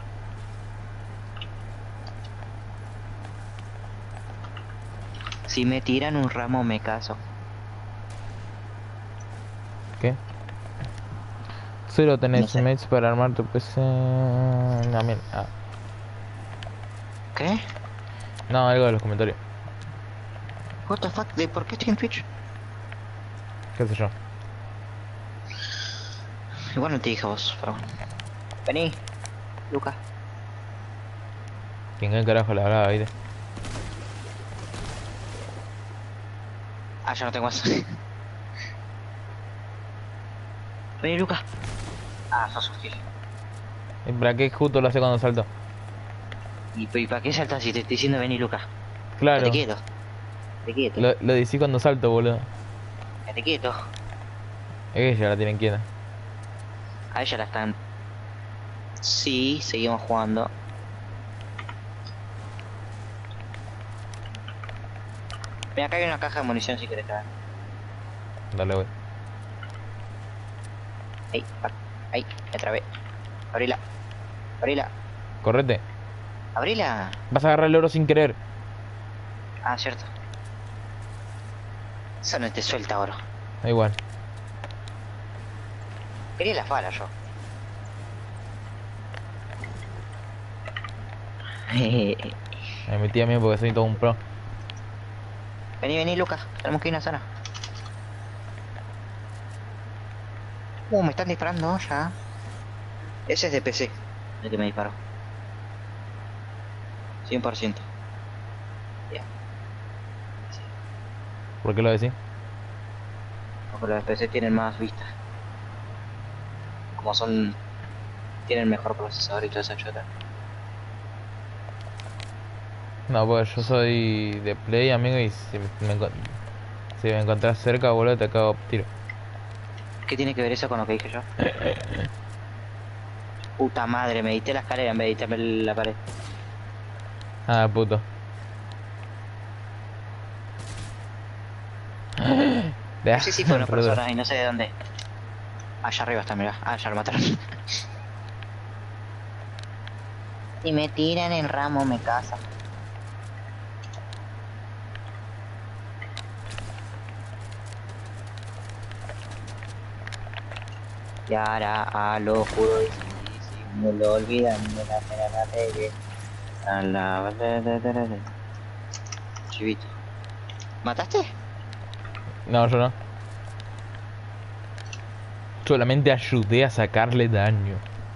Si me tiran un ramo, me caso. ¿Qué? Cero tenés No sé. mates para armar tu P C. No, mira, ah. ¿Qué? No, algo de los comentarios. What the fuck? ¿De por qué estoy en Twitch? ¿Qué sé yo? Igual no te dije a vos, pero bueno. Vení, Lucas. ¿Quién carajo la hablaba, viste? Ah, ya no tengo más. Vení, Lucas. Ah, sos un gil. ¿Y para qué justo lo hace cuando salto? ¿Y, y para qué saltas si te estoy diciendo vení, Lucas? Claro, Quédate quieto. Quédate quieto. lo, lo decí cuando salto, boludo. Quédate quieto. Es que ya la tienen quieta. A ella la están... Sí, seguimos jugando. Mira, acá hay una caja de munición si querés traer. Dale, wey. Ahí, ac- ahí, me trabé. Abrila. Abrila. Correte. Abrila. Vas a agarrar el oro sin querer. Ah, cierto. Eso no te suelta oro. Da igual. Quería las balas yo. Me metí a mí porque soy todo un pro. Vení, vení, Lucas. Tenemos que ir a una zona. Uh, me están disparando ya. Ese es de P C. El que me disparó. cien por ciento. Ya. ¿Por qué lo decís? Porque los P C tienen más vistas. Como son... Tienen mejor procesador y toda esa chota. No, pues yo soy de Play, amigo, y si me, encon- si me encontrás cerca, boludo, te cago tiro. ¿Qué tiene que ver eso con lo que dije yo? Puta madre, me diste la escalera en vez de diste la pared. Ah, puto. De Sí, sí, fue una re duro. persona y no sé de dónde. Allá arriba está, mirá. Ah, ya lo mataron. Si me tiran en ramo, me casan. Y ahora a lo juro y si no lo olvidan de la pena la reggae. A la... Chivito. ¿Mataste? No, yo no. Solamente ayudé a sacarle daño.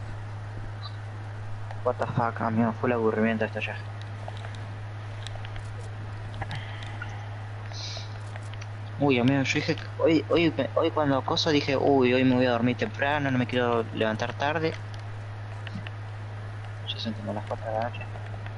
What the fuck, amigo, fue el aburrimiento esto ya. Uy, amigo, yo dije, hoy, hoy, hoy cuando coso dije, uy, hoy me voy a dormir temprano, no me quiero levantar tarde. Ya son como las cuatro de la noche.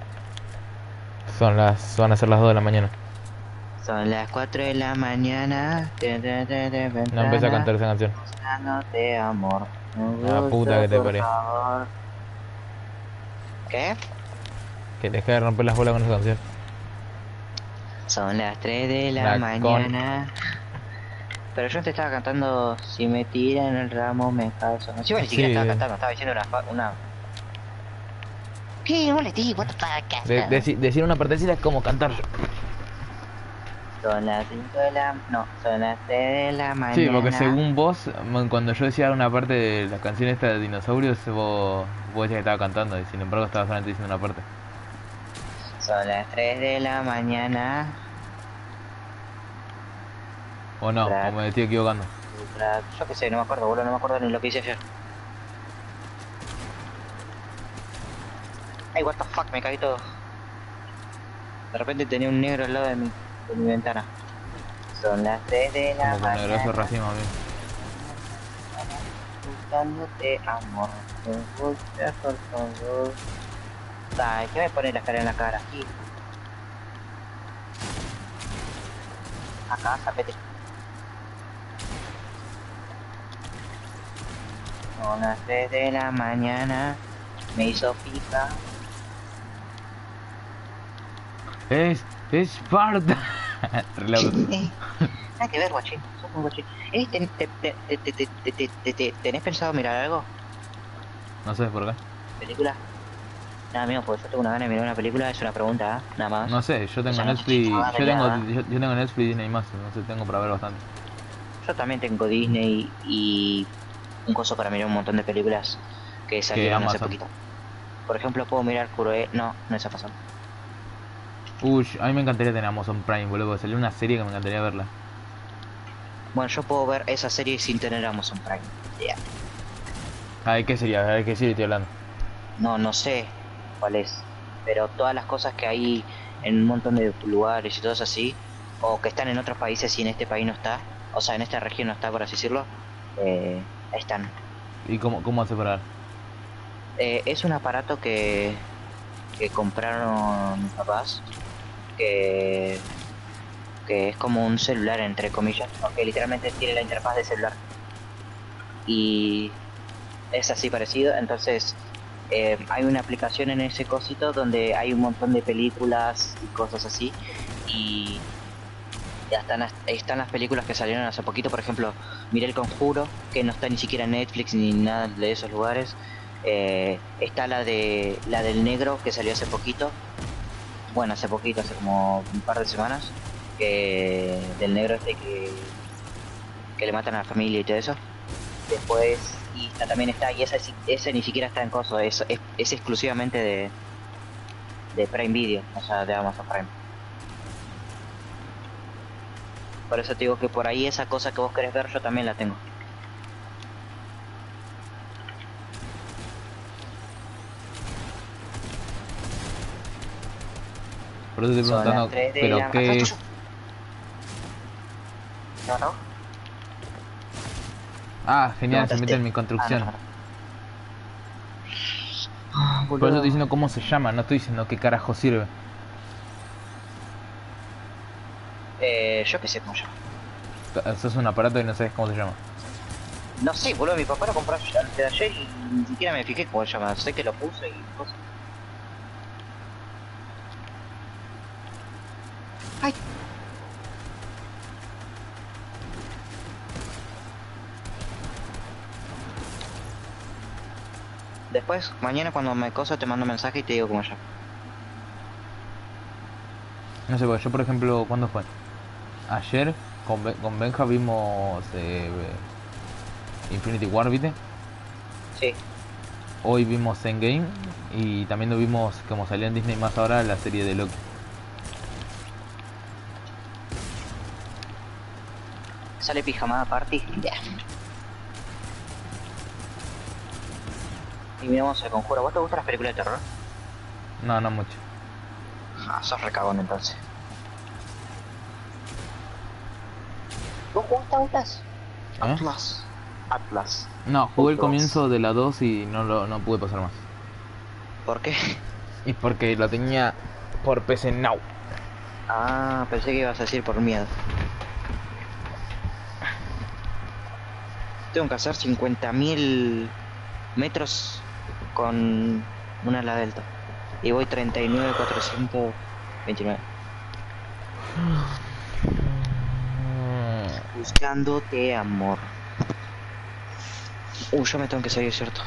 Son las... van a ser las dos de la mañana. Son las cuatro de la mañana. Te, te, te, te, No empecé a cantar esa canción. Buscándote amor. Me Ah, gusta, puta que te por parió. favor. ¿Qué? Que deje de romper las bolas con esa canción. Son las tres de la, La mañana. Pero yo te estaba cantando, si me tiran el ramo me caso. No, si ni siquiera Sí, estaba eh. cantando, estaba diciendo una... fa- una... ¿Qué? No le di, what the fuck. De- deci- decir una partecita es como cantar yo. Son las cinco de la... No, son las tres de la mañana. Sí, porque según vos, m- cuando yo decía una parte de la canción esta de dinosaurios, vos, vos decías que estaba cantando y sin embargo estaba solamente diciendo una parte. Son las tres de la mañana. O no, Crack. o me estoy equivocando. Ultra- Yo qué sé, no me acuerdo, boludo, no me acuerdo ni lo que hice ayer. Ay, what the fuck, me caí todo. De repente tenía un negro al lado de mi, de mi ventana. Son las tres de la Como con mañana. negroso racimo, amigo. Buscándote amor. Me gusta, por favor. Ay, ¿qué me pone la cara en la cara? Aquí. Acá, zapete. Son las tres de la mañana. Me hizo pica. Es... es Esparta. Relaudo. Nada que ver, guachín. Sos un guachín. Eh, ten- te- te- te- te- te- te- te- te- te- ¿Tenés pensado mirar algo? No sé por qué. ¿Película? Nada, amigo, pues yo tengo una gana de mirar una película, es una pregunta, ¿eh? Nada más. No sé, yo O tengo sea, no Netflix... estoy Yo tengo, nada. yo, yo tengo Netflix y Disney más, no sé, tengo para ver bastante. Yo también tengo Disney y un coso para mirar un montón de películas que salieron hace Amazon. poquito. Por ejemplo, puedo mirar Kuroe... No, no es Amazon. Uy, a mí me encantaría tener Amazon Prime, boludo, porque salió una serie que me encantaría verla. Bueno, yo puedo ver esa serie sin tener Amazon Prime. Yeah. A ver, ¿qué sería? A ver, ¿qué serie estoy hablando? No, no sé cuál es. Pero todas las cosas que hay en un montón de lugares y todo eso así, o que están en otros países y en este país no está, o sea, en esta región no está, por así decirlo, eh, están. ¿Y cómo, cómo separar? Eh, es un aparato que, que compraron mis papás, que, que es como un celular, entre comillas, aunque literalmente tiene la interfaz de celular. Y es así parecido, entonces eh, hay una aplicación en ese cosito donde hay un montón de películas y cosas así, y ya están las, están las películas que salieron hace poquito. Por ejemplo, miré El Conjuro, que no está ni siquiera en Netflix ni nada de esos lugares. Eh, está la de la del negro, que salió hace poquito, bueno, hace poquito, hace como un par de semanas, que del negro este que que le matan a la familia y todo eso. Después, y esta también está, y esa, sí- esa ni siquiera está en coso, es, es, es exclusivamente de de Prime Video, o sea, de Amazon Prime. Por eso te digo que por ahí esa cosa que vos querés ver yo también la tengo. Por eso te estoy Son preguntando, las tres de pero la- qué... Atrás tuyo. ¿No, no? Ah, genial, ¿Lo se mataste? mete en mi construcción. Ah, no, no. Ah, Por eso boludo. estoy diciendo cómo se llama, no estoy diciendo qué carajo sirve. Eh, yo qué sé cómo se llama. Eso es un aparato y no sabes cómo se llama. No sé, boludo, mi papá lo compró ayer- antes de ayer y ni siquiera me fijé cómo se llama. Sé que lo puse y cosas. Ay. Después, mañana cuando me coso te mando un mensaje y te digo cómo se llama. No sé, porque yo por ejemplo, ¿cuándo fue? Ayer con, Ben- con Benja vimos... Eh, Infinity War, ¿viste? Sí. Hoy vimos Endgame y también lo vimos, como salió en Disney más ahora, la serie de Loki. Sale Pijamada Party. Ya. Y miramos El Conjuro. ¿Vos te gustan las películas de terror? No, no mucho. Ah, sos recagón entonces. ¿Vos jugaste Atlas? ¿Eh? Atlas. Atlas. No, jugué el Otros. comienzo de la dos y no lo no pude pasar más. ¿Por qué? Y porque lo tenía por P C Now. Ah, pensé que ibas a decir por miedo. Tengo que hacer cincuenta mil metros con una ala delta. Y voy treinta y nueve mil cuatrocientos veintinueve. Buscándote, amor. Uh, yo me tengo que salir, ¿cierto?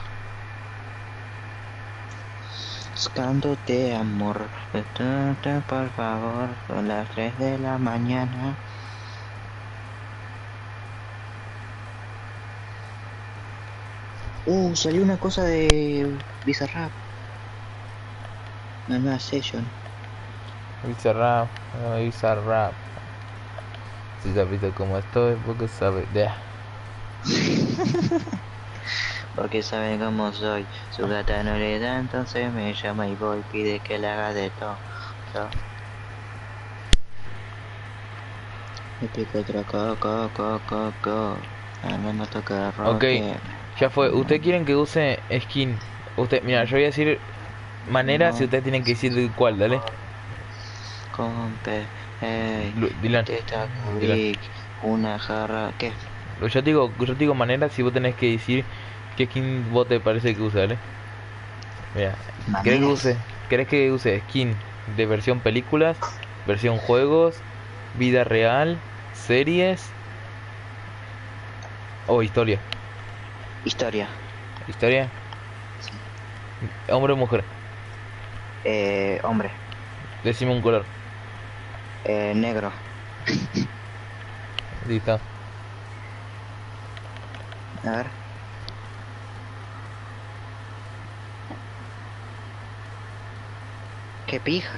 Buscándote, amor. Detente, por favor. Son las tres de la mañana. Uh, salió una cosa de Bizarrap. Una nueva session. Bizarrap, Bizarrap. Si ya viste cómo estoy, porque sabe. Yeah. Porque sabe cómo soy. Su gata no le da, entonces me llama y voy. Pide que le haga de todo. So. Me pico otra coco, coco, coco. A mí no toca rock. Ok, ya fue. ¿Ustedes quieren que use skin? Usted, mira, yo voy a decir manera si ustedes tienen que decir cuál, dale. Compe, hey, Lu- Dylan, teta, Dylan. Rick, una jarra. ¿Qué? Yo te digo, yo te digo manera si vos tenés que decir qué skin vos te parece que use, ¿vale? Mira, ¿querés que Maneras. use, ¿querés que use skin de versión películas, versión juegos, vida real, series o historia? Historia. ¿Historia? ¿Hombre o mujer? Eh, hombre. Decime un color. Eh, negro. Listo. A ver. Qué pija.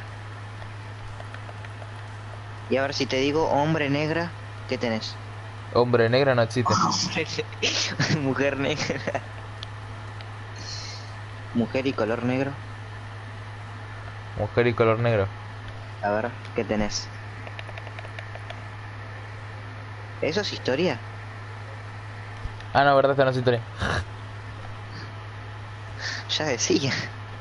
Y ahora si te digo hombre negra, ¿qué tenés? Hombre negra no existe. Mujer negra. Mujer y color negro. Mujer y color negro. A ver, ¿qué tenés? ¿Eso es historia? Ah, no, verdad, esta no es historia. Ya decía.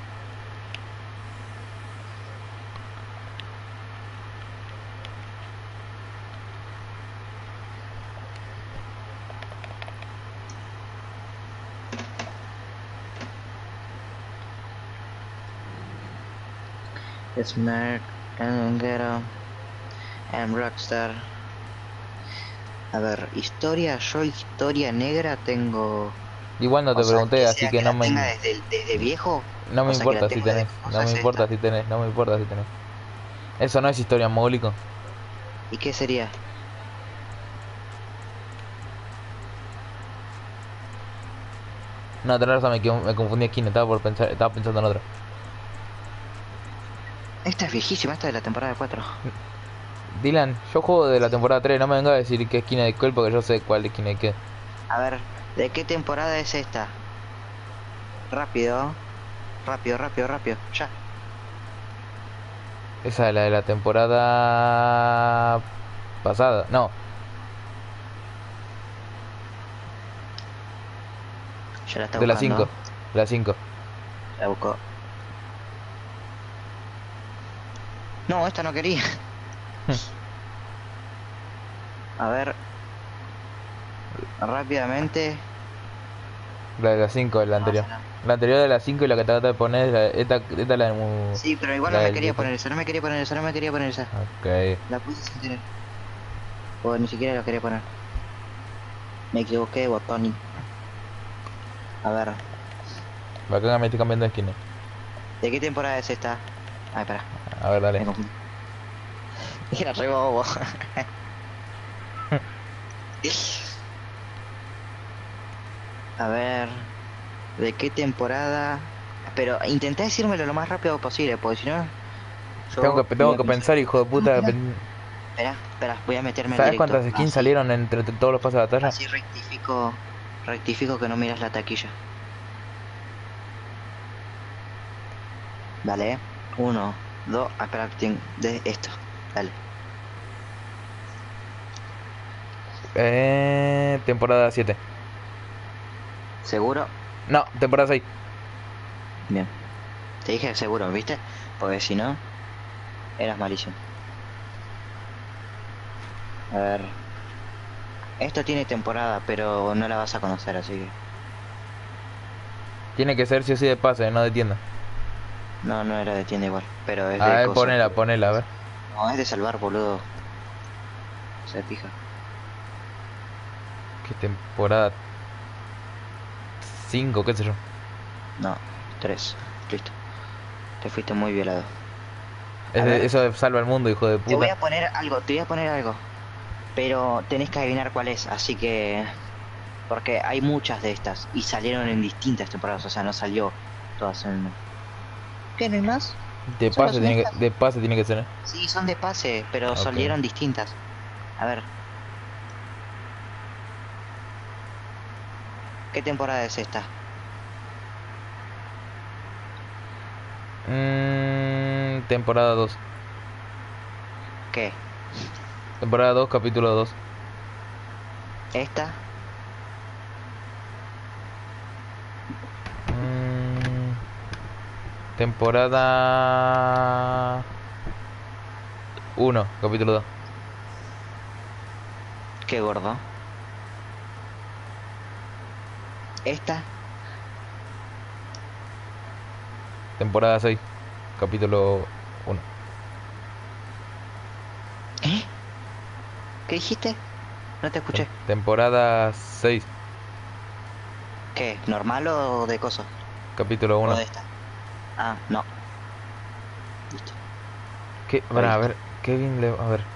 Smart and Ghetto and Rockstar. A ver, historia, yo historia negra tengo. Igual no te O sea, pregunté, que así sea que que no la me... tenga desde, desde viejo. No me o sea, que la importa si tengo de tenés, no cosas me importa esta. si tenés, no me importa si tenés. Eso no es historia, mogólico. ¿Y qué sería? No, tenés razón, me, equivo- me confundí aquí, estaba por pensar, estaba pensando en otra. Esta es viejísima, esta de la temporada cuatro. Dylan, yo juego de la temporada tres, no me vengas a decir qué esquina de cuál porque yo sé cuál esquina de qué. A ver, ¿de qué temporada es esta? Rápido. Rápido, rápido, rápido. Ya. Esa es la de la temporada pasada, no, Ya la está de la buscando. cinco, de la cinco. La buscó. No, esta no quería. A ver. Rápidamente. La de la cinco, la anterior. La anterior de la cinco y la que te acabo de poner, es la- esta, esta es la de... mu- Sí, pero igual la no me del quería viejo. poner esa, no me quería poner esa, no me quería poner esa. Ok. La puse sin querer. O ni siquiera la quería poner. Me equivoqué, botón. A ver, Bacán, me estoy cambiando de esquina. ¿de qué temporada es esta? Ay, espera, A ver, me dale. confundí. Era re bobo. A ver, ¿de qué temporada? Pero intenté decírmelo lo más rápido posible, porque si no... yo Tengo que, voy tengo a que pensar- pensar, hijo de No, puta. espera, pen- espera, espera, voy a meterme al ¿Sabes directo. cuántas skins Así, salieron entre t- todos los pases de batalla? así rectifico, rectifico que no miras la taquilla. Dale, eh. Uno, dos, ah, espera, que tengo- de esto, dale. Eh, temporada siete. ¿Seguro? No, temporada seis. Bien. Te dije seguro, ¿viste? Porque si no, eras malísimo. A ver. Esto tiene temporada, pero no la vas a conocer, así que... Tiene que ser sí o sí de pase, no de tienda. No, no era de tienda igual, pero es A de ver, coso. ponela, ponela, a ver. No, es de salvar, boludo. Se fija. ¿Qué temporada? cinco, qué sé yo. No, tres. Listo. Te fuiste muy violado. Es A de- ver. eso de salva el mundo, hijo de Te voy a puta. poner algo, te voy a poner algo. Pero tenés que adivinar cuál es, así que... Porque hay muchas de estas y salieron en distintas temporadas, o sea, no salió todas en... ¿Qué, no hay más? De Solo pase son tiene que, estas. de pase tiene que ser, ¿eh? Sí, son de pase, pero Ok. salieron distintas. A ver. ¿Qué temporada es esta? Mm, temporada dos. ¿Qué? Temporada dos, capítulo dos. ¿Esta? Mm, temporada uno, capítulo dos. ¿Qué gordo? ¿Esta? Temporada seis, capítulo uno. ¿Eh? ¿Qué dijiste? No te escuché. Temporada seis, ¿Qué? ¿Normal o de coso? capítulo ¿O uno. de esta? Ah, no. Listo. ¿Qué? Pará, a ver, Kevin le... A ver.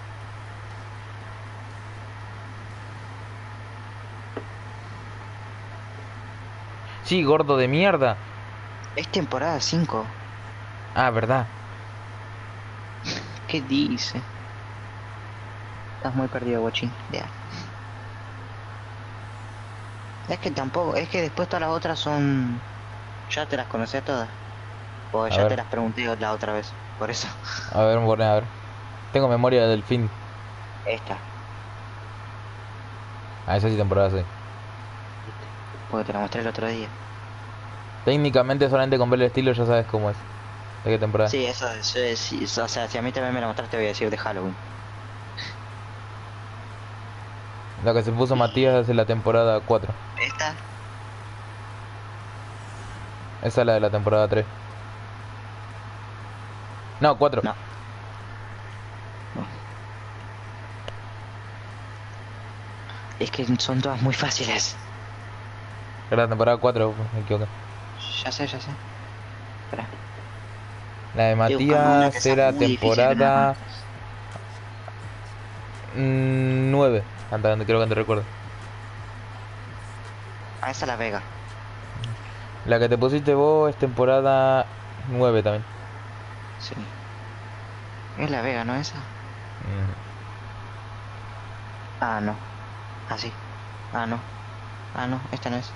Sí, gordo de mierda. Es temporada cinco. Ah, verdad. ¿Qué dice? Estás muy perdido, guachín. Ya. Es que tampoco, es que después todas las otras son... Ya te las conocía todas. Pues A ya ver. te las pregunté la otra vez. Por eso. A ver, bueno, a ver. Tengo memoria del fin. Esta. Ah, esa sí, temporada seis. Porque te la mostré el otro día. Técnicamente solamente con ver el estilo ya sabes cómo es. ¿De qué temporada? Sí, eso es, es- sí, o sea, si a mí también me la mostraste voy a decir de Halloween. La que se puso Matías es en la temporada cuatro. Esta, Esa es la de la temporada tres. No, cuatro. no. No. Es que son todas muy fáciles. Era la temporada cuatro, me equivoqué. Ya sé, ya sé. Espera. La de Estoy buscando una que Matías sea era muy difícil de temporada narrar. nueve. Hasta donde creo que te recuerdo. Ah, esa es la Vega. La que te pusiste vos es temporada nueve también. Sí. Es la Vega, ¿no esa? Mm. Ah, no. Ah, sí. Ah, no. Ah, no, esta no es.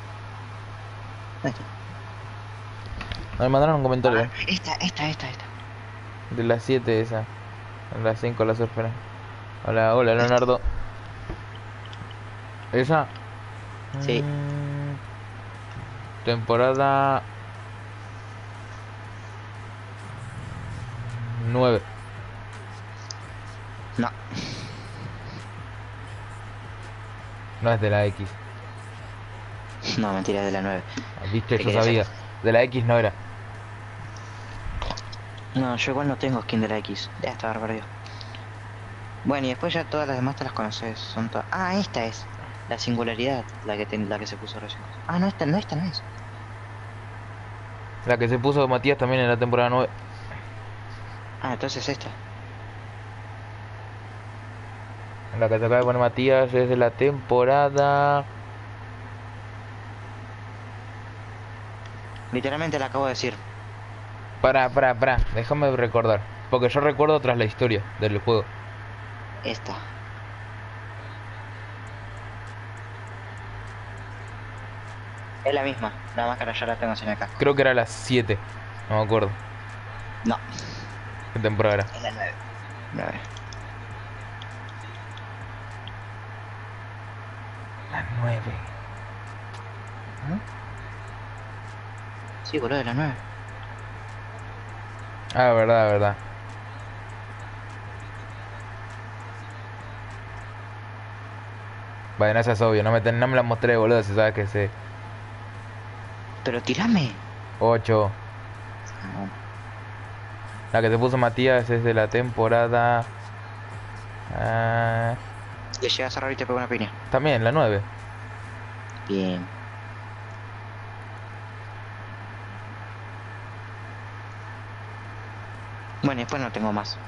Esta. Me mandaron un comentario Ah, esta, esta, esta, esta. de las siete esa. En las cinco la surfera. Hola, hola Leonardo. ¿Esa? Sí. Mm, temporada nueve. No. No es de la X. No, mentira, es de la nueve. Viste, ¿Qué yo querías sabía. sacar? De la X no era. No, yo igual no tengo skin de la X. Ya estaba perdido. Bueno, y después ya todas las demás te las conoces. Son todas. Ah, esta es. La singularidad, la que ten- la que se puso recién. Ah, no, esta no, esta no es. La que se puso Matías también en la temporada nueve. Ah, entonces esta. La que se acaba de poner Matías es de la temporada Literalmente la acabo de decir. Pará, pará, pará, déjame recordar. Porque yo recuerdo tras la historia del juego. Esta. Es la misma, la máscara ya la tengo sin el casco. Creo que era las siete. No me acuerdo. No, ¿Qué temporada era? es la nueve. nueve. La nueve. Sí, boludo, es la nueve. Ah, verdad, verdad. Bueno, esa es obvio. No me, ten- no me la mostré, boludo, si sabes que sé. Pero tirame. ocho. La que te puso Matías es de la temporada... ah, Le llega a cerrar y te pego una piña. también, la nueve. Bien. Bueno, después no tengo más.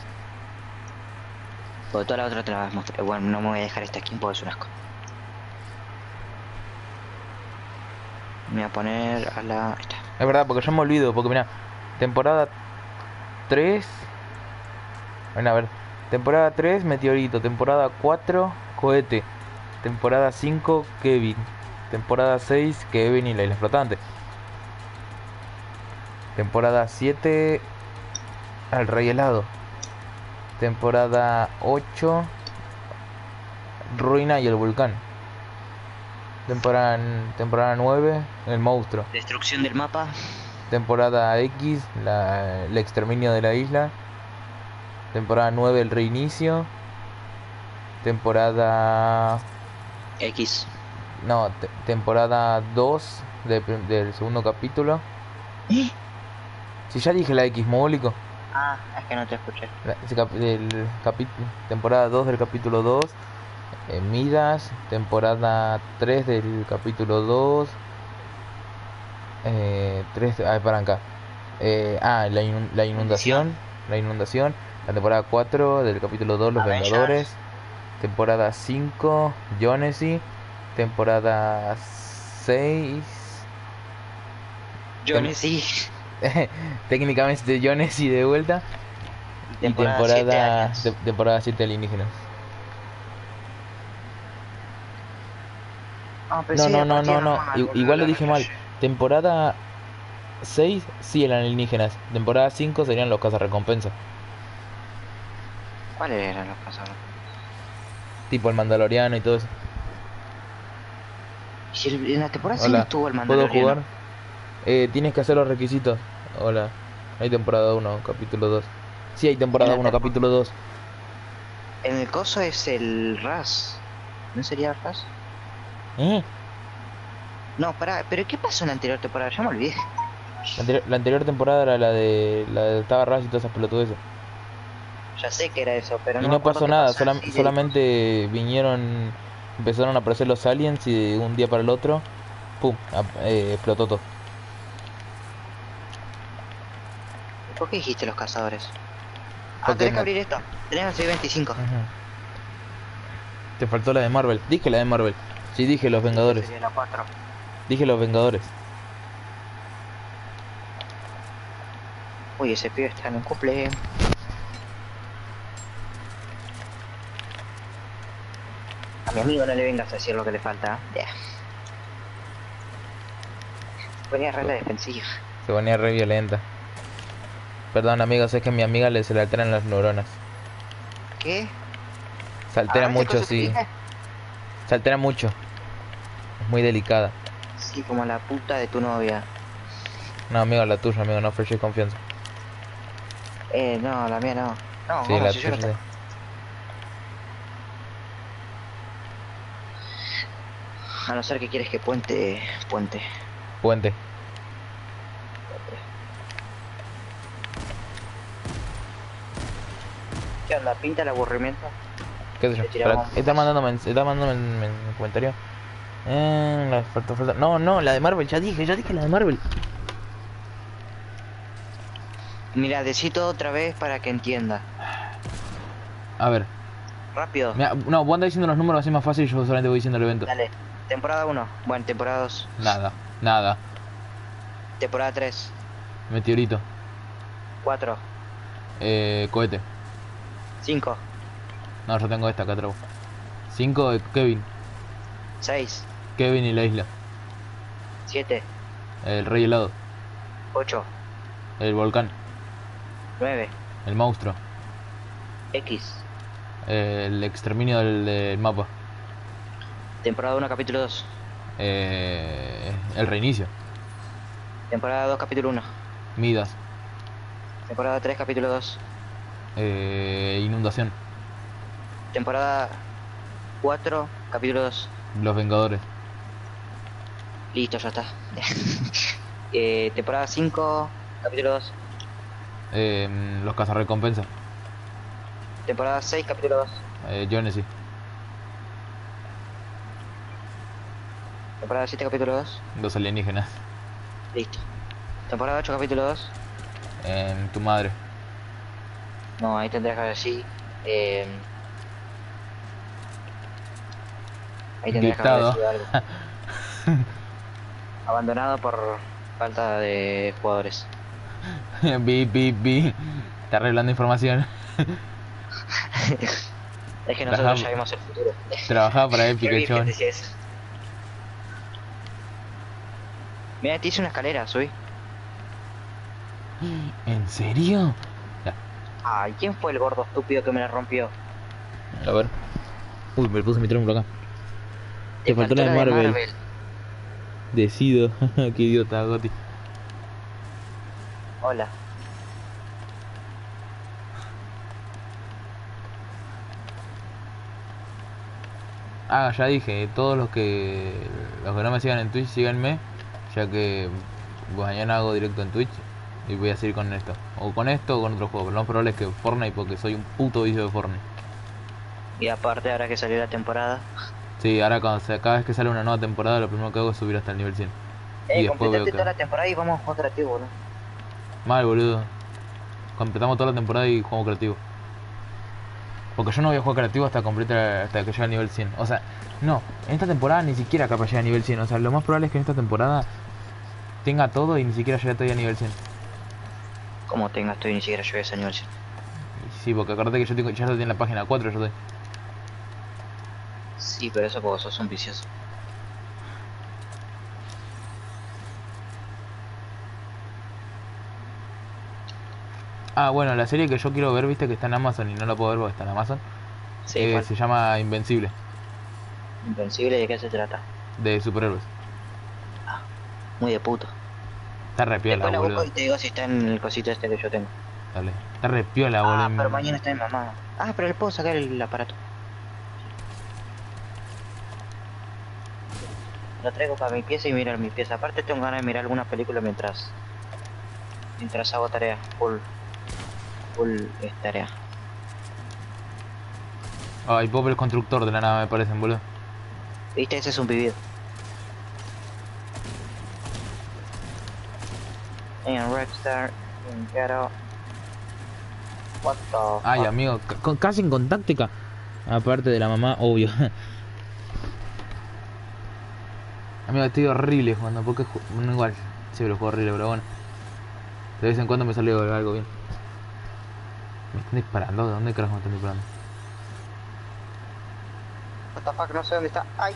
Porque toda la otra te la mostré. Bueno, no me voy a dejar esta skin porque es un asco. Me voy a poner a la... Ahí está. Es verdad, porque yo me olvido, porque mira, temporada tres... Bueno, a ver. Temporada tres, Meteorito. Temporada cuatro, Cohete. Temporada cinco, Kevin. Temporada seis, Kevin y la isla flotante. Temporada siete, El Rey Helado. Temporada ocho, Ruina y el Volcán. Temporada, temporada nueve, El Monstruo. Destrucción del mapa. Temporada X, la, el exterminio de la isla. Temporada nueve, el reinicio. Temporada... X. No, te- temporada dos de prim- del segundo capítulo. ¿Eh? Si ya dije la X, mogólico. Ah, es que no te escuché. La- ese cap- del capítulo, temporada dos del capítulo dos. eh, Midas. Temporada tres del capítulo dos. Eh, tres, ah, para acá. Eh, ah, la, inun- la inundación. La inundación. La temporada cuatro del capítulo dos, Los Avengers. Vengadores. Temporada cinco, Jonesy. Temporada seis. Johnny sí. Técnicamente Jonesy de vuelta. Y Temporada temporada, siete te- temporada siete, alienígenas. Ah, No, no, no, no, no. i- Igual lo dije mal. Temporada seis, sí, eran alienígenas. Temporada cinco serían los cazarrecompensas. ¿Cuáles eran los pasados? Tipo el Mandaloriano y todo eso. Si el- en la temporada cinco Hola, estuvo el ¿puedo Mandaloriano. jugar? Eh, tienes que hacer los requisitos. Hola. Hay temporada uno, capítulo dos. Sí, hay temporada En la uno, tempo- capítulo dos. En el coso es el Ras. ¿No sería el Ras? ¿Eh? No, pará, pero ¿qué pasó en la anterior temporada? Ya me olvidé. La, anterior, la anterior temporada era la de la de estaba Raz y todas esas pelotudeces. Ya sé que era eso, pero Y no, no me acuerdo pasó qué nada, pasó solam- así de- solamente vinieron, empezaron a aparecer los aliens y de un día para el otro, pum, ap- eh, explotó todo. ¿Por qué dijiste los cazadores? Ah, Porque tenés que no- abrir esto. Tenés que subir veinticinco. Ujú. Te faltó la de Marvel. Dije la de Marvel. Sí, dije los Vengadores. Sería la cuatro. Dije los Vengadores. Uy, ese pibe está en un cumple. A mi amigo no le vengas a decir lo que le falta. Ya. Ponía regla defensiva. Se ponía re violenta. Perdón amigos, es que a mi amiga le se le alteran las neuronas. ¿Qué? Se altera Ah, ¿esa mucho, cosa que sí. dije? Se altera mucho. Es muy delicada. Sí, como la puta de tu novia. No, amigo, la tuya, amigo, no ofreces confianza. Eh, no, la mía no. No, Sí, ¿cómo? la Si yo no tuya. tengo- A no ser que quieres que puente... Puente. Puente. ¿Qué onda? ¿Pinta el aburrimiento? ¿Qué sé yo? Le tiramos Espera, está mandando men- está mandando men- men- comentario. Eh, la falta, falta. No, no, la de Marvel, ya dije, ya dije la de Marvel. Mira, decito otra vez para que entienda. A ver, Rápido. mira, no, vos andás diciendo los números así más fácil y yo solamente voy diciendo el evento. Dale. Temporada uno. Bueno, temporada dos. Nada, nada. Temporada tres. Meteorito. cuatro. Eh, cohete. cinco. No, yo tengo esta acá atrás. cinco de Kevin. seis. Kevin y la isla. siete. El rey helado. ocho. El volcán. nueve. El monstruo. X. El exterminio del, del mapa. Temporada uno, capítulo dos. Eh, el reinicio. Temporada dos, capítulo uno. Midas. Temporada tres, capítulo dos. Eh, inundación. Temporada cuatro, capítulo dos. Los Vengadores. Listo, ya está. eh, temporada cinco, capítulo dos. Eh, los cazarrecompensas. Temporada seis, capítulo dos. Eh, Genesis. Temporada siete, capítulo dos. Los alienígenas. Listo. Temporada ocho, capítulo dos. Eh, tu madre. No, ahí tendrías que decir. Eh, ahí tendrías que haber Dictado. decidido algo. Abandonado por falta de jugadores. Bi, bi, bi. Está revelando información. Es que nosotros Trabajamos- ya vimos el futuro. Trabajaba para Epic, Qué el bien que chabón. decía eso. Mira, te hice una escalera, subí. ¿En serio? Ya, Ay, ¿quién fue el gordo estúpido que me la rompió? a ver. Uy, me puse mi triángulo acá. Te faltó la de faltó Marvel. Decido. Qué idiota, Goti. Hola. Ah, ya dije, todos los que los que no me sigan en Twitch, síganme, ya que pues, mañana hago directo en Twitch y voy a seguir con esto. O con esto o con otro juego, pero lo más probable es que Fortnite porque soy un puto vicio de Fortnite. Y aparte, ahora que salió la temporada. Sí, ahora cuando se, cada vez que sale una nueva temporada lo primero que hago es subir hasta el nivel cien. Eh, Y después veo completate que... toda la temporada y vamos a jugar creativo, ¿no? Mal, boludo. Completamos toda la temporada y juego creativo. Porque yo no voy a jugar creativo hasta completa, hasta que llegue al nivel cien. O sea, no, en esta temporada ni siquiera capaz llegue a nivel cien. O sea, lo más probable es que en esta temporada tenga todo y ni siquiera llegue todavía a nivel cien. Como tengas tú y ni siquiera llegué a ese nivel. Y sí, porque acuérdate que yo tengo, ya estoy en la página cuatro, yo estoy. Sí, pero eso porque sos un vicioso. Ah, bueno, la serie que yo quiero ver, viste que está en Amazon y no la puedo ver porque está en Amazon. Sí, eh, ¿cuál? se llama Invencible, Invencible, ¿de qué se trata? de superhéroes. Muy de puto. Está re piola, Después la busco boludo. y te digo si está en el cosito este que yo tengo. Dale. Está re piola, boludo. Ah, pero mañana está en mamá. Ah, pero le puedo sacar el aparato. Lo traigo para mi pieza y mirar mi pieza. Aparte tengo ganas de mirar alguna película mientras... Mientras hago tarea. Full... Full es tarea. Ay, Bob el constructor de la nave me parecen, boludo. ¿Viste? Ese es un vivido. En Rockstar, en Ghetto. What the Ay, fuck? amigo, ca- con- casi en contáctica. Aparte de la mamá, obvio. Amigo, estoy horrible jugando, porque ju- bueno, igual, siempre juego horrible, pero bueno. De vez en cuando me sale algo bien. ¿Me están disparando? ¿De dónde carajo me están disparando? What the fuck, no sé dónde está. ¡Ay!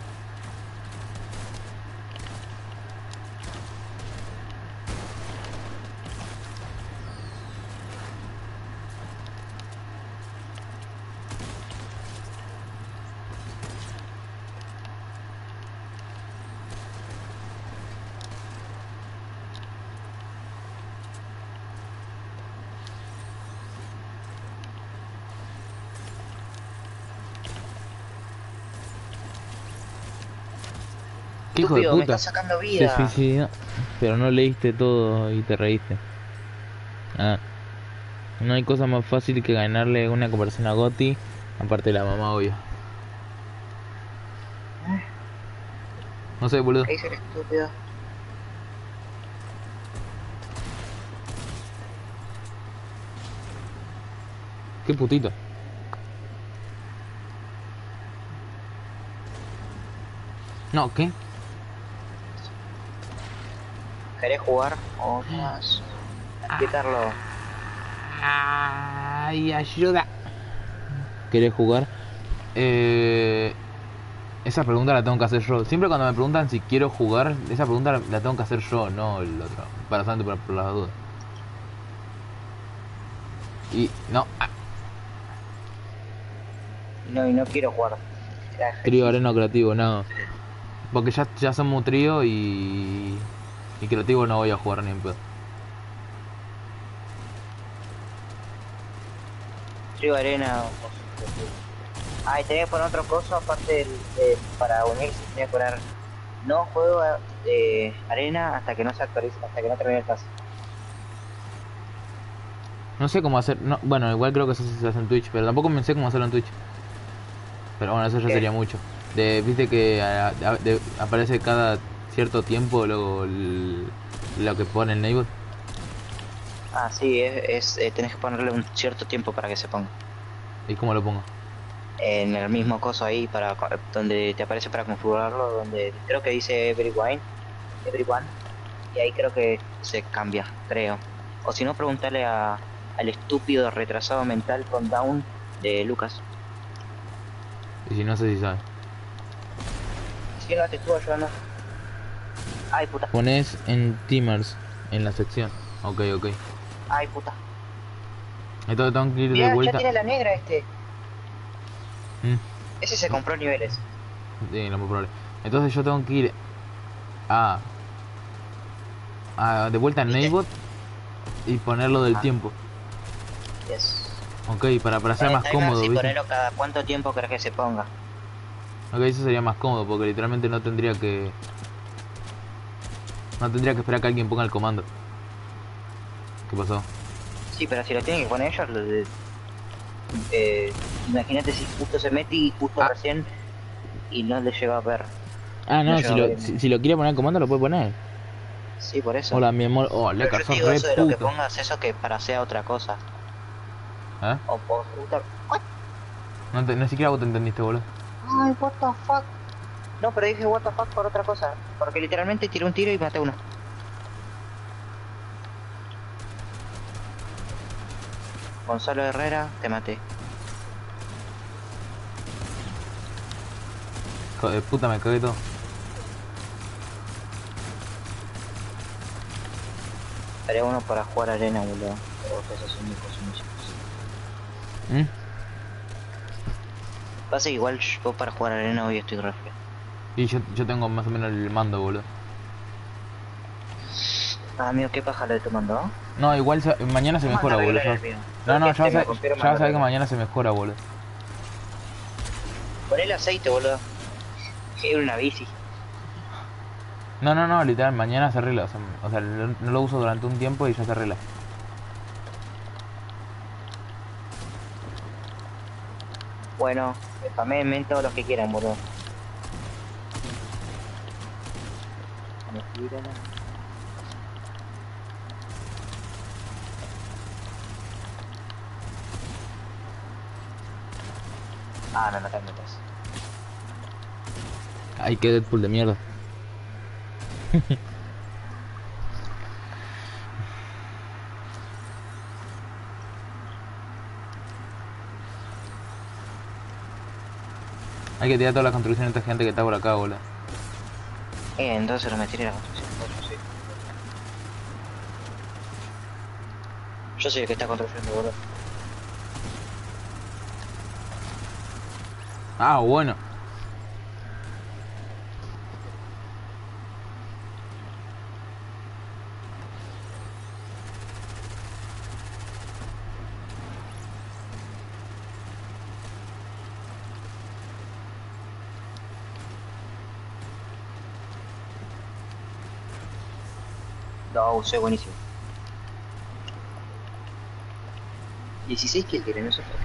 ¿Qué hijo de Estúpido, me puta? está sacando Se vida. suicidó, pero no leíste todo y te reíste. Ah, no hay cosa más fácil que ganarle una conversación a Gotti, aparte de la mamá, obvio. No sé, boludo. ¿Qué hizo el estúpido? Qué putito. No, ¿qué? ¿Querés jugar? O más. Quitarlo. Ay, ayuda. ¿Querés jugar? Eh, esa pregunta la tengo que hacer yo. Siempre cuando me preguntan si quiero jugar, esa pregunta la, la tengo que hacer yo, no el otro. Para solamente por, por las dudas. Y no. Ah, No, y no quiero jugar. Era trío arena o creativo, no. Porque ya, ya somos trío y. Y creativo no voy a jugar ni en pedo. Trío arena o... Ah, y tenía que poner otra cosa aparte del, de, para unirse tenía que poner no juego de arena hasta que no se actualice, hasta que no termine el pase. No sé cómo hacer. No, bueno, igual creo que eso se hace en Twitch, pero tampoco me sé cómo hacerlo en Twitch. Pero bueno, eso ya ¿Qué? sería mucho. De, Viste que a- a- de- aparece cada cierto tiempo lo, lo que pone el neighbor. Ah, sí, es, es eh, tenés que ponerle un cierto tiempo para que se ponga. ¿Y cómo lo pongo? En el mismo coso ahí para donde te aparece para configurarlo, donde creo que dice everyone, everyone, y ahí creo que se cambia, creo. O si no, preguntarle a, al estúpido retrasado mental con down de Lucas. Y si no sé si sabe. Si no te estuvo ayudando. Ay puta, Pones en Teamers en la sección. Ok, ok. ay puta. Entonces tengo que ir de Mirá, ya vuelta. tiene la negra este. Mm, Ese se compró niveles. sí, lo más probable. Entonces yo tengo que ir a, a de vuelta en ¿Viste? Neighbor y ponerlo del Ah. tiempo. Yes. Ok, para, para ser Para el más timer, cómodo, sí, ¿viste? ponerlo cada cuánto tiempo crees que se ponga. Ok, eso sería más cómodo porque literalmente no tendría que. No tendría que esperar que alguien ponga el comando. ¿Qué pasó? Sí, pero si lo tienen que poner ellos, lo de- eh, imagínate si justo se mete y justo Ah. recién y no le llega a ver. Ah, no, No si llega a lo, ver. si, si lo quiere poner el comando lo puede poner. Sí, por eso. Hola, mi amor. Oh, Pero leca, yo te sos digo re eso de lo que puto. pongas eso que para sea otra cosa. ¿Eh? O por puta. No, te, ni siquiera vos te entendiste, boludo. Ay, what the fuck. No, pero dije what the fuck por otra cosa. Porque literalmente tiré un tiro y maté a uno. Gonzalo Herrera, te maté. Hijo de puta, me cagué todo. Haré uno para jugar arena, boludo. Pero eso son mis cosas muy ¿Mm? Pasa que igual yo para jugar arena hoy estoy re frío. Y yo, yo tengo más o menos el mando, boludo. Ah, amigo, ¿qué paja le tomando? No, igual se- mañana se mejora, boludo. ya- No, no, ya vas a, ya vas a ver que mañana se mejora, boludo. Ponele aceite, boludo. Que era una bici. No, no, no, literal, mañana se arregla. O sea, o sea, lo- no lo uso durante un tiempo y ya se arregla. Bueno, spamen todos los que quieran, boludo. Me tiran. Ah, no, no te metas. Ay, qué Deadpool de mierda. Hay que tirar toda la construcción de esta gente que está por acá, boludo. Eh, entonces lo metí en la construcción. Yo soy. Yo soy el que está construyendo, boludo. Ah, bueno. Lo usé buenísimo. dieciséis kills tiene, no sé por qué.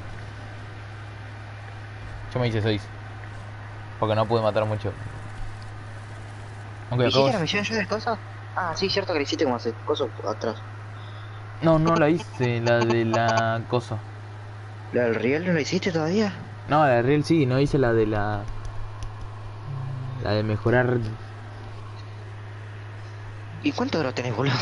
Yo me hice seis. Porque no pude matar mucho. Aunque ¿Hiciste la acabo... misión yo del coso? Ah, sí, cierto que le hiciste como hace coso atrás. No, no la hice, la de la cosa. ¿La del riel no la hiciste todavía? No, la de Real sí, no hice la de la... La de mejorar... ¿Y cuánto oro tenés, boludo?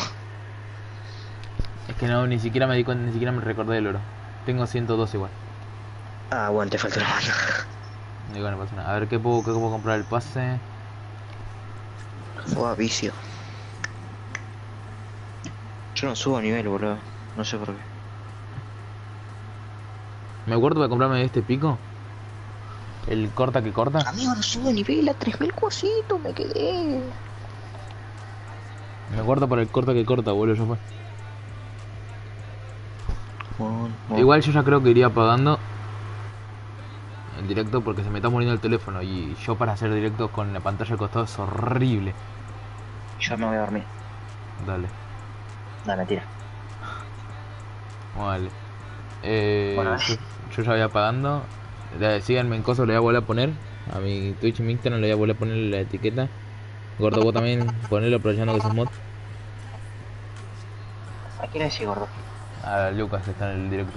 Es que no, ni siquiera me di cuenta, ni siquiera me recordé del oro. Tengo ciento dos igual. Ah, bueno, te falta una mano. Y bueno, no pasa nada. A ver, ¿qué puedo, qué puedo comprar el pase? Fue a vicio. Yo no subo a nivel, boludo. No sé por qué. Me acuerdo de comprarme este pico. El corta que corta. Amigo, no subo a nivel a tres mil cositos, me quedé. Me acuerdo por el corta que corta, boludo, ya fue. Bueno, bueno. Igual yo ya creo que iría apagando el directo porque se me está muriendo el teléfono. Y yo para hacer directos con la pantalla al costado es horrible. Yo me voy a dormir. Dale, No, mentira. vale. Eh, Bueno, yo, yo ya voy apagando. Le- Síganme en cosas, le voy a volver a poner. A mi Twitch y mi Instagram le voy a volver a poner la etiqueta. Gordo, vos también ponelo aprovechando que sos mod. ¿A quién le decís, gordo? A Lucas que está en el directo.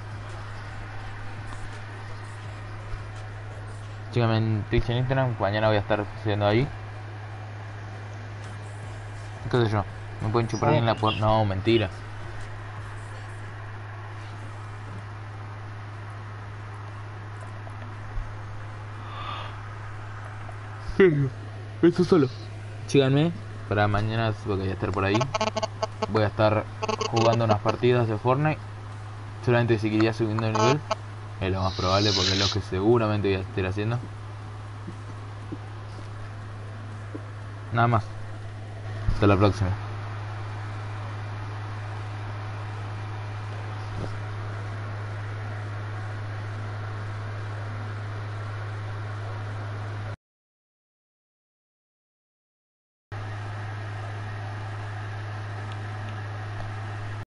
Síganme en Twitch y en Instagram. Mañana voy a estar subiendo ahí. ¿Qué sé yo? ¿Me pueden chupar Sí. en la puerta? No, mentira. Eso solo. Síganme para mañana porque voy a estar por ahí. Voy a estar jugando unas partidas de Fortnite. Solamente si quería subiendo de nivel. Es lo más probable porque es lo que seguramente voy a estar haciendo. Nada más. Hasta la próxima.